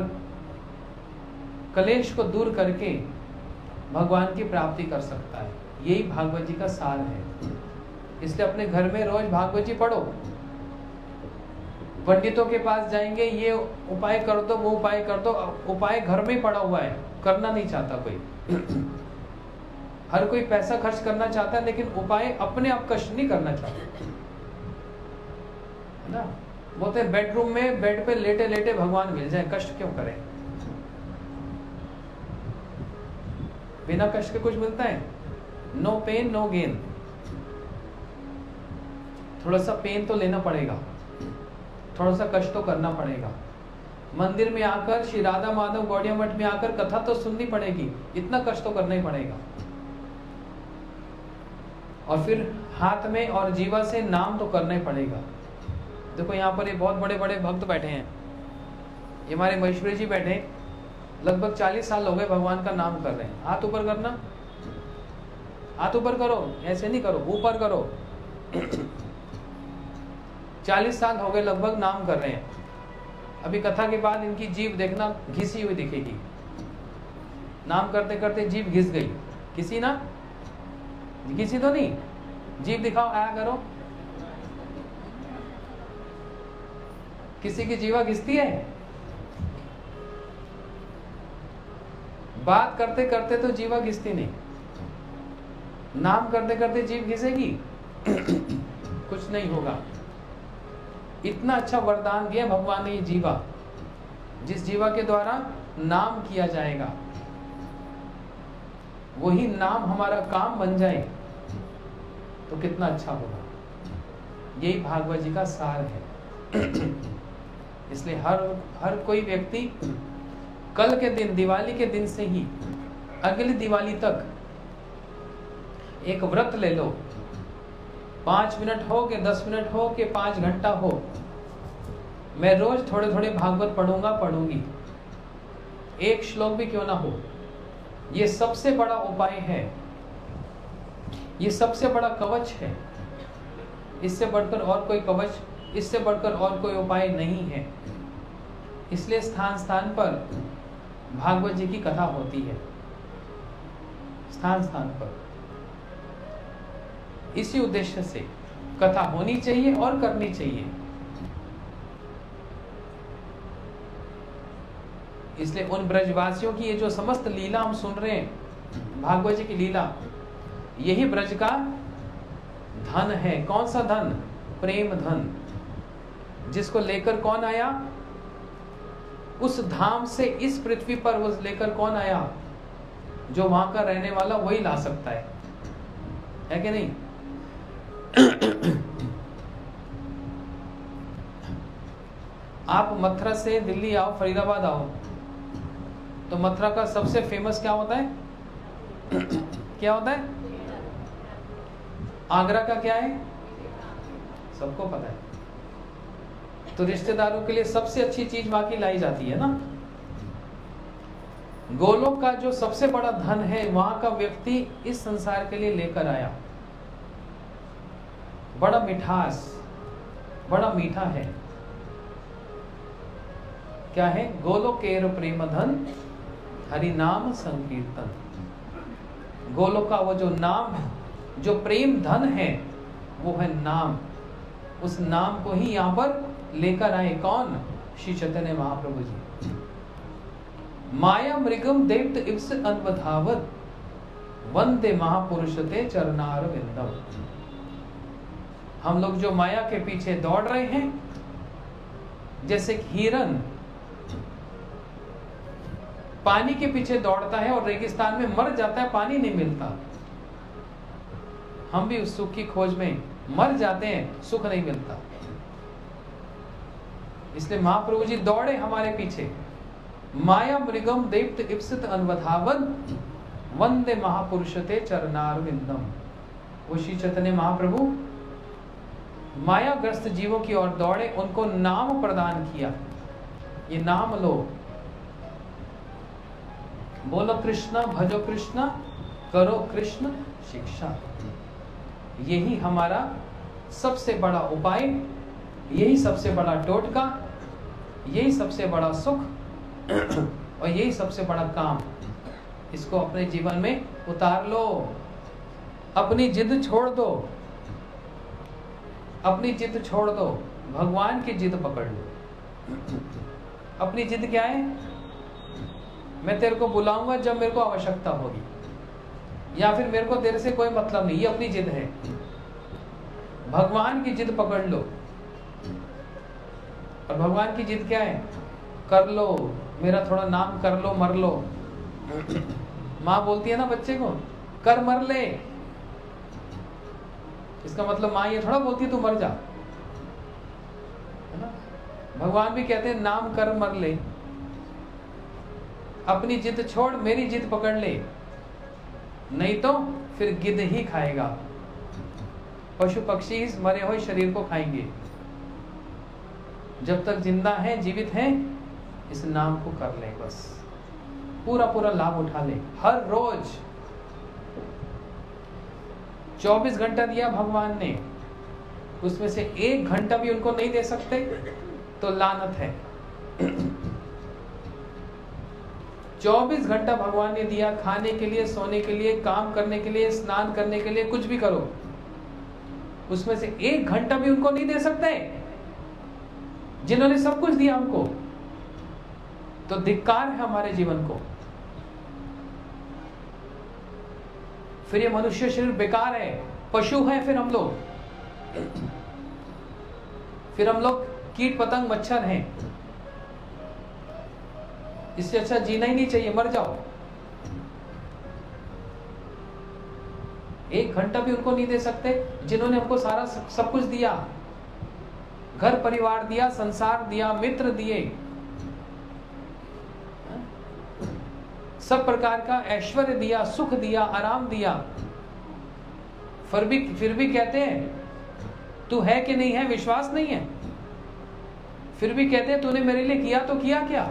कलेश को दूर करके भगवान की प्राप्ति कर सकता है। यही भागवत जी का सार है। इसलिए अपने घर में रोज भागवत जी पढ़ो। पंडितों के पास जाएंगे, ये उपाय कर दो, वो उपाय कर दो, उपाय घर में पड़ा हुआ है, करना नहीं चाहता कोई। हर कोई पैसा खर्च करना चाहता है, लेकिन उपाय अपने आप कष्ट नहीं करना चाहता ना। बोलते बेडरूम में बेड पे लेटे लेटे भगवान मिल जाए, कष्ट क्यों करें? बिना कष्ट के कुछ मिलता है? No pain no gain. थोड़ा सा पेन तो लेना पड़ेगा, थोड़ा सा कष्ट तो करना पड़ेगा। मंदिर में आकर, श्री राधा माधव गौड़िया मठ में आकर कथा तो सुननी पड़ेगी, इतना कष्ट तो करना ही पड़ेगा। और फिर हाथ में और जीवा से नाम तो करना ही पड़ेगा। देखो यहाँ पर ये बहुत बड़े बड़े भक्त बैठे हैं, ये हमारे महेश्वरी जी बैठे हैं, लगभग चालीस साल हो गए भगवान का नाम कर रहे हैं। हाथ ऊपर करना, हाथ ऊपर करो, ऐसे नहीं करो, ऊपर करो। चालीस साल हो गए लगभग नाम कर रहे हैं। अभी कथा के बाद इनकी जीभ देखना घिसी हुई दिखेगी। नाम करते करते जीभ घिस गई। किसी ना घिसी तो नहीं? जीभ दिखाओ, आया करो। किसी की जीवा घिसती है? बात करते करते तो जीवा घिसती नहीं, नाम करते करते जीभ घिसेगी? कुछ नहीं होगा। इतना अच्छा वरदान दिया भगवान ने ये जीवा, जिस जीवा के द्वारा नाम किया जाएगा, वही नाम हमारा काम बन जाए तो कितना अच्छा होगा। यही भागवत जी का सार है। इसलिए हर हर कोई व्यक्ति कल के दिन, दिवाली के दिन से ही अगली दिवाली तक एक व्रत ले लो। पांच मिनट हो के दस मिनट हो के पांच घंटा हो, मैं रोज थोड़े थोड़े भागवत पढ़ूंगा पढ़ूंगी, एक श्लोक भी क्यों ना हो। ये सबसे बड़ा उपाय है, ये सबसे बड़ा कवच है। इससे बढ़कर और कोई कवच, इससे बढ़कर और कोई उपाय नहीं है। इसलिए स्थान स्थान पर भागवत जी की कथा होती है, स्थान स्थान पर। इसी उद्देश्य से कथा होनी चाहिए और करनी चाहिए। इसलिए उन ब्रजवासियों की ये जो समस्त लीला हम सुन रहे हैं, भागवत जी की लीला, यही ब्रज का धन है। कौन सा धन? प्रेम धन। जिसको लेकर कौन आया? उस धाम से इस पृथ्वी पर वो लेकर कौन आया? जो वहां का रहने वाला वही ला सकता है, है कि नहीं? आप मथुरा से दिल्ली आओ, फरीदाबाद आओ, तो मथुरा का सबसे फेमस क्या होता है? क्या होता है? आगरा का क्या है? सबको पता है। तो रिश्तेदारों के लिए सबसे अच्छी चीज वहां की लाई जाती है ना। गोलोक का जो सबसे बड़ा धन है, वहां का व्यक्ति इस संसार के लिए लेकर आया। बड़ा मिठास, बड़ा मीठा है। क्या है? गोलोकेर प्रेम धन हरि नाम संकीर्तन। गोलोक का वो जो नाम है, जो प्रेम धन है, वो है नाम। उस नाम को ही यहां पर लेकर आए कौन? श्री चैतन्य महाप्रभु जी। माया मृगम देवत इप्स अनवधावत वंदे महापुरुष ते चरणार विंदम। हम लोग जो माया के पीछे दौड़ रहे हैं, जैसे हिरन पानी के पीछे दौड़ता है और रेगिस्तान में मर जाता है, पानी नहीं मिलता। हम भी उस सुख की खोज में मर जाते हैं, सुख नहीं मिलता। इसलिए महाप्रभु जी दौड़े हमारे पीछे माया मृगम देप्त इप्सित अनवधावन वंदे महापुरुषते चरणारविंदम। वो श्री चैतन्य महाप्रभु मायाग्रस्त जीवों की ओर दौड़े, उनको नाम प्रदान किया। ये नाम लो, बोलो कृष्ण, भजो कृष्ण, करो कृष्ण शिक्षा। यही हमारा सबसे बड़ा उपाय, यही सबसे बड़ा टोटका, यही सबसे बड़ा सुख और यही सबसे बड़ा काम। इसको अपने जीवन में उतार लो। अपनी जिद छोड़ दो, अपनी जिद छोड़ दो, भगवान की जिद पकड़ लो। अपनी जिद क्या है? मैं तेरे को बुलाऊंगा जब मेरे को आवश्यकता होगी, या फिर मेरे को तेरे से कोई मतलब नहीं, ये अपनी जिद है। भगवान की जिद पकड़ लो। और भगवान की जिद क्या है? कर लो, मेरा थोड़ा नाम कर लो, मर लो। माँ बोलती है ना बच्चे को, कर मर ले। इसका मतलब माँ ये थोड़ा बोलती है तू मर जा, है ना? भगवान भी कहते हैं नाम कर मर ले। अपनी जिद छोड़, मेरी जिद पकड़ ले, नहीं तो फिर गिद्ध ही खाएगा। पशु पक्षी इस मरे हुए शरीर को खाएंगे। जब तक जिंदा है, जीवित है, इस नाम को कर ले, बस पूरा पूरा लाभ उठा ले। हर रोज चौबीस घंटा दिया भगवान ने, उसमें से एक घंटा भी उनको नहीं दे सकते तो लानत है। चौबीस घंटा भगवान ने दिया खाने के लिए, सोने के लिए, काम करने के लिए, स्नान करने के लिए, कुछ भी करो, उसमें से एक घंटा भी उनको नहीं दे सकते, जिन्होंने सब कुछ दिया हमको। तो धिक्कार है हमारे जीवन को। फिर ये मनुष्य शरीर बेकार है, पशु है फिर हम लोग, फिर हम लोग कीट पतंग मच्छर हैं। इससे अच्छा जीना ही नहीं चाहिए, मर जाओ। एक घंटा भी उनको नहीं दे सकते जिन्होंने हमको सारा सब कुछ दिया, घर परिवार दिया, संसार दिया, मित्र दिए, सब प्रकार का ऐश्वर्य दिया, सुख दिया, आराम दिया। फिर भी फिर भी कहते हैं तू है कि नहीं है, विश्वास नहीं है। फिर भी कहते हैं तूने मेरे लिए किया तो किया क्या।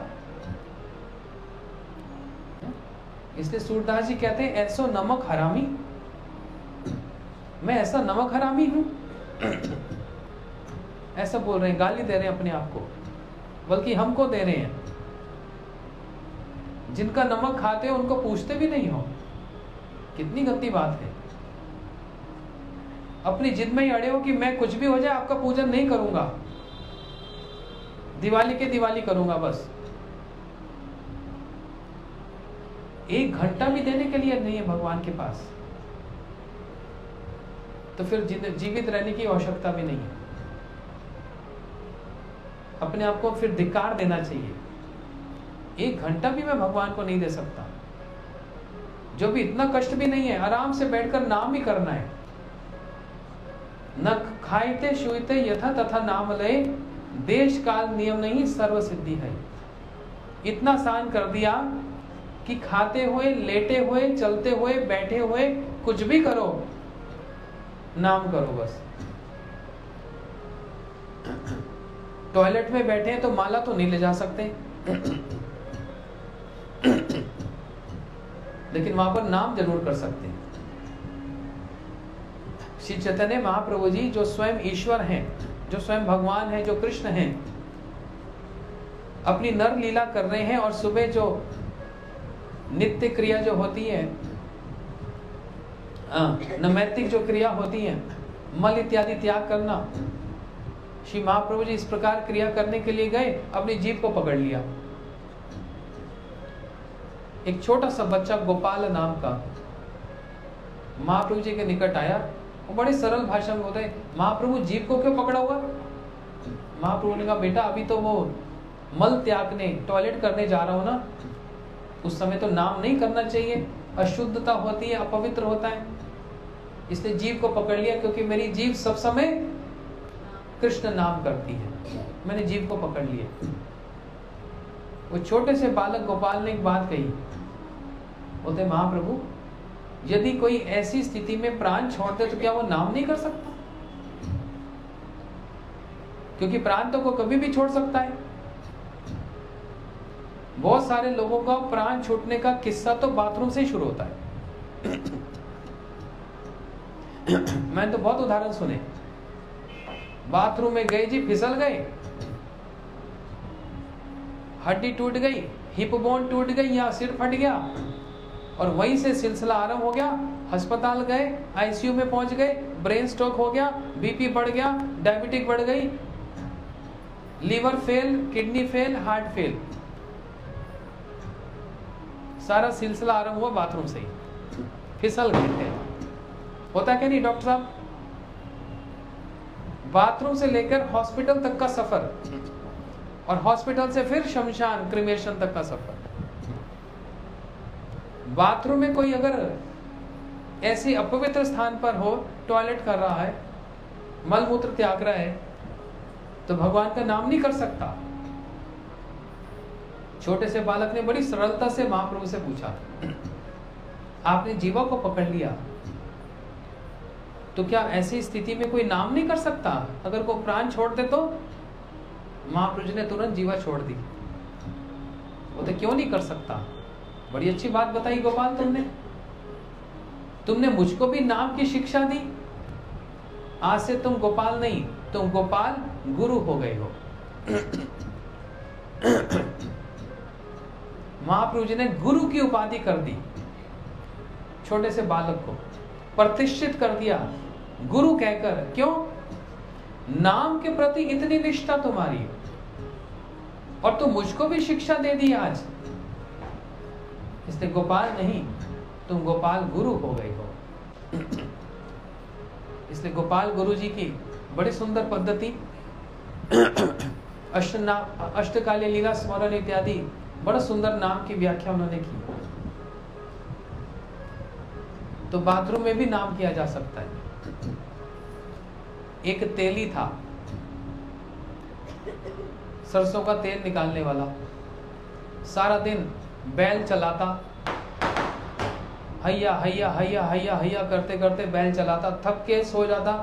इसलिए सूरदास जी कहते हैं ऐसो नमक हरामी, मैं ऐसा नमक हरामी हूं। ऐसा बोल रहे हैं, गाली दे रहे हैं अपने आप को, बल्कि हमको दे रहे हैं। जिनका नमक खाते हो उनको पूछते भी नहीं हो, कितनी गंदी बात है। अपनी जिद में ही अड़े हो कि मैं कुछ भी हो जाए आपका पूजन नहीं करूंगा, दिवाली के दिवाली करूंगा बस। एक घंटा भी देने के लिए नहीं है भगवान के पास, तो फिर जीवित रहने की आवश्यकता भी नहीं है। अपने आप को फिर धिक्कार देना चाहिए। एक घंटा भी मैं भगवान को नहीं दे सकता, जो भी इतना कष्ट भी नहीं है, आराम से बैठकर नाम ही करना है। न खाइते शुइते यथा तथा नाम लय, देश काल नियम नहीं सर्व सिद्धि है। इतना आसान कर दिया कि खाते हुए, लेटे हुए, चलते हुए, बैठे हुए, कुछ भी करो, नाम करो बस। टॉयलेट में बैठे हैं तो माला तो नहीं ले जा सकते, लेकिन वहां पर नाम जरूर कर सकते हैं। श्री चैतन्य महाप्रभु जी जो स्वयं ईश्वर हैं, जो स्वयं भगवान हैं, जो कृष्ण हैं, अपनी नर लीला कर रहे हैं। और सुबह जो नित्य क्रिया जो होती है, नैमित्तिक जो क्रिया होती है, मल इत्यादि त्याग करना, श्री महाप्रभु जी इस प्रकार क्रिया करने के लिए गए, अपनी जीभ को पकड़ लिया। एक छोटा सा बच्चा गोपाल नाम का महाप्रभु जी के निकट आया, वो बड़ी सरल भाषा में बोलते, महाप्रभु जीभ को क्यों पकड़ा हुआ। महाप्रभु ने कहा, बेटा अभी तो वो मल त्यागने, टॉयलेट करने जा रहा हूं ना, उस समय तो नाम नहीं करना चाहिए, अशुद्धता होती है, अपवित्र होता है, इसलिए जीभ को पकड़ लिया, क्योंकि मेरी जीभ सब समय कृष्ण नाम करती है, मैंने जीभ को पकड़ लिया। वो छोटे से बालक गोपाल ने एक बात कही, बोलते महाप्रभु यदि कोई ऐसी स्थिति में प्राण छोड़ दे तो क्या वो नाम नहीं कर सकता? क्योंकि प्राण तो को कभी भी छोड़ सकता है। बहुत सारे लोगों का प्राण छूटने का किस्सा तो बाथरूम से ही शुरू होता है। मैंने तो बहुत उदाहरण सुने, बाथरूम में गए जी, फिसल गए, हड्डी टूट गई, हिप बोन टूट गई या सिर फट गया, और वहीं से सिलसिला आरंभ हो गया। अस्पताल गए, आईसीयू में पहुंच गए, ब्रेन स्ट्रोक हो गया, बीपी बढ़ गया, डायबिटिक बढ़ गई, liver fail, kidney fail, heart fail, सारा सिलसिला आरंभ हुआ बाथरूम से ही, फिसल गए थे। होता क्या नहीं डॉक्टर साहब? बाथरूम से लेकर हॉस्पिटल तक का सफर, और हॉस्पिटल से फिर शमशान क्रिमेशन तक का सफर। बाथरूम में कोई अगर ऐसी अपवित्र स्थान पर हो, टॉयलेट कर रहा है, मलमूत्र त्याग रहा है, तो भगवान का नाम नहीं कर सकता। छोटे से बालक ने बड़ी सरलता से महाप्रभु से पूछा, आपने जीवा को पकड़ लिया तो क्या ऐसी स्थिति में कोई नाम नहीं कर सकता? अगर कोई प्राण छोड़ दे तो? महाप्रभु जी ने तुरंत जीवा छोड़ दी। वो तो क्यों नहीं कर सकता? बड़ी अच्छी बात बताई गोपाल तुमने। तुमने मुझको भी नाम की शिक्षा दी। आज से तुम गोपाल नहीं, तुम गोपाल गुरु हो गए हो। महाप्रभु जी ने गुरु की उपाधि कर दी, छोटे से बालक को प्रतिष्ठित कर दिया गुरु कहकर। क्यों? नाम के प्रति इतनी निष्ठा तुम्हारी, और तुम मुझको भी शिक्षा दे दी आज। इसलिए गोपाल नहीं, तुम गोपाल गुरु हो गए हो। इसलिए गोपाल गुरु जी की बड़ी सुंदर पद्धति, अष्ट नाम, अष्टकालीन लीला स्मरण इत्यादि, बड़ा सुंदर नाम की व्याख्या उन्होंने की। तो बाथरूम में भी नाम किया जा सकता है। एक तेली था, सरसों का तेल निकालने वाला, सारा दिन बैल चलाता, हैया हैया हैया हैया हैया करते करते बैल चलाता, थक के सो जाता।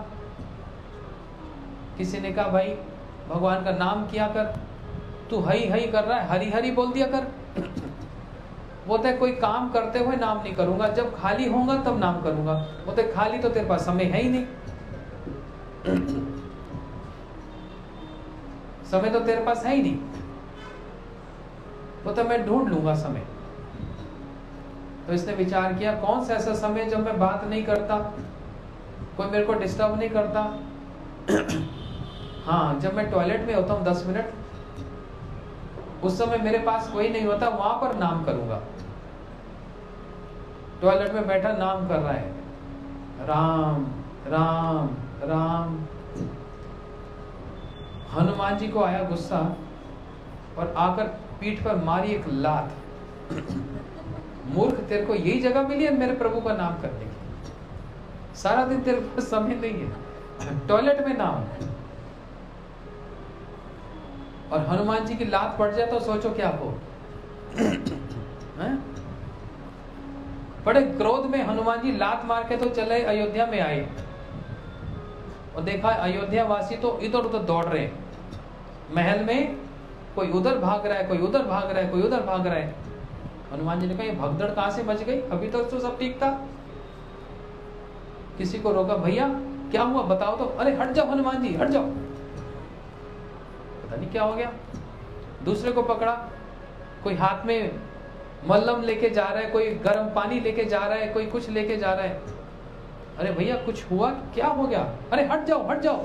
किसी ने कहा भाई भगवान का नाम किया कर, तू हई हई कर रहा है, हरी हरी बोल दिया कर। बोलते कोई काम करते हुए नाम नहीं करूंगा, जब खाली होऊंगा तब नाम करूंगा। बोलते खाली तो तेरे पास समय है ही नहीं, समय तो तेरे पास है ही नहीं। बोलते मैं ढूंढ लूंगा समय। तो इसने विचार किया कौन सा ऐसा समय जब मैं बात नहीं करता, कोई मेरे को डिस्टर्ब नहीं करता। हाँ, जब मैं टॉयलेट में होता हूँ दस मिनट, उस समय मेरे पास कोई नहीं होता, वहां पर नाम करूंगा। टॉयलेट में बैठा नाम कर रहा है, राम राम राम। हनुमान जी को आया गुस्सा और आकर पीठ पर मारी एक लात। मूर्ख, तेरे को यही जगह मिली है मेरे प्रभु का नाम करने की? सारा दिन तेरे पास समय नहीं है, टॉयलेट में नाम। और हनुमान जी की लात पड़ जाए तो सोचो क्या हो। बड़े क्रोध में हनुमान जी लात मार के तो चले अयोध्या में आए, और देखा अयोध्या वासी तो इधर उधर दौड़ रहे हैं महल में, कोई उधर भाग रहा है, कोई उधर भाग रहा है, कोई उधर भाग रहा है। हनुमान जी ने कहा ये भगदड़ कहां से मच गई? अभी तक तो सब ठीक था। किसी को रोका, भैया क्या हुआ बताओ तो। अरे हट जाओ हनुमान जी, हट जाओ। पता नहीं क्या हो गया। दूसरे को पकड़ा, कोई हाथ में मल्लम लेके जा रहा है, कोई गर्म पानी लेके जा रहा है, कोई कुछ लेके जा रहा है। अरे भैया कुछ हुआ, क्या हो गया? अरे हट जाओ हट जाओ।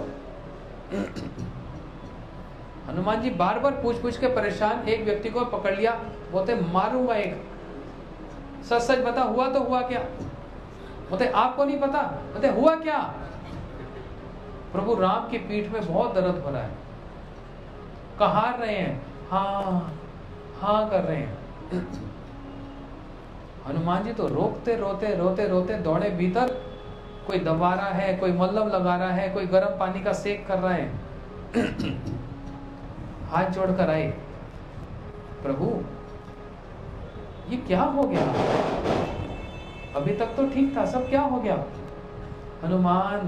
हनुमान जी बार बार पूछ पूछ के परेशान, एक व्यक्ति को पकड़ लिया, बोलते मारूंगा एक, सच सच बता हुआ तो हुआ क्या? बोलते आपको नहीं पता? बोलते हुआ क्या? प्रभु राम की पीठ में बहुत दर्द हो रहा है, कहार रहे हैं, हाँ हाँ कर रहे हैं। हनुमान जी तो रोकते रोते रोते रोते दौड़े भीतर, कोई दबा रहा है, कोई मल्लम लगा रहा है, कोई गर्म पानी का सेक कर रहा है। हाथ जोड़कर आए, प्रभु ये क्या हो गया, अभी तक तो ठीक था, सब क्या हो गया? हनुमान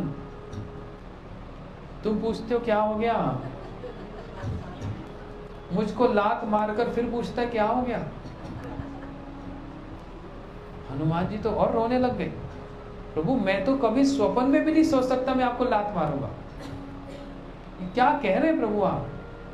तुम पूछते हो क्या हो गया, मुझको लात मारकर फिर पूछता है क्या हो गया। हनुमान जी तो और रोने लग गए। प्रभु मैं तो कभी स्वप्न में भी नहीं सोच सकता मैं आपको लात मारूंगा, ये क्या कह रहे हैं प्रभु आप?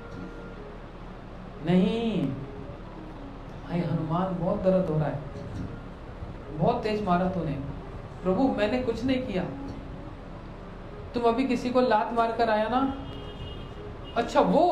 नहीं, हाय हनुमान बहुत दर्द हो रहा है, बहुत तेज मारा तूने। प्रभु मैंने कुछ नहीं किया, तुम अभी किसी को लात मार कर आया ना। अच्छा वो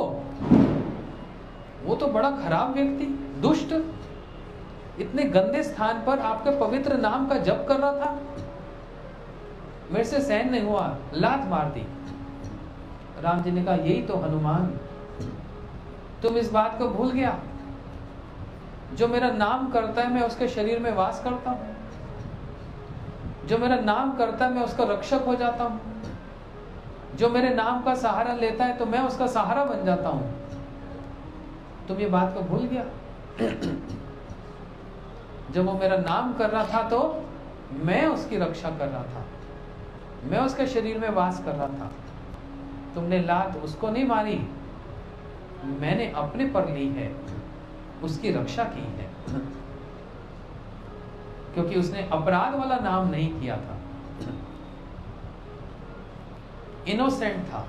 वो तो बड़ा खराब व्यक्ति, दुष्ट, इतने गंदे स्थान पर आपके पवित्र नाम का जप कर रहा था, मेरे से सहन नहीं हुआ, लात मार दी। राम जी ने कहा यही तो हनुमान, तुम इस बात को भूल गया, जो मेरा नाम करता है मैं उसके शरीर में वास करता हूं, जो मेरा नाम करता है मैं उसका रक्षक हो जाता हूं, जो मेरे नाम का सहारा लेता है तो मैं उसका सहारा बन जाता हूं। तुम ये बात को भूल गया? जब वो मेरा नाम कर रहा था तो मैं उसकी रक्षा कर रहा था, मैं उसके शरीर में वास कर रहा था। तुमने लात उसको नहीं मारी, मैंने अपने पर ली है, उसकी रक्षा की है, क्योंकि उसने अपराध वाला नाम नहीं किया था, इनोसेंट था,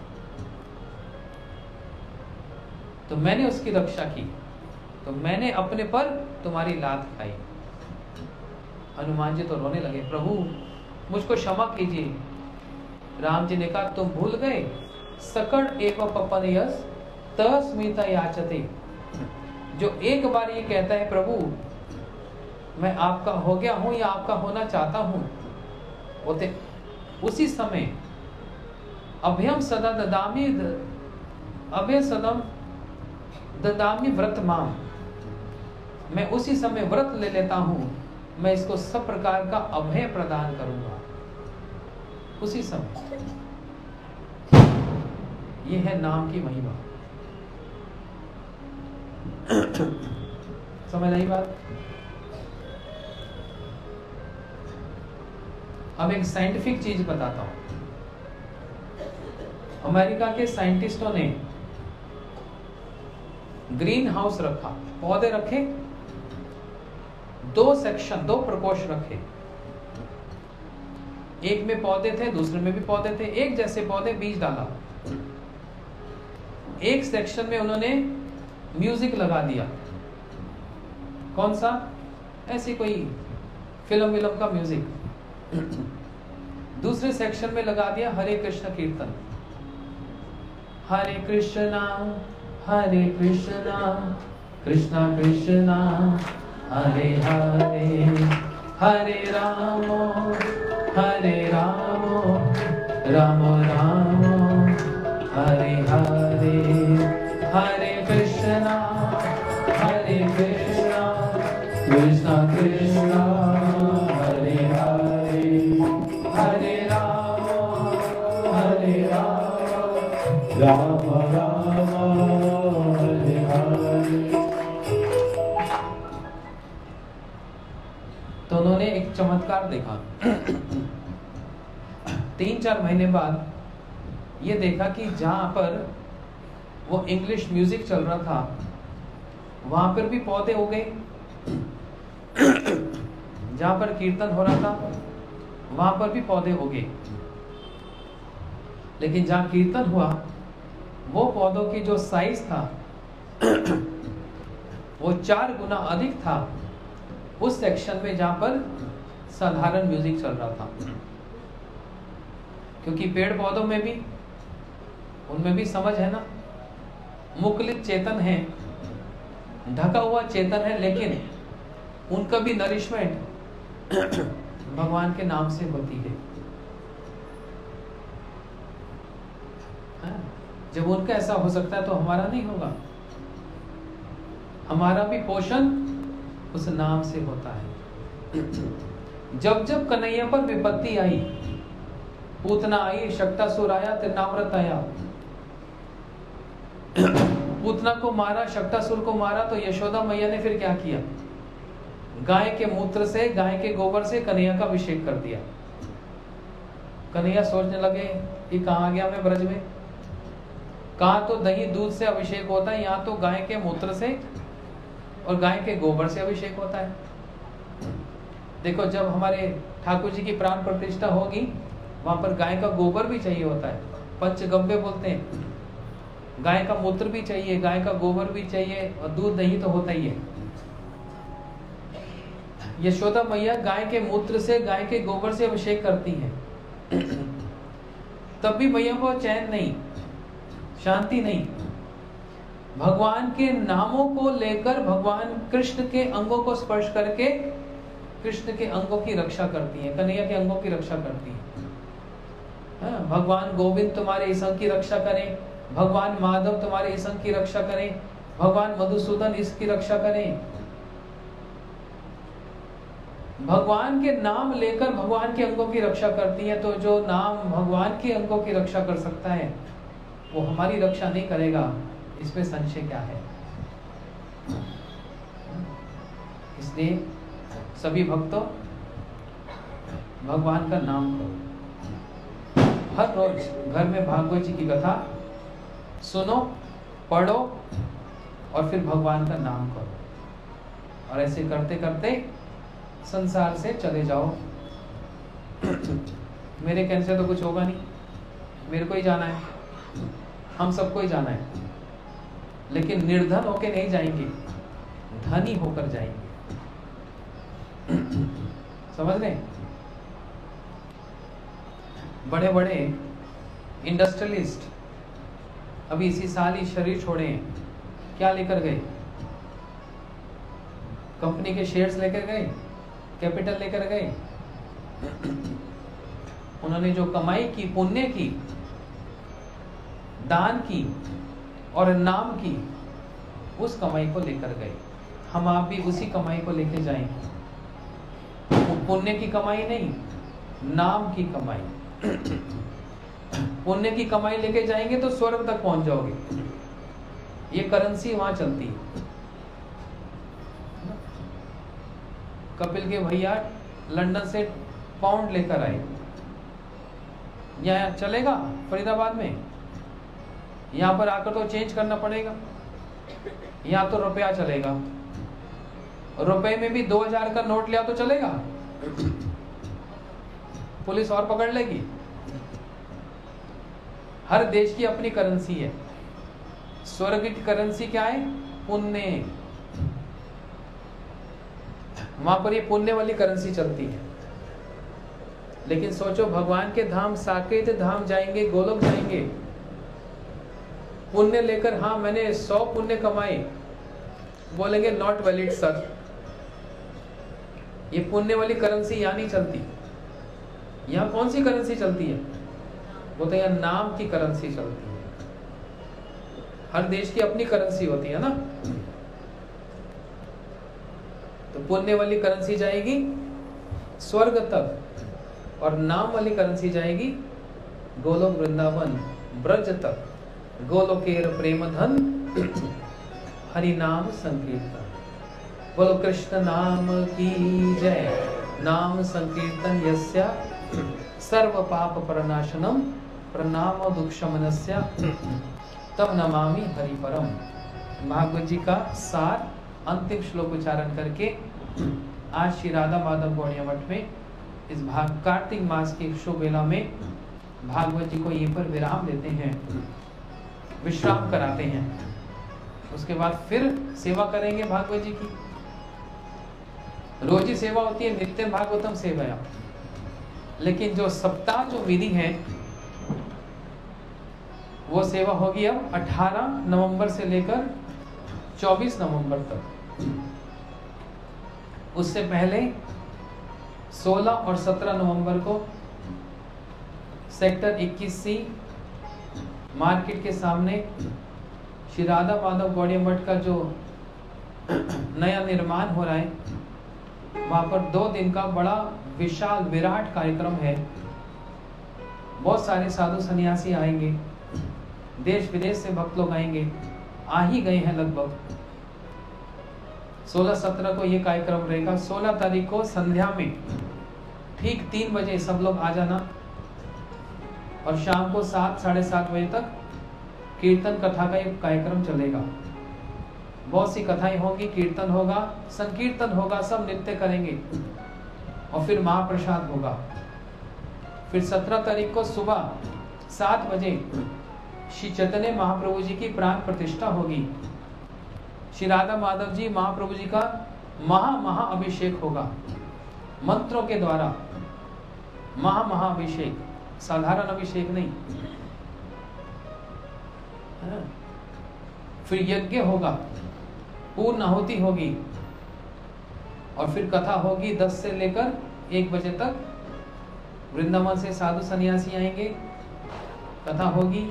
तो मैंने उसकी रक्षा की, तो मैंने अपने पर तुम्हारी लात खाई। हनुमान जी तो रोने लगे, प्रभु मुझको क्षमा कीजिए। राम जी ने कहा तुम भूल गए, सकड़ एव पपनयस तस्मिता याचते, जो एक बार ये कहता है प्रभु मैं आपका हो गया हूं या आपका होना चाहता हूं, होते उसी समय अभयम सदा ददामी अभय सदम ददामी व्रत माम, मैं उसी समय व्रत ले लेता हूं, मैं इसको सब प्रकार का अभय प्रदान करूंगा उसी समय। ये है नाम की महिमा। समझ आई बात? अब एक साइंटिफिक चीज बताता हूं। अमेरिका के साइंटिस्टों ने ग्रीन हाउस रखा, पौधे रखे, दो सेक्शन, दो प्रकोष्ठ रखे, एक में पौधे थे, दूसरे में भी पौधे थे, एक जैसे पौधे, बीज डाला। एक सेक्शन में उन्होंने म्यूजिक लगा दिया, कौन सा? ऐसी कोई फिल्म विल्म का म्यूजिक। दूसरे सेक्शन में लगा दिया हरे कृष्ण कीर्तन, हरे कृष्णा हरे कृष्णा कृष्णा कृष्णा हरे हरे, हरे राम हरे राम राम राम हरे हरे, हरे कृष्णा हरे कृष्णा कृष्णा कृष्णा हरे हरे, हरे राम हरे राम राम राम हरे हरे। तो उन्होंने एक चमत्कार देखा। तीन चार महीने बाद ये देखा कि जहां पर वो इंग्लिश म्यूजिक चल रहा था वहां पर भी पौधे हो गए, जहां पर कीर्तन हो रहा था वहां पर भी पौधे हो गए, लेकिन जहां कीर्तन हुआ वो पौधों की जो साइज था वो चार गुना अधिक था उस सेक्शन में जहां पर साधारण म्यूजिक चल रहा था। क्योंकि पेड़ पौधों में भी, उनमें भी समझ है ना, मुकलित चेतन है, ढका हुआ चेतन है, लेकिन उनका भी नरिशमेंट भगवान के नाम से होती है। जब उनका ऐसा हो सकता है तो हमारा नहीं होगा? हमारा भी पोषण उस नाम से होता है। जब जब कन्हैया पर विपत्ति आई, पूतना आई, शक्तासुर आया, त्रिनाव्रत आया, पूतना को मारा, शक्टासुर को मारा, तो यशोदा मैया ने फिर क्या किया? गाय के मूत्र से, गाय के गोबर से कन्हैया का अभिषेक कर दिया। कन्हैया सोचने लगे कि कहाँ आ गया मैं ब्रज में, कहाँ तो दही दूध से अभिषेक होता है, यहाँ तो गाय के मूत्र से और गाय के गोबर से अभिषेक होता है। देखो, जब हमारे ठाकुर जी की प्राण प्रतिष्ठा होगी, वहां पर गाय का गोबर भी चाहिए होता है, पंचगव्य बोलते हैं। गाय का मूत्र भी चाहिए, गाय का गोबर भी चाहिए, और दूध दही तो होता ही है। यशोदा मैया गाय के मूत्र से, गाय के गोबर से अभिषेक करती हैं। तब भी मैया को चैन नहीं, शांति नहीं। भगवान के नामों को लेकर भगवान कृष्ण के अंगों को स्पर्श करके कृष्ण के अंगों की रक्षा करती है, कन्हैया के अंगों की रक्षा करती है। हाँ, भगवान गोविंद तुम्हारे इस अंग की रक्षा करें, भगवान माधव तुम्हारे इस अंग की रक्षा करें, भगवान मधुसूदन इसकी रक्षा करें। भगवान के नाम लेकर भगवान के अंगों की रक्षा करती है। तो जो नाम भगवान के अंगों की रक्षा कर सकता है, वो हमारी रक्षा नहीं करेगा, इसमें संशय क्या है? इसलिए सभी भक्तों, भगवान का नाम करो। हर रोज घर में भागवत जी की कथा सुनो, पढ़ो और फिर भगवान का नाम करो। और ऐसे करते करते संसार से चले जाओ। मेरे कहने से तो कुछ होगा नहीं, मेरे को ही जाना है, हम सबको ही जाना है, लेकिन निर्धन होकर नहीं जाएंगे, धनी होकर जाएंगे। समझ रहे? बड़े बड़े इंडस्ट्रियलिस्ट अभी इसी साल ही शरीर छोड़े हैं, क्या लेकर गए? कंपनी के शेयर्स लेकर गए, कैपिटल लेकर गए। उन्होंने जो कमाई की, पुण्य की, दान की और नाम की, उस कमाई को लेकर गए। हम आप भी उसी कमाई को लेकर जाएंगे। पुण्य की कमाई नहीं, नाम की कमाई। पुण्य की कमाई लेके जाएंगे तो स्वर्ग तक पहुंच जाओगे। ये करेंसी वहां चलती है। कपिल के भैया लंदन से पाउंड लेकर आए, यहाँ चलेगा फरीदाबाद में? यहाँ पर आकर तो चेंज करना पड़ेगा। यहाँ तो रुपया चलेगा, रुपए में भी दो हजार का नोट लिया तो चलेगा? पुलिस और पकड़ लेगी। हर देश की अपनी करेंसी है। स्वर्ग की करेंसी क्या है? पुण्य। वहां पर ये पुण्य वाली करेंसी चलती है। लेकिन सोचो, भगवान के धाम साकेत धाम जाएंगे, गोलोक जाएंगे, पुण्य लेकर, हाँ मैंने सौ पुण्य कमाए, बोलेंगे नॉट वैलिड सर। ये पुण्य वाली करेंसी यहाँ नहीं चलती। यहाँ कौन सी करेंसी चलती है? वो तो यहाँ नाम की करेंसी चलती है। हर देश की अपनी करेंसी होती है ना। तो पुण्य वाली करेंसी जाएगी स्वर्ग तक, और नाम वाली करेंसी जाएगी गोलोक वृंदावन ब्रज तक। गोलोकेर प्रेम धन हरि नाम संकीर्तन। बोलो कृष्ण नाम की जय। नाम संकीर्तन यस्य सर्व पाप प्रनाशनम प्रणाम दुःखशमनस्य तम नमामि हरि परम। भागवत जी का सार अंतिम श्लोक उच्चारण करके आज श्री राधा माधव गौड़िया मठ में इस भाग कार्तिक मास की शुभ वेला में भागवत जी को यहीं पर विराम देते हैं, विश्राम कराते हैं। उसके बाद फिर सेवा करेंगे भागवत जी की। रोज ही सेवा होती है, नित्य भागवतम सेवा। लेकिन जो सप्ताह जो विधि है वो सेवा होगी अब अठारह नवंबर से लेकर चौबीस नवंबर तक। उससे पहले सोलह और सत्रह नवंबर को सेक्टर इक्कीस सी मार्केट के सामने श्री राधा माधव गौड़िया मठ का जो नया निर्माण हो रहा है, वहां पर दो दिन का बड़ा विशाल विराट कार्यक्रम है। बहुत सारे साधु सन्यासी आएंगे, देश विदेश से भक्त लोग आएंगे। आ ही गए हैं लगभग। सोलह सत्रह को ये कार्यक्रम रहेगा। सोलह तारीख को संध्या में ठीक तीन बजे सब लोग आ जाना और शाम को सात साढ़े सात बजे तक कीर्तन कथा का एक कार्यक्रम चलेगा। बहुत सी कथाएं होंगी, कीर्तन होगा, संकीर्तन होगा, सब नृत्य करेंगे और फिर महाप्रसाद होगा। फिर सत्रह तारीख को सुबह सात बजे श्री चैतन्य महाप्रभु जी की प्राण प्रतिष्ठा होगी। श्री राधा माधव जी महाप्रभु जी का महा महा अभिषेक होगा, मंत्रों के द्वारा महा महा अभिषेक, साधारण अभिषेक नहीं। फिर यज्ञ होगा, पूर्ण आहुति होगी और फिर कथा होगी दस से लेकर एक बजे तक। वृंदावन से साधु सन्यासी आएंगे, कथा होगी,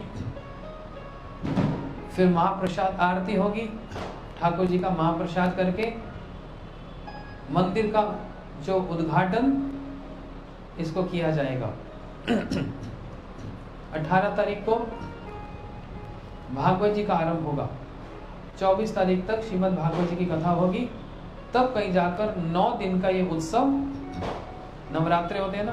फिर महाप्रसाद आरती होगी। ठाकुर जी का महाप्रसाद करके मंदिर का जो उद्घाटन इसको किया जाएगा। अठारह तारीख को भागवत जी का आरंभ होगा। चौबीस तारीख तक श्रीमद् भागवत जी की कथा होगी। तब कहीं जाकर नौ दिन का ये उत्सव, नवरात्रे होते हैं ना,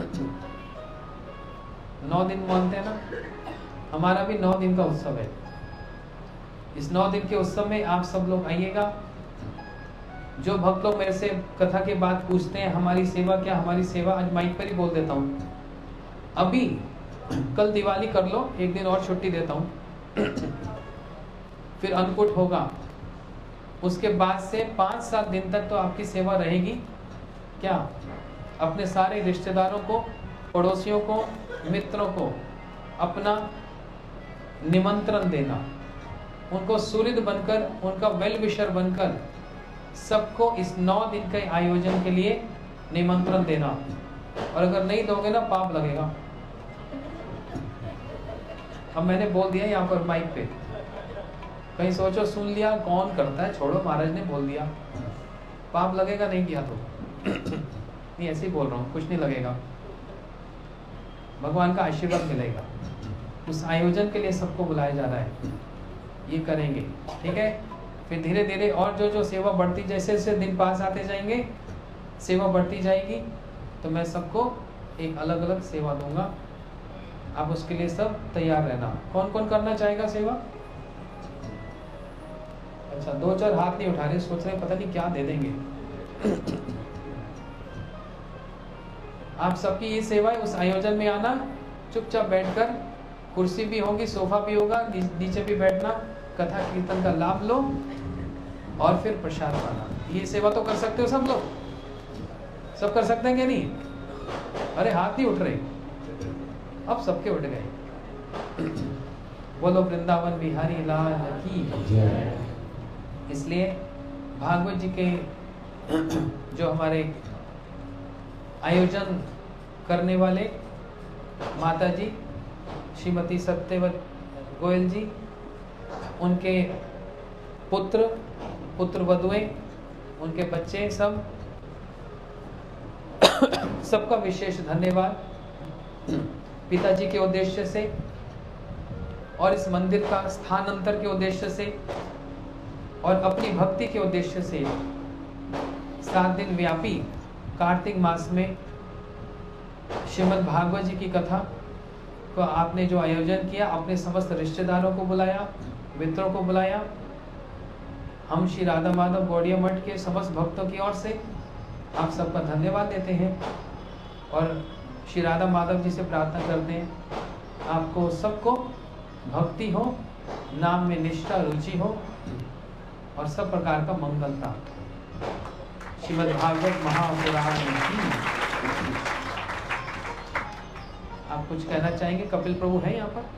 नौ दिन मानते हैं ना, हमारा भी नौ दिन का उत्सव है। इस नौ दिन के उत्सव में आप सब लोग आइएगा। जो भक्त लोग मेरे से कथा के बाद पूछते हैं हमारी सेवा क्या, हमारी सेवा आज माइक पर ही बोल देता हूँ। अभी कल दिवाली कर लो, एक दिन और छुट्टी देता हूँ, फिर अन्नकूट होगा। उसके बाद से पाँच सात दिन तक तो आपकी सेवा रहेगी। क्या? अपने सारे रिश्तेदारों को, पड़ोसियों को, मित्रों को अपना निमंत्रण देना, उनको सुहृद बनकर, उनका वेल विशर बनकर सबको इस नौ दिन के आयोजन के लिए निमंत्रण देना। और अगर नहीं दोगे ना पाप लगेगा। अब मैंने बोल दिया यहाँ पर माइक पे, कहीं सोचो सुन लिया कौन करता है, छोड़ो, महाराज ने बोल दिया, पाप लगेगा नहीं किया तो। नहीं, ऐसे ही बोल रहा हूँ, कुछ नहीं लगेगा, भगवान का आशीर्वाद मिलेगा। उस आयोजन के लिए सबको बुलाया जा रहा है, ये करेंगे, ठीक है। फिर धीरे धीरे और जो जो सेवा बढ़ती, जैसे जैसे दिन पास आते जाएंगे सेवा बढ़ती जाएगी, तो मैं सबको एक अलग अलग सेवा दूंगा। आप उसके लिए सब तैयार रहना। कौन कौन करना चाहेगा सेवा? अच्छा, दो चार हाथ नहीं उठा रहे, सोच रहे पता नहीं क्या दे देंगे। आप सबकी ये सेवा है, उस आयोजन में आना, चुपचाप बैठकर, कुर्सी भी होगी, सोफा भी होगा, नीचे भी बैठना, कथा कीर्तन का लाभ लो और फिर प्रसाद पाना। ये सेवा तो कर सकते हो सब लोग, सब कर सकते हैं क्या? नहीं, अरे हाथ नहीं उठ रहे, अब सबके उठ गए। बोलो वृंदावन बिहारी लाल की जय। इसलिए भागवत जी के जो हमारे आयोजन करने वाले माता जी श्रीमती सत्यवत गोयल जी, उनके पुत्र पुत्र वधुएं, उनके बच्चे, सब सबका विशेष धन्यवाद। पिताजी के उद्देश्य से और इस मंदिर का स्थानांतर के उद्देश्य से और अपनी भक्ति के उद्देश्य से सात दिन व्यापी कार्तिक मास में श्रीमद् भागवत जी की कथा को आपने जो आयोजन किया, अपने समस्त रिश्तेदारों को बुलाया, मित्रों को बुलाया। हम श्री राधा माधव गौड़िया मठ के समस्त भक्तों की ओर से आप सबका धन्यवाद देते हैं और श्री राधा माधव जी से प्रार्थना करते हैं आपको सबको भक्ति हो, नाम में निष्ठा, रुचि हो और सब प्रकार का मंगलता। श्रीमद् भागवत महापुराण की। आप कुछ कहना चाहेंगे? कपिल प्रभु हैं यहाँ पर?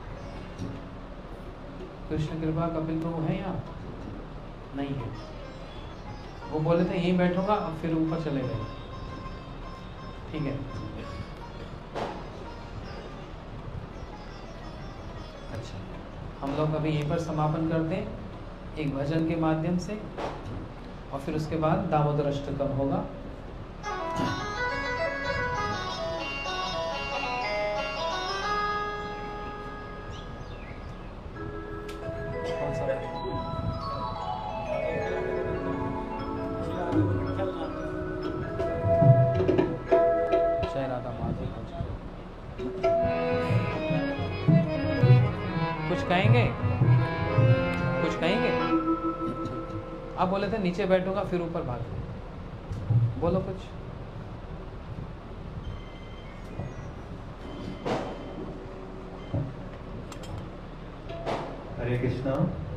कृष्ण कृपा कपिल प्रभु हैं यहाँ? नहीं है, वो बोले थे यहीं बैठूंगा, अब फिर ऊपर चले गए। ठीक है, अच्छा, हम लोग अभी यहीं पर समापन करते हैं एक भजन के माध्यम से और फिर उसके बाद दामोदर अष्टकम होगा। कौन सा? आप बोले थे नीचे बैठूंगा फिर ऊपर भागूंगा, बोलो कुछ। हरे कृष्णा।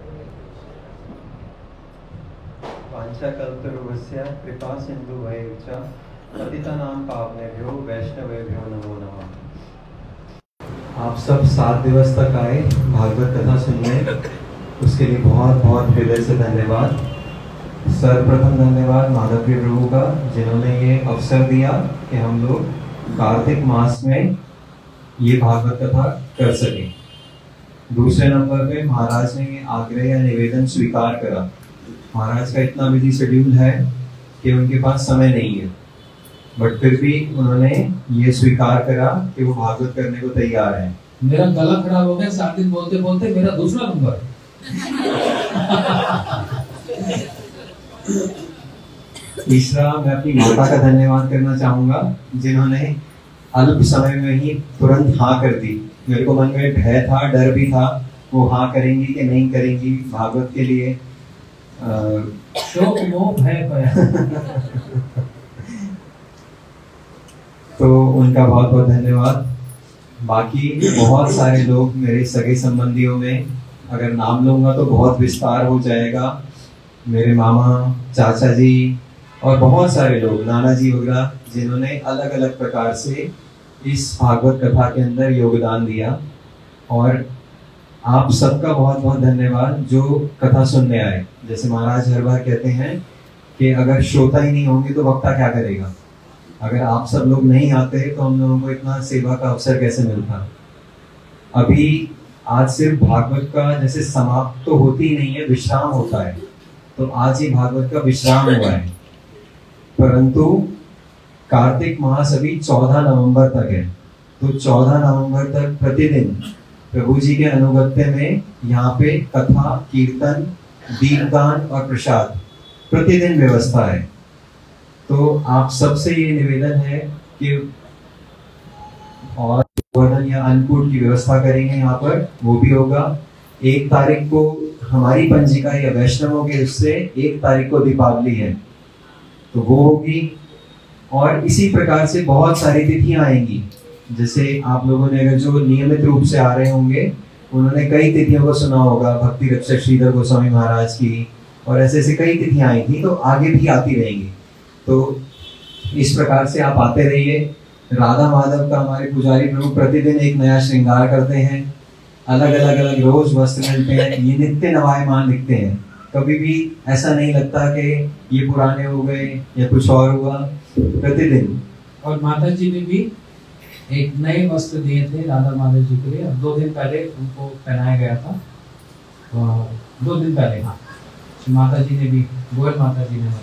वाञ्छाकल्पतरुभ्यश्च कृपा सिन्धुभ्यश्च पतितानां पावनेभ्यो वैष्णवेभ्यो नमो नमः। आप सब सात दिवस तक आए भागवत कथा सुनने, उसके लिए बहुत बहुत हृदय से धन्यवाद। सर्वप्रथम धन्यवाद माधव जी प्रभु का, जिन्होंने ये अवसर दिया कि हम लोग कार्तिक मास में ये भागवत कथा कर सके। दूसरे नंबर पे महाराज ने ये आग्रह या निवेदन स्वीकार करा। महाराज का इतना बिजी शेड्यूल है कि उनके पास समय नहीं है, बट फिर भी उन्होंने ये स्वीकार करा कि वो भागवत करने को तैयार हैं। मेरा गला खराब हो गया सात दिन बोलते बोलते, मेरा दूसरा नंबर। तीसरा, मैं अपनी माता का धन्यवाद करना चाहूंगा, जिन्होंने अल्प समय में ही तुरंत हाँ कर दी। मेरे को मन में भय था, डर भी था, वो हाँ करेंगी कि नहीं करेंगी भागवत के लिए। शोक मोह भय पाया। तो उनका बहुत बहुत धन्यवाद। बाकी बहुत सारे लोग मेरे सगे संबंधियों में, अगर नाम लूंगा तो बहुत विस्तार हो जाएगा। मेरे मामा, चाचा जी और बहुत सारे लोग, नाना जी वगैरह, जिन्होंने अलग अलग प्रकार से इस भागवत कथा के अंदर योगदान दिया। और आप सबका बहुत बहुत धन्यवाद जो कथा सुनने आए। जैसे महाराज हर बार कहते हैं कि अगर श्रोता ही नहीं होंगे तो वक्ता क्या करेगा। अगर आप सब लोग नहीं आते तो हम लोगों को इतना सेवा का अवसर कैसे मिलता। अभी आज सिर्फ भागवत का जैसे समाप्त तो होती ही नहीं है, विश्राम होता है, तो आज ही भागवत का विश्राम हुआ है। परंतु कार्तिक मास अभी चौदह नवंबर तक है, तो चौदह नवंबर तक प्रतिदिन प्रभु जी के अनुगत्य में यहाँ पे कथा, कीर्तन, दीपदान और प्रसाद प्रतिदिन व्यवस्था है। तो आप सबसे ये निवेदन है कि और गोवर्धन या अन्नकूट की व्यवस्था करेंगे यहाँ पर, वो भी होगा। एक तारीख को हमारी पंजिका या वैष्णवों के उससे एक तारीख को दीपावली है, तो वो होगी। और इसी प्रकार से बहुत सारी तिथियां आएंगी। जैसे आप लोगों ने अगर जो नियमित रूप से आ रहे होंगे, उन्होंने कई तिथियों को सुना होगा, भक्ति रक्षक श्रीधर गोस्वामी महाराज की, और ऐसे ऐसे कई तिथियां आई थी, तो आगे भी आती रहेंगी। तो इस प्रकार से आप आते रहिए। राधा माधव का हमारे पुजारी प्रभु प्रतिदिन एक नया श्रृंगार करते हैं, अलग अलग अलग रोज वस्त्र मिलते हैं, ये नित्य नवायमान दिखते हैं। कभी भी ऐसा नहीं लगता कि ये पुराने हो गए या कुछ और हुआ, प्रतिदिन। और माता जी ने भी एक नए वस्त्र दिए थे राधा माधव जी के लिए, दो दिन पहले उनको पहनाया गया था। दो दिन पहले हाँ, माता जी ने भी, गोयल माता जी ने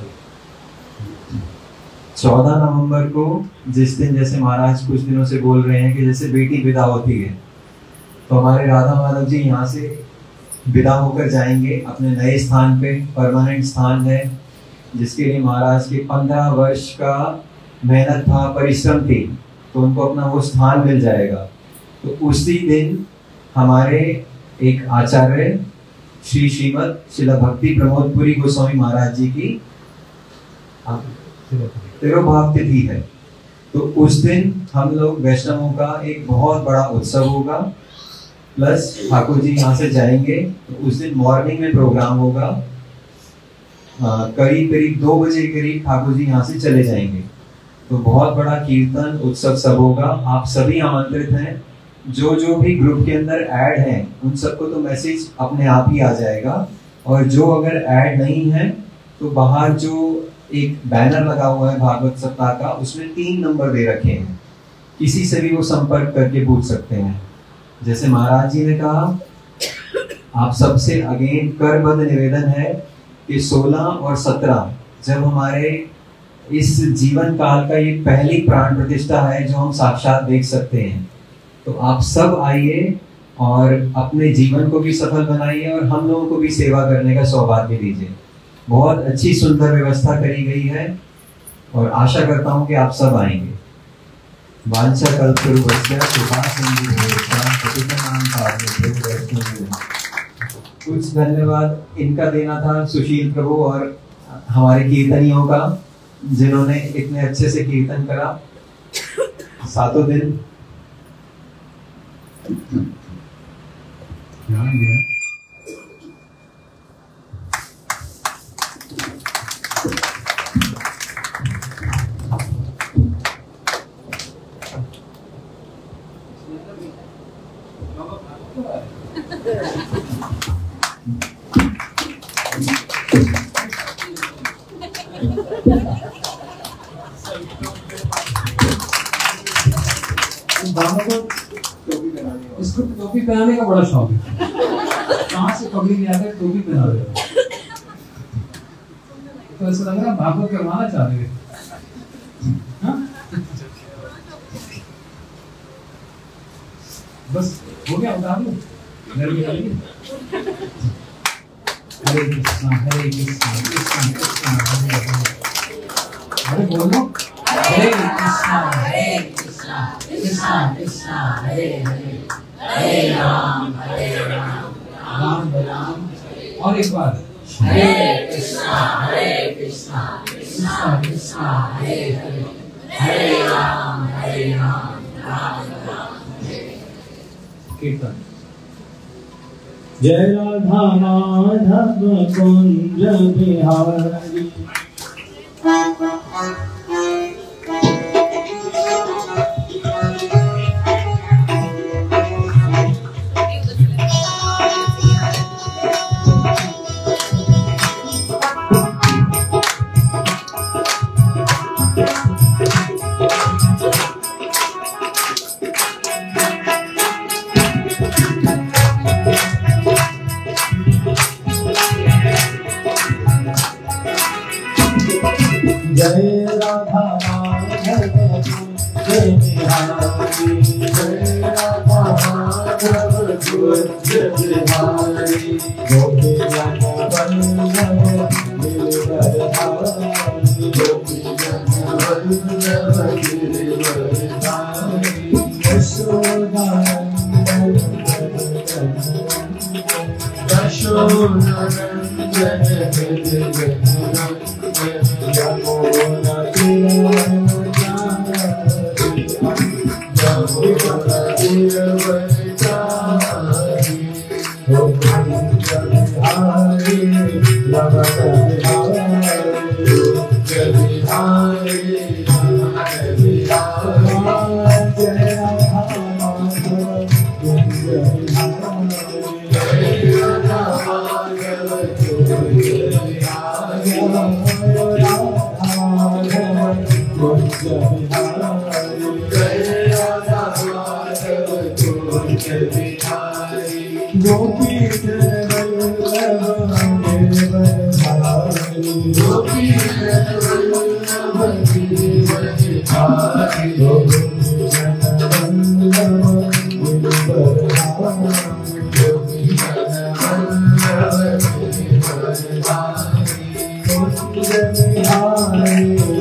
चौदह नवंबर को, जिस दिन जैसे महाराज कुछ दिनों से बोल रहे हैं कि जैसे बेटी विदा होती है, तो हमारे राधा माधव जी यहाँ से विदा होकर जाएंगे अपने नए स्थान पे। परमानेंट स्थान है, जिसके लिए महाराज के पंद्रह वर्ष का मेहनत था, परिश्रम थी, तो उनको अपना वो स्थान मिल जाएगा। तो उसी दिन हमारे एक आचार्य श्री श्रीमद शिला भक्ति प्रमोदपुरी गोस्वामी महाराज जी की तिरुभाव तिथि है। तो उस दिन हम लोग वैष्णवों का एक बहुत बड़ा उत्सव होगा, प्लस ठाकुर जी यहाँ से जाएंगे, तो उस दिन मॉर्निंग में प्रोग्राम होगा। करीब करीब दो बजे करीब ठाकुर जी यहाँ से चले जाएंगे, तो बहुत बड़ा कीर्तन उत्सव सब होगा। आप सभी आमंत्रित हैं। जो जो भी ग्रुप के अंदर ऐड हैं, उन सबको तो मैसेज अपने आप ही आ जाएगा। और जो अगर ऐड नहीं है, तो बाहर जो एक बैनर लगा हुआ है भागवत सप्ताह का, उसमें तीन नंबर दे रखे हैं, किसी से भी वो संपर्क करके पूछ सकते हैं। जैसे महाराज जी ने कहा, आप सबसे अगेन करबद्ध निवेदन है कि सोलह और सत्रह जब हमारे इस जीवन काल का ये पहली प्राण प्रतिष्ठा है जो हम साक्षात देख सकते हैं, तो आप सब आइए और अपने जीवन को भी सफल बनाइए और हम लोगों को भी सेवा करने का सौभाग्य दीजिए। बहुत अच्छी सुंदर व्यवस्था करी गई है और आशा करता हूँ कि आप सब आएंगे। वाञ्छाकल्पतरुभ्यश्च कृपा सिन्धुभ्यश्च पतितानां पावनेभ्यो वैष्णवेभ्यो कुछ धन्यवाद इनका देना था, सुशील प्रभु और हमारे कीर्तनियों का, जिन्होंने इतने अच्छे से कीर्तन करा सातों दिन। इसको टोपी पहनाने का बड़ा शौक है, कहाँ से पगड़ी ले आकर टोपी पहना रहे हो, तो ऐसा लग रहा है भागवत करवाना चाह रहे हैं। बस हो गया, उतार लो, घर में चलिए। हरे कृष्णा हरे कृष्णा कृष्णा कृष्णा हरे हरे, अरे बोलो हरे कृष्णा हरे कृष्णा कृष्णा कृष्णा हरे हरे, हरे राम हरे राम राम राम। और एक बार हरे कृष्णा हरे कृष्णा कृष्णा कृष्णा हरे हरे, हरे राम हरे राम राम राम। कीर्तन। जय राधा माधव कुंज बिहारी, जय राधा माधव कुंज बिहारी, जय राधा माधव कुंज बिहारी, गोपी जन वल्लभ गिरिवरधारी, गोपी जन वल्लभ गिरिवरधारी, यशोदानंदन यशोदानंदन यमुना तीरवरचारी, यमुना तीरवरचारी, ओ कुंज बिहारी लवण बिहारी, कुंज बिहारी लवण बिहारी, जय राधा माधव कुंज बिहारी, जय राधा माधव कुंज बिहारी, कुंज बिहारी, जय राधा माधव कुंज बिहारी, गोपी जन वल्लभ गिरिवरधारी, गोपी जन वल्लभ गिरिवरधारी, गोपी जन वल्लभ गिरिवरधारी, गोपी जन वल्लभ गिरिवरधारी, कुंज बिहारी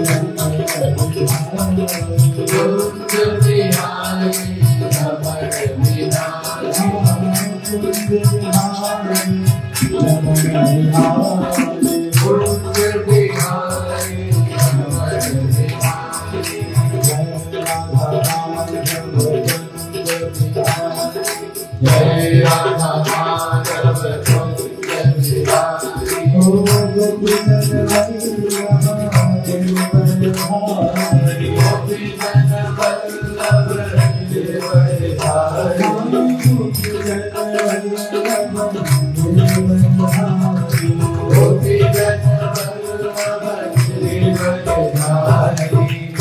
कुंज बिहारी रमण बिहारी, कुंज बिहारी रमण बिहारी, कुंज बिहारी रमण बिहारी, जय राधा माधव कुंज बिहारी, जय राधा माधव कुंज बिहारी, ओ गोपी जन वल्लभ गिरिवरधारी, गोपी जन वल्लभ गिरिवरधारी, गोपी जन वल्लभ गिरिवरधारी, गोपी जन वल्लभ गिरिवरधारी।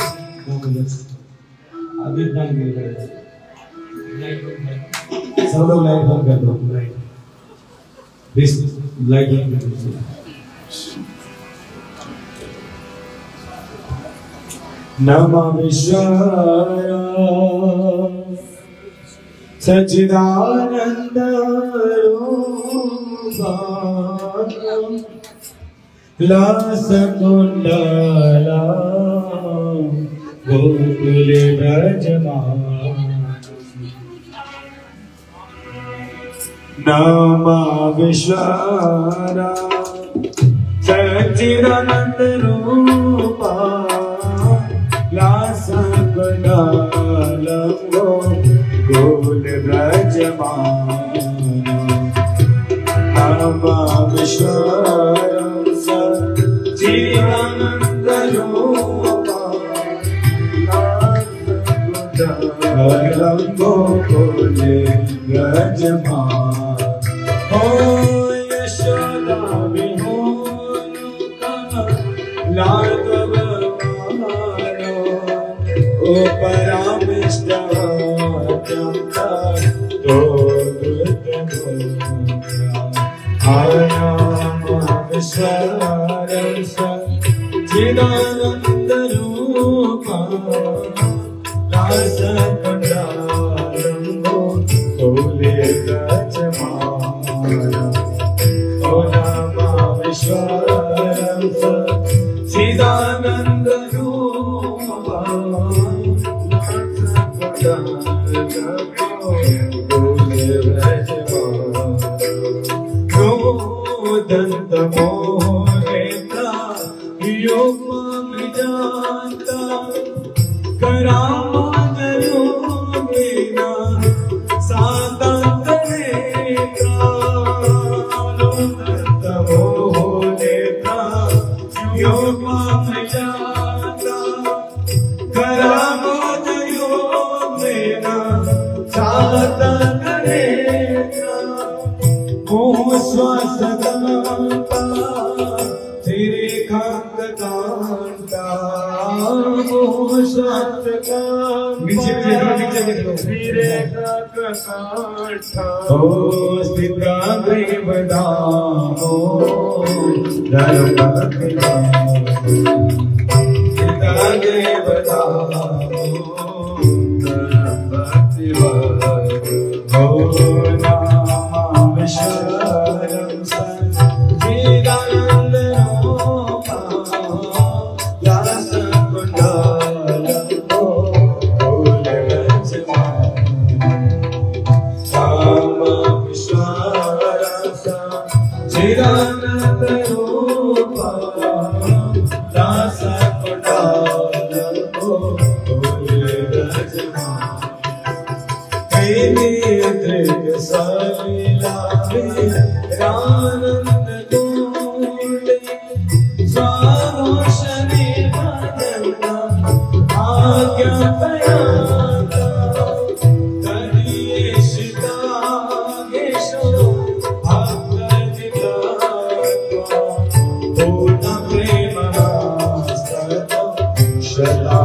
अभी बंद कर दो, सब लोग लाइट बंद कर दो, प्लीज लाइट बंद कर दो। नमः विश्वाय सच्चिदानंद रूपाय लासकुंडला गोकुल ब्रजमान नमः विश्वारा सच्चिदानंद रूपा लासकडालंगो गोल ब्रजमाना नमः विश्वारा सच्चिदानंद रूपा लासकडालंगो गोल ब्रजमाना ओ यशोदा लाघव मानो ओ परामिष्ट तो आयाम चिदानंद रूपा लासकडालंगो गोले ब्रजमाना ओ नमः विश्वारं चिदानंद रूपा लासकडालंगो गोले ब्रजमाना दंत मोहनेता योगम जानता करामत योगिना सातंत नेत्रा दंत मोहनेता योगम जानता करामत योगिना सातंत नेत्रा मोह श्वास कांता तेरे खाक कांता मोह श्वास कांता तेरे खाक कांता ओ स्थिता ग्रीव दामो धर्म स्थिता ग्रीव दामो धर्म ओ विश्वारं सच्चिदानंद रूपा लासकडालंगो गोले ब्रजमाना नमः विश्वारं सच्चिदानंद रूपा लासकडालंगो गोले ब्रजमाना आनंद तोड़े स्वारोशनी बदलना आज्ञा पयाता करिए शिता गेशो भक्तजिता पूर्ण प्रेम सत सदा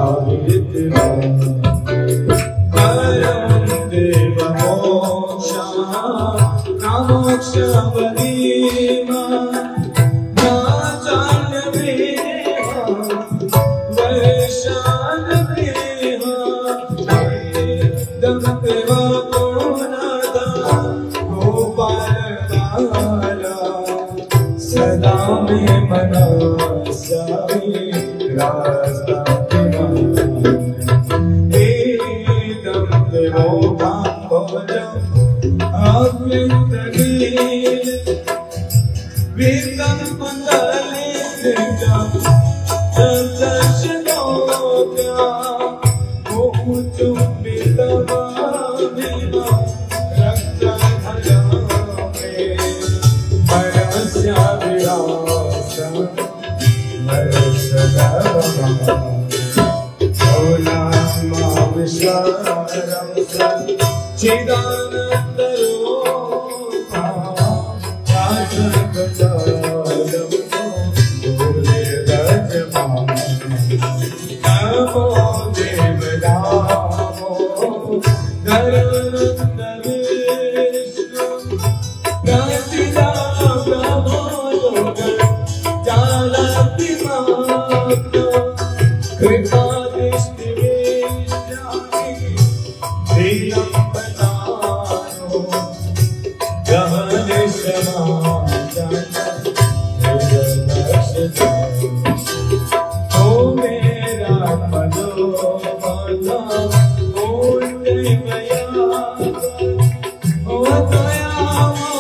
विद्यमान देव मोक्षा मोक्ष बलीमा ना जान मेहा वैशान मेहा दम देवा पूर्णदा गोपाल काला सदा में मना साई रास्ता दम देवो भांगोजा Vitam Pandalika Tatashnokya Muchum Vidavadima Rakshadhayame Parasya Virasa Narasadavama O Namah Vishwaram Chidananda Rupa लासकडालंगो गोले ब्रजमाना नमो देव दामो धरानंद विष्णु प्रसिदा प्रभो योग जालतिमाता कृपा दृष्टि विद्यानि धीरं बतानो ओ मेरा मनोमना ओ दया ओ दया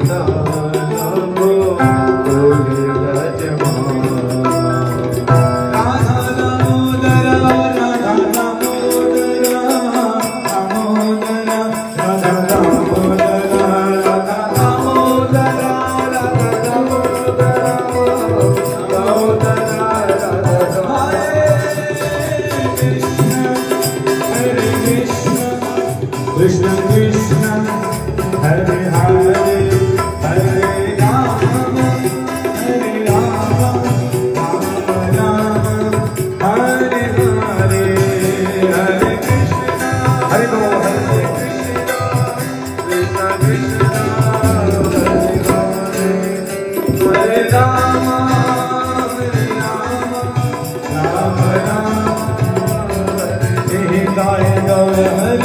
Hare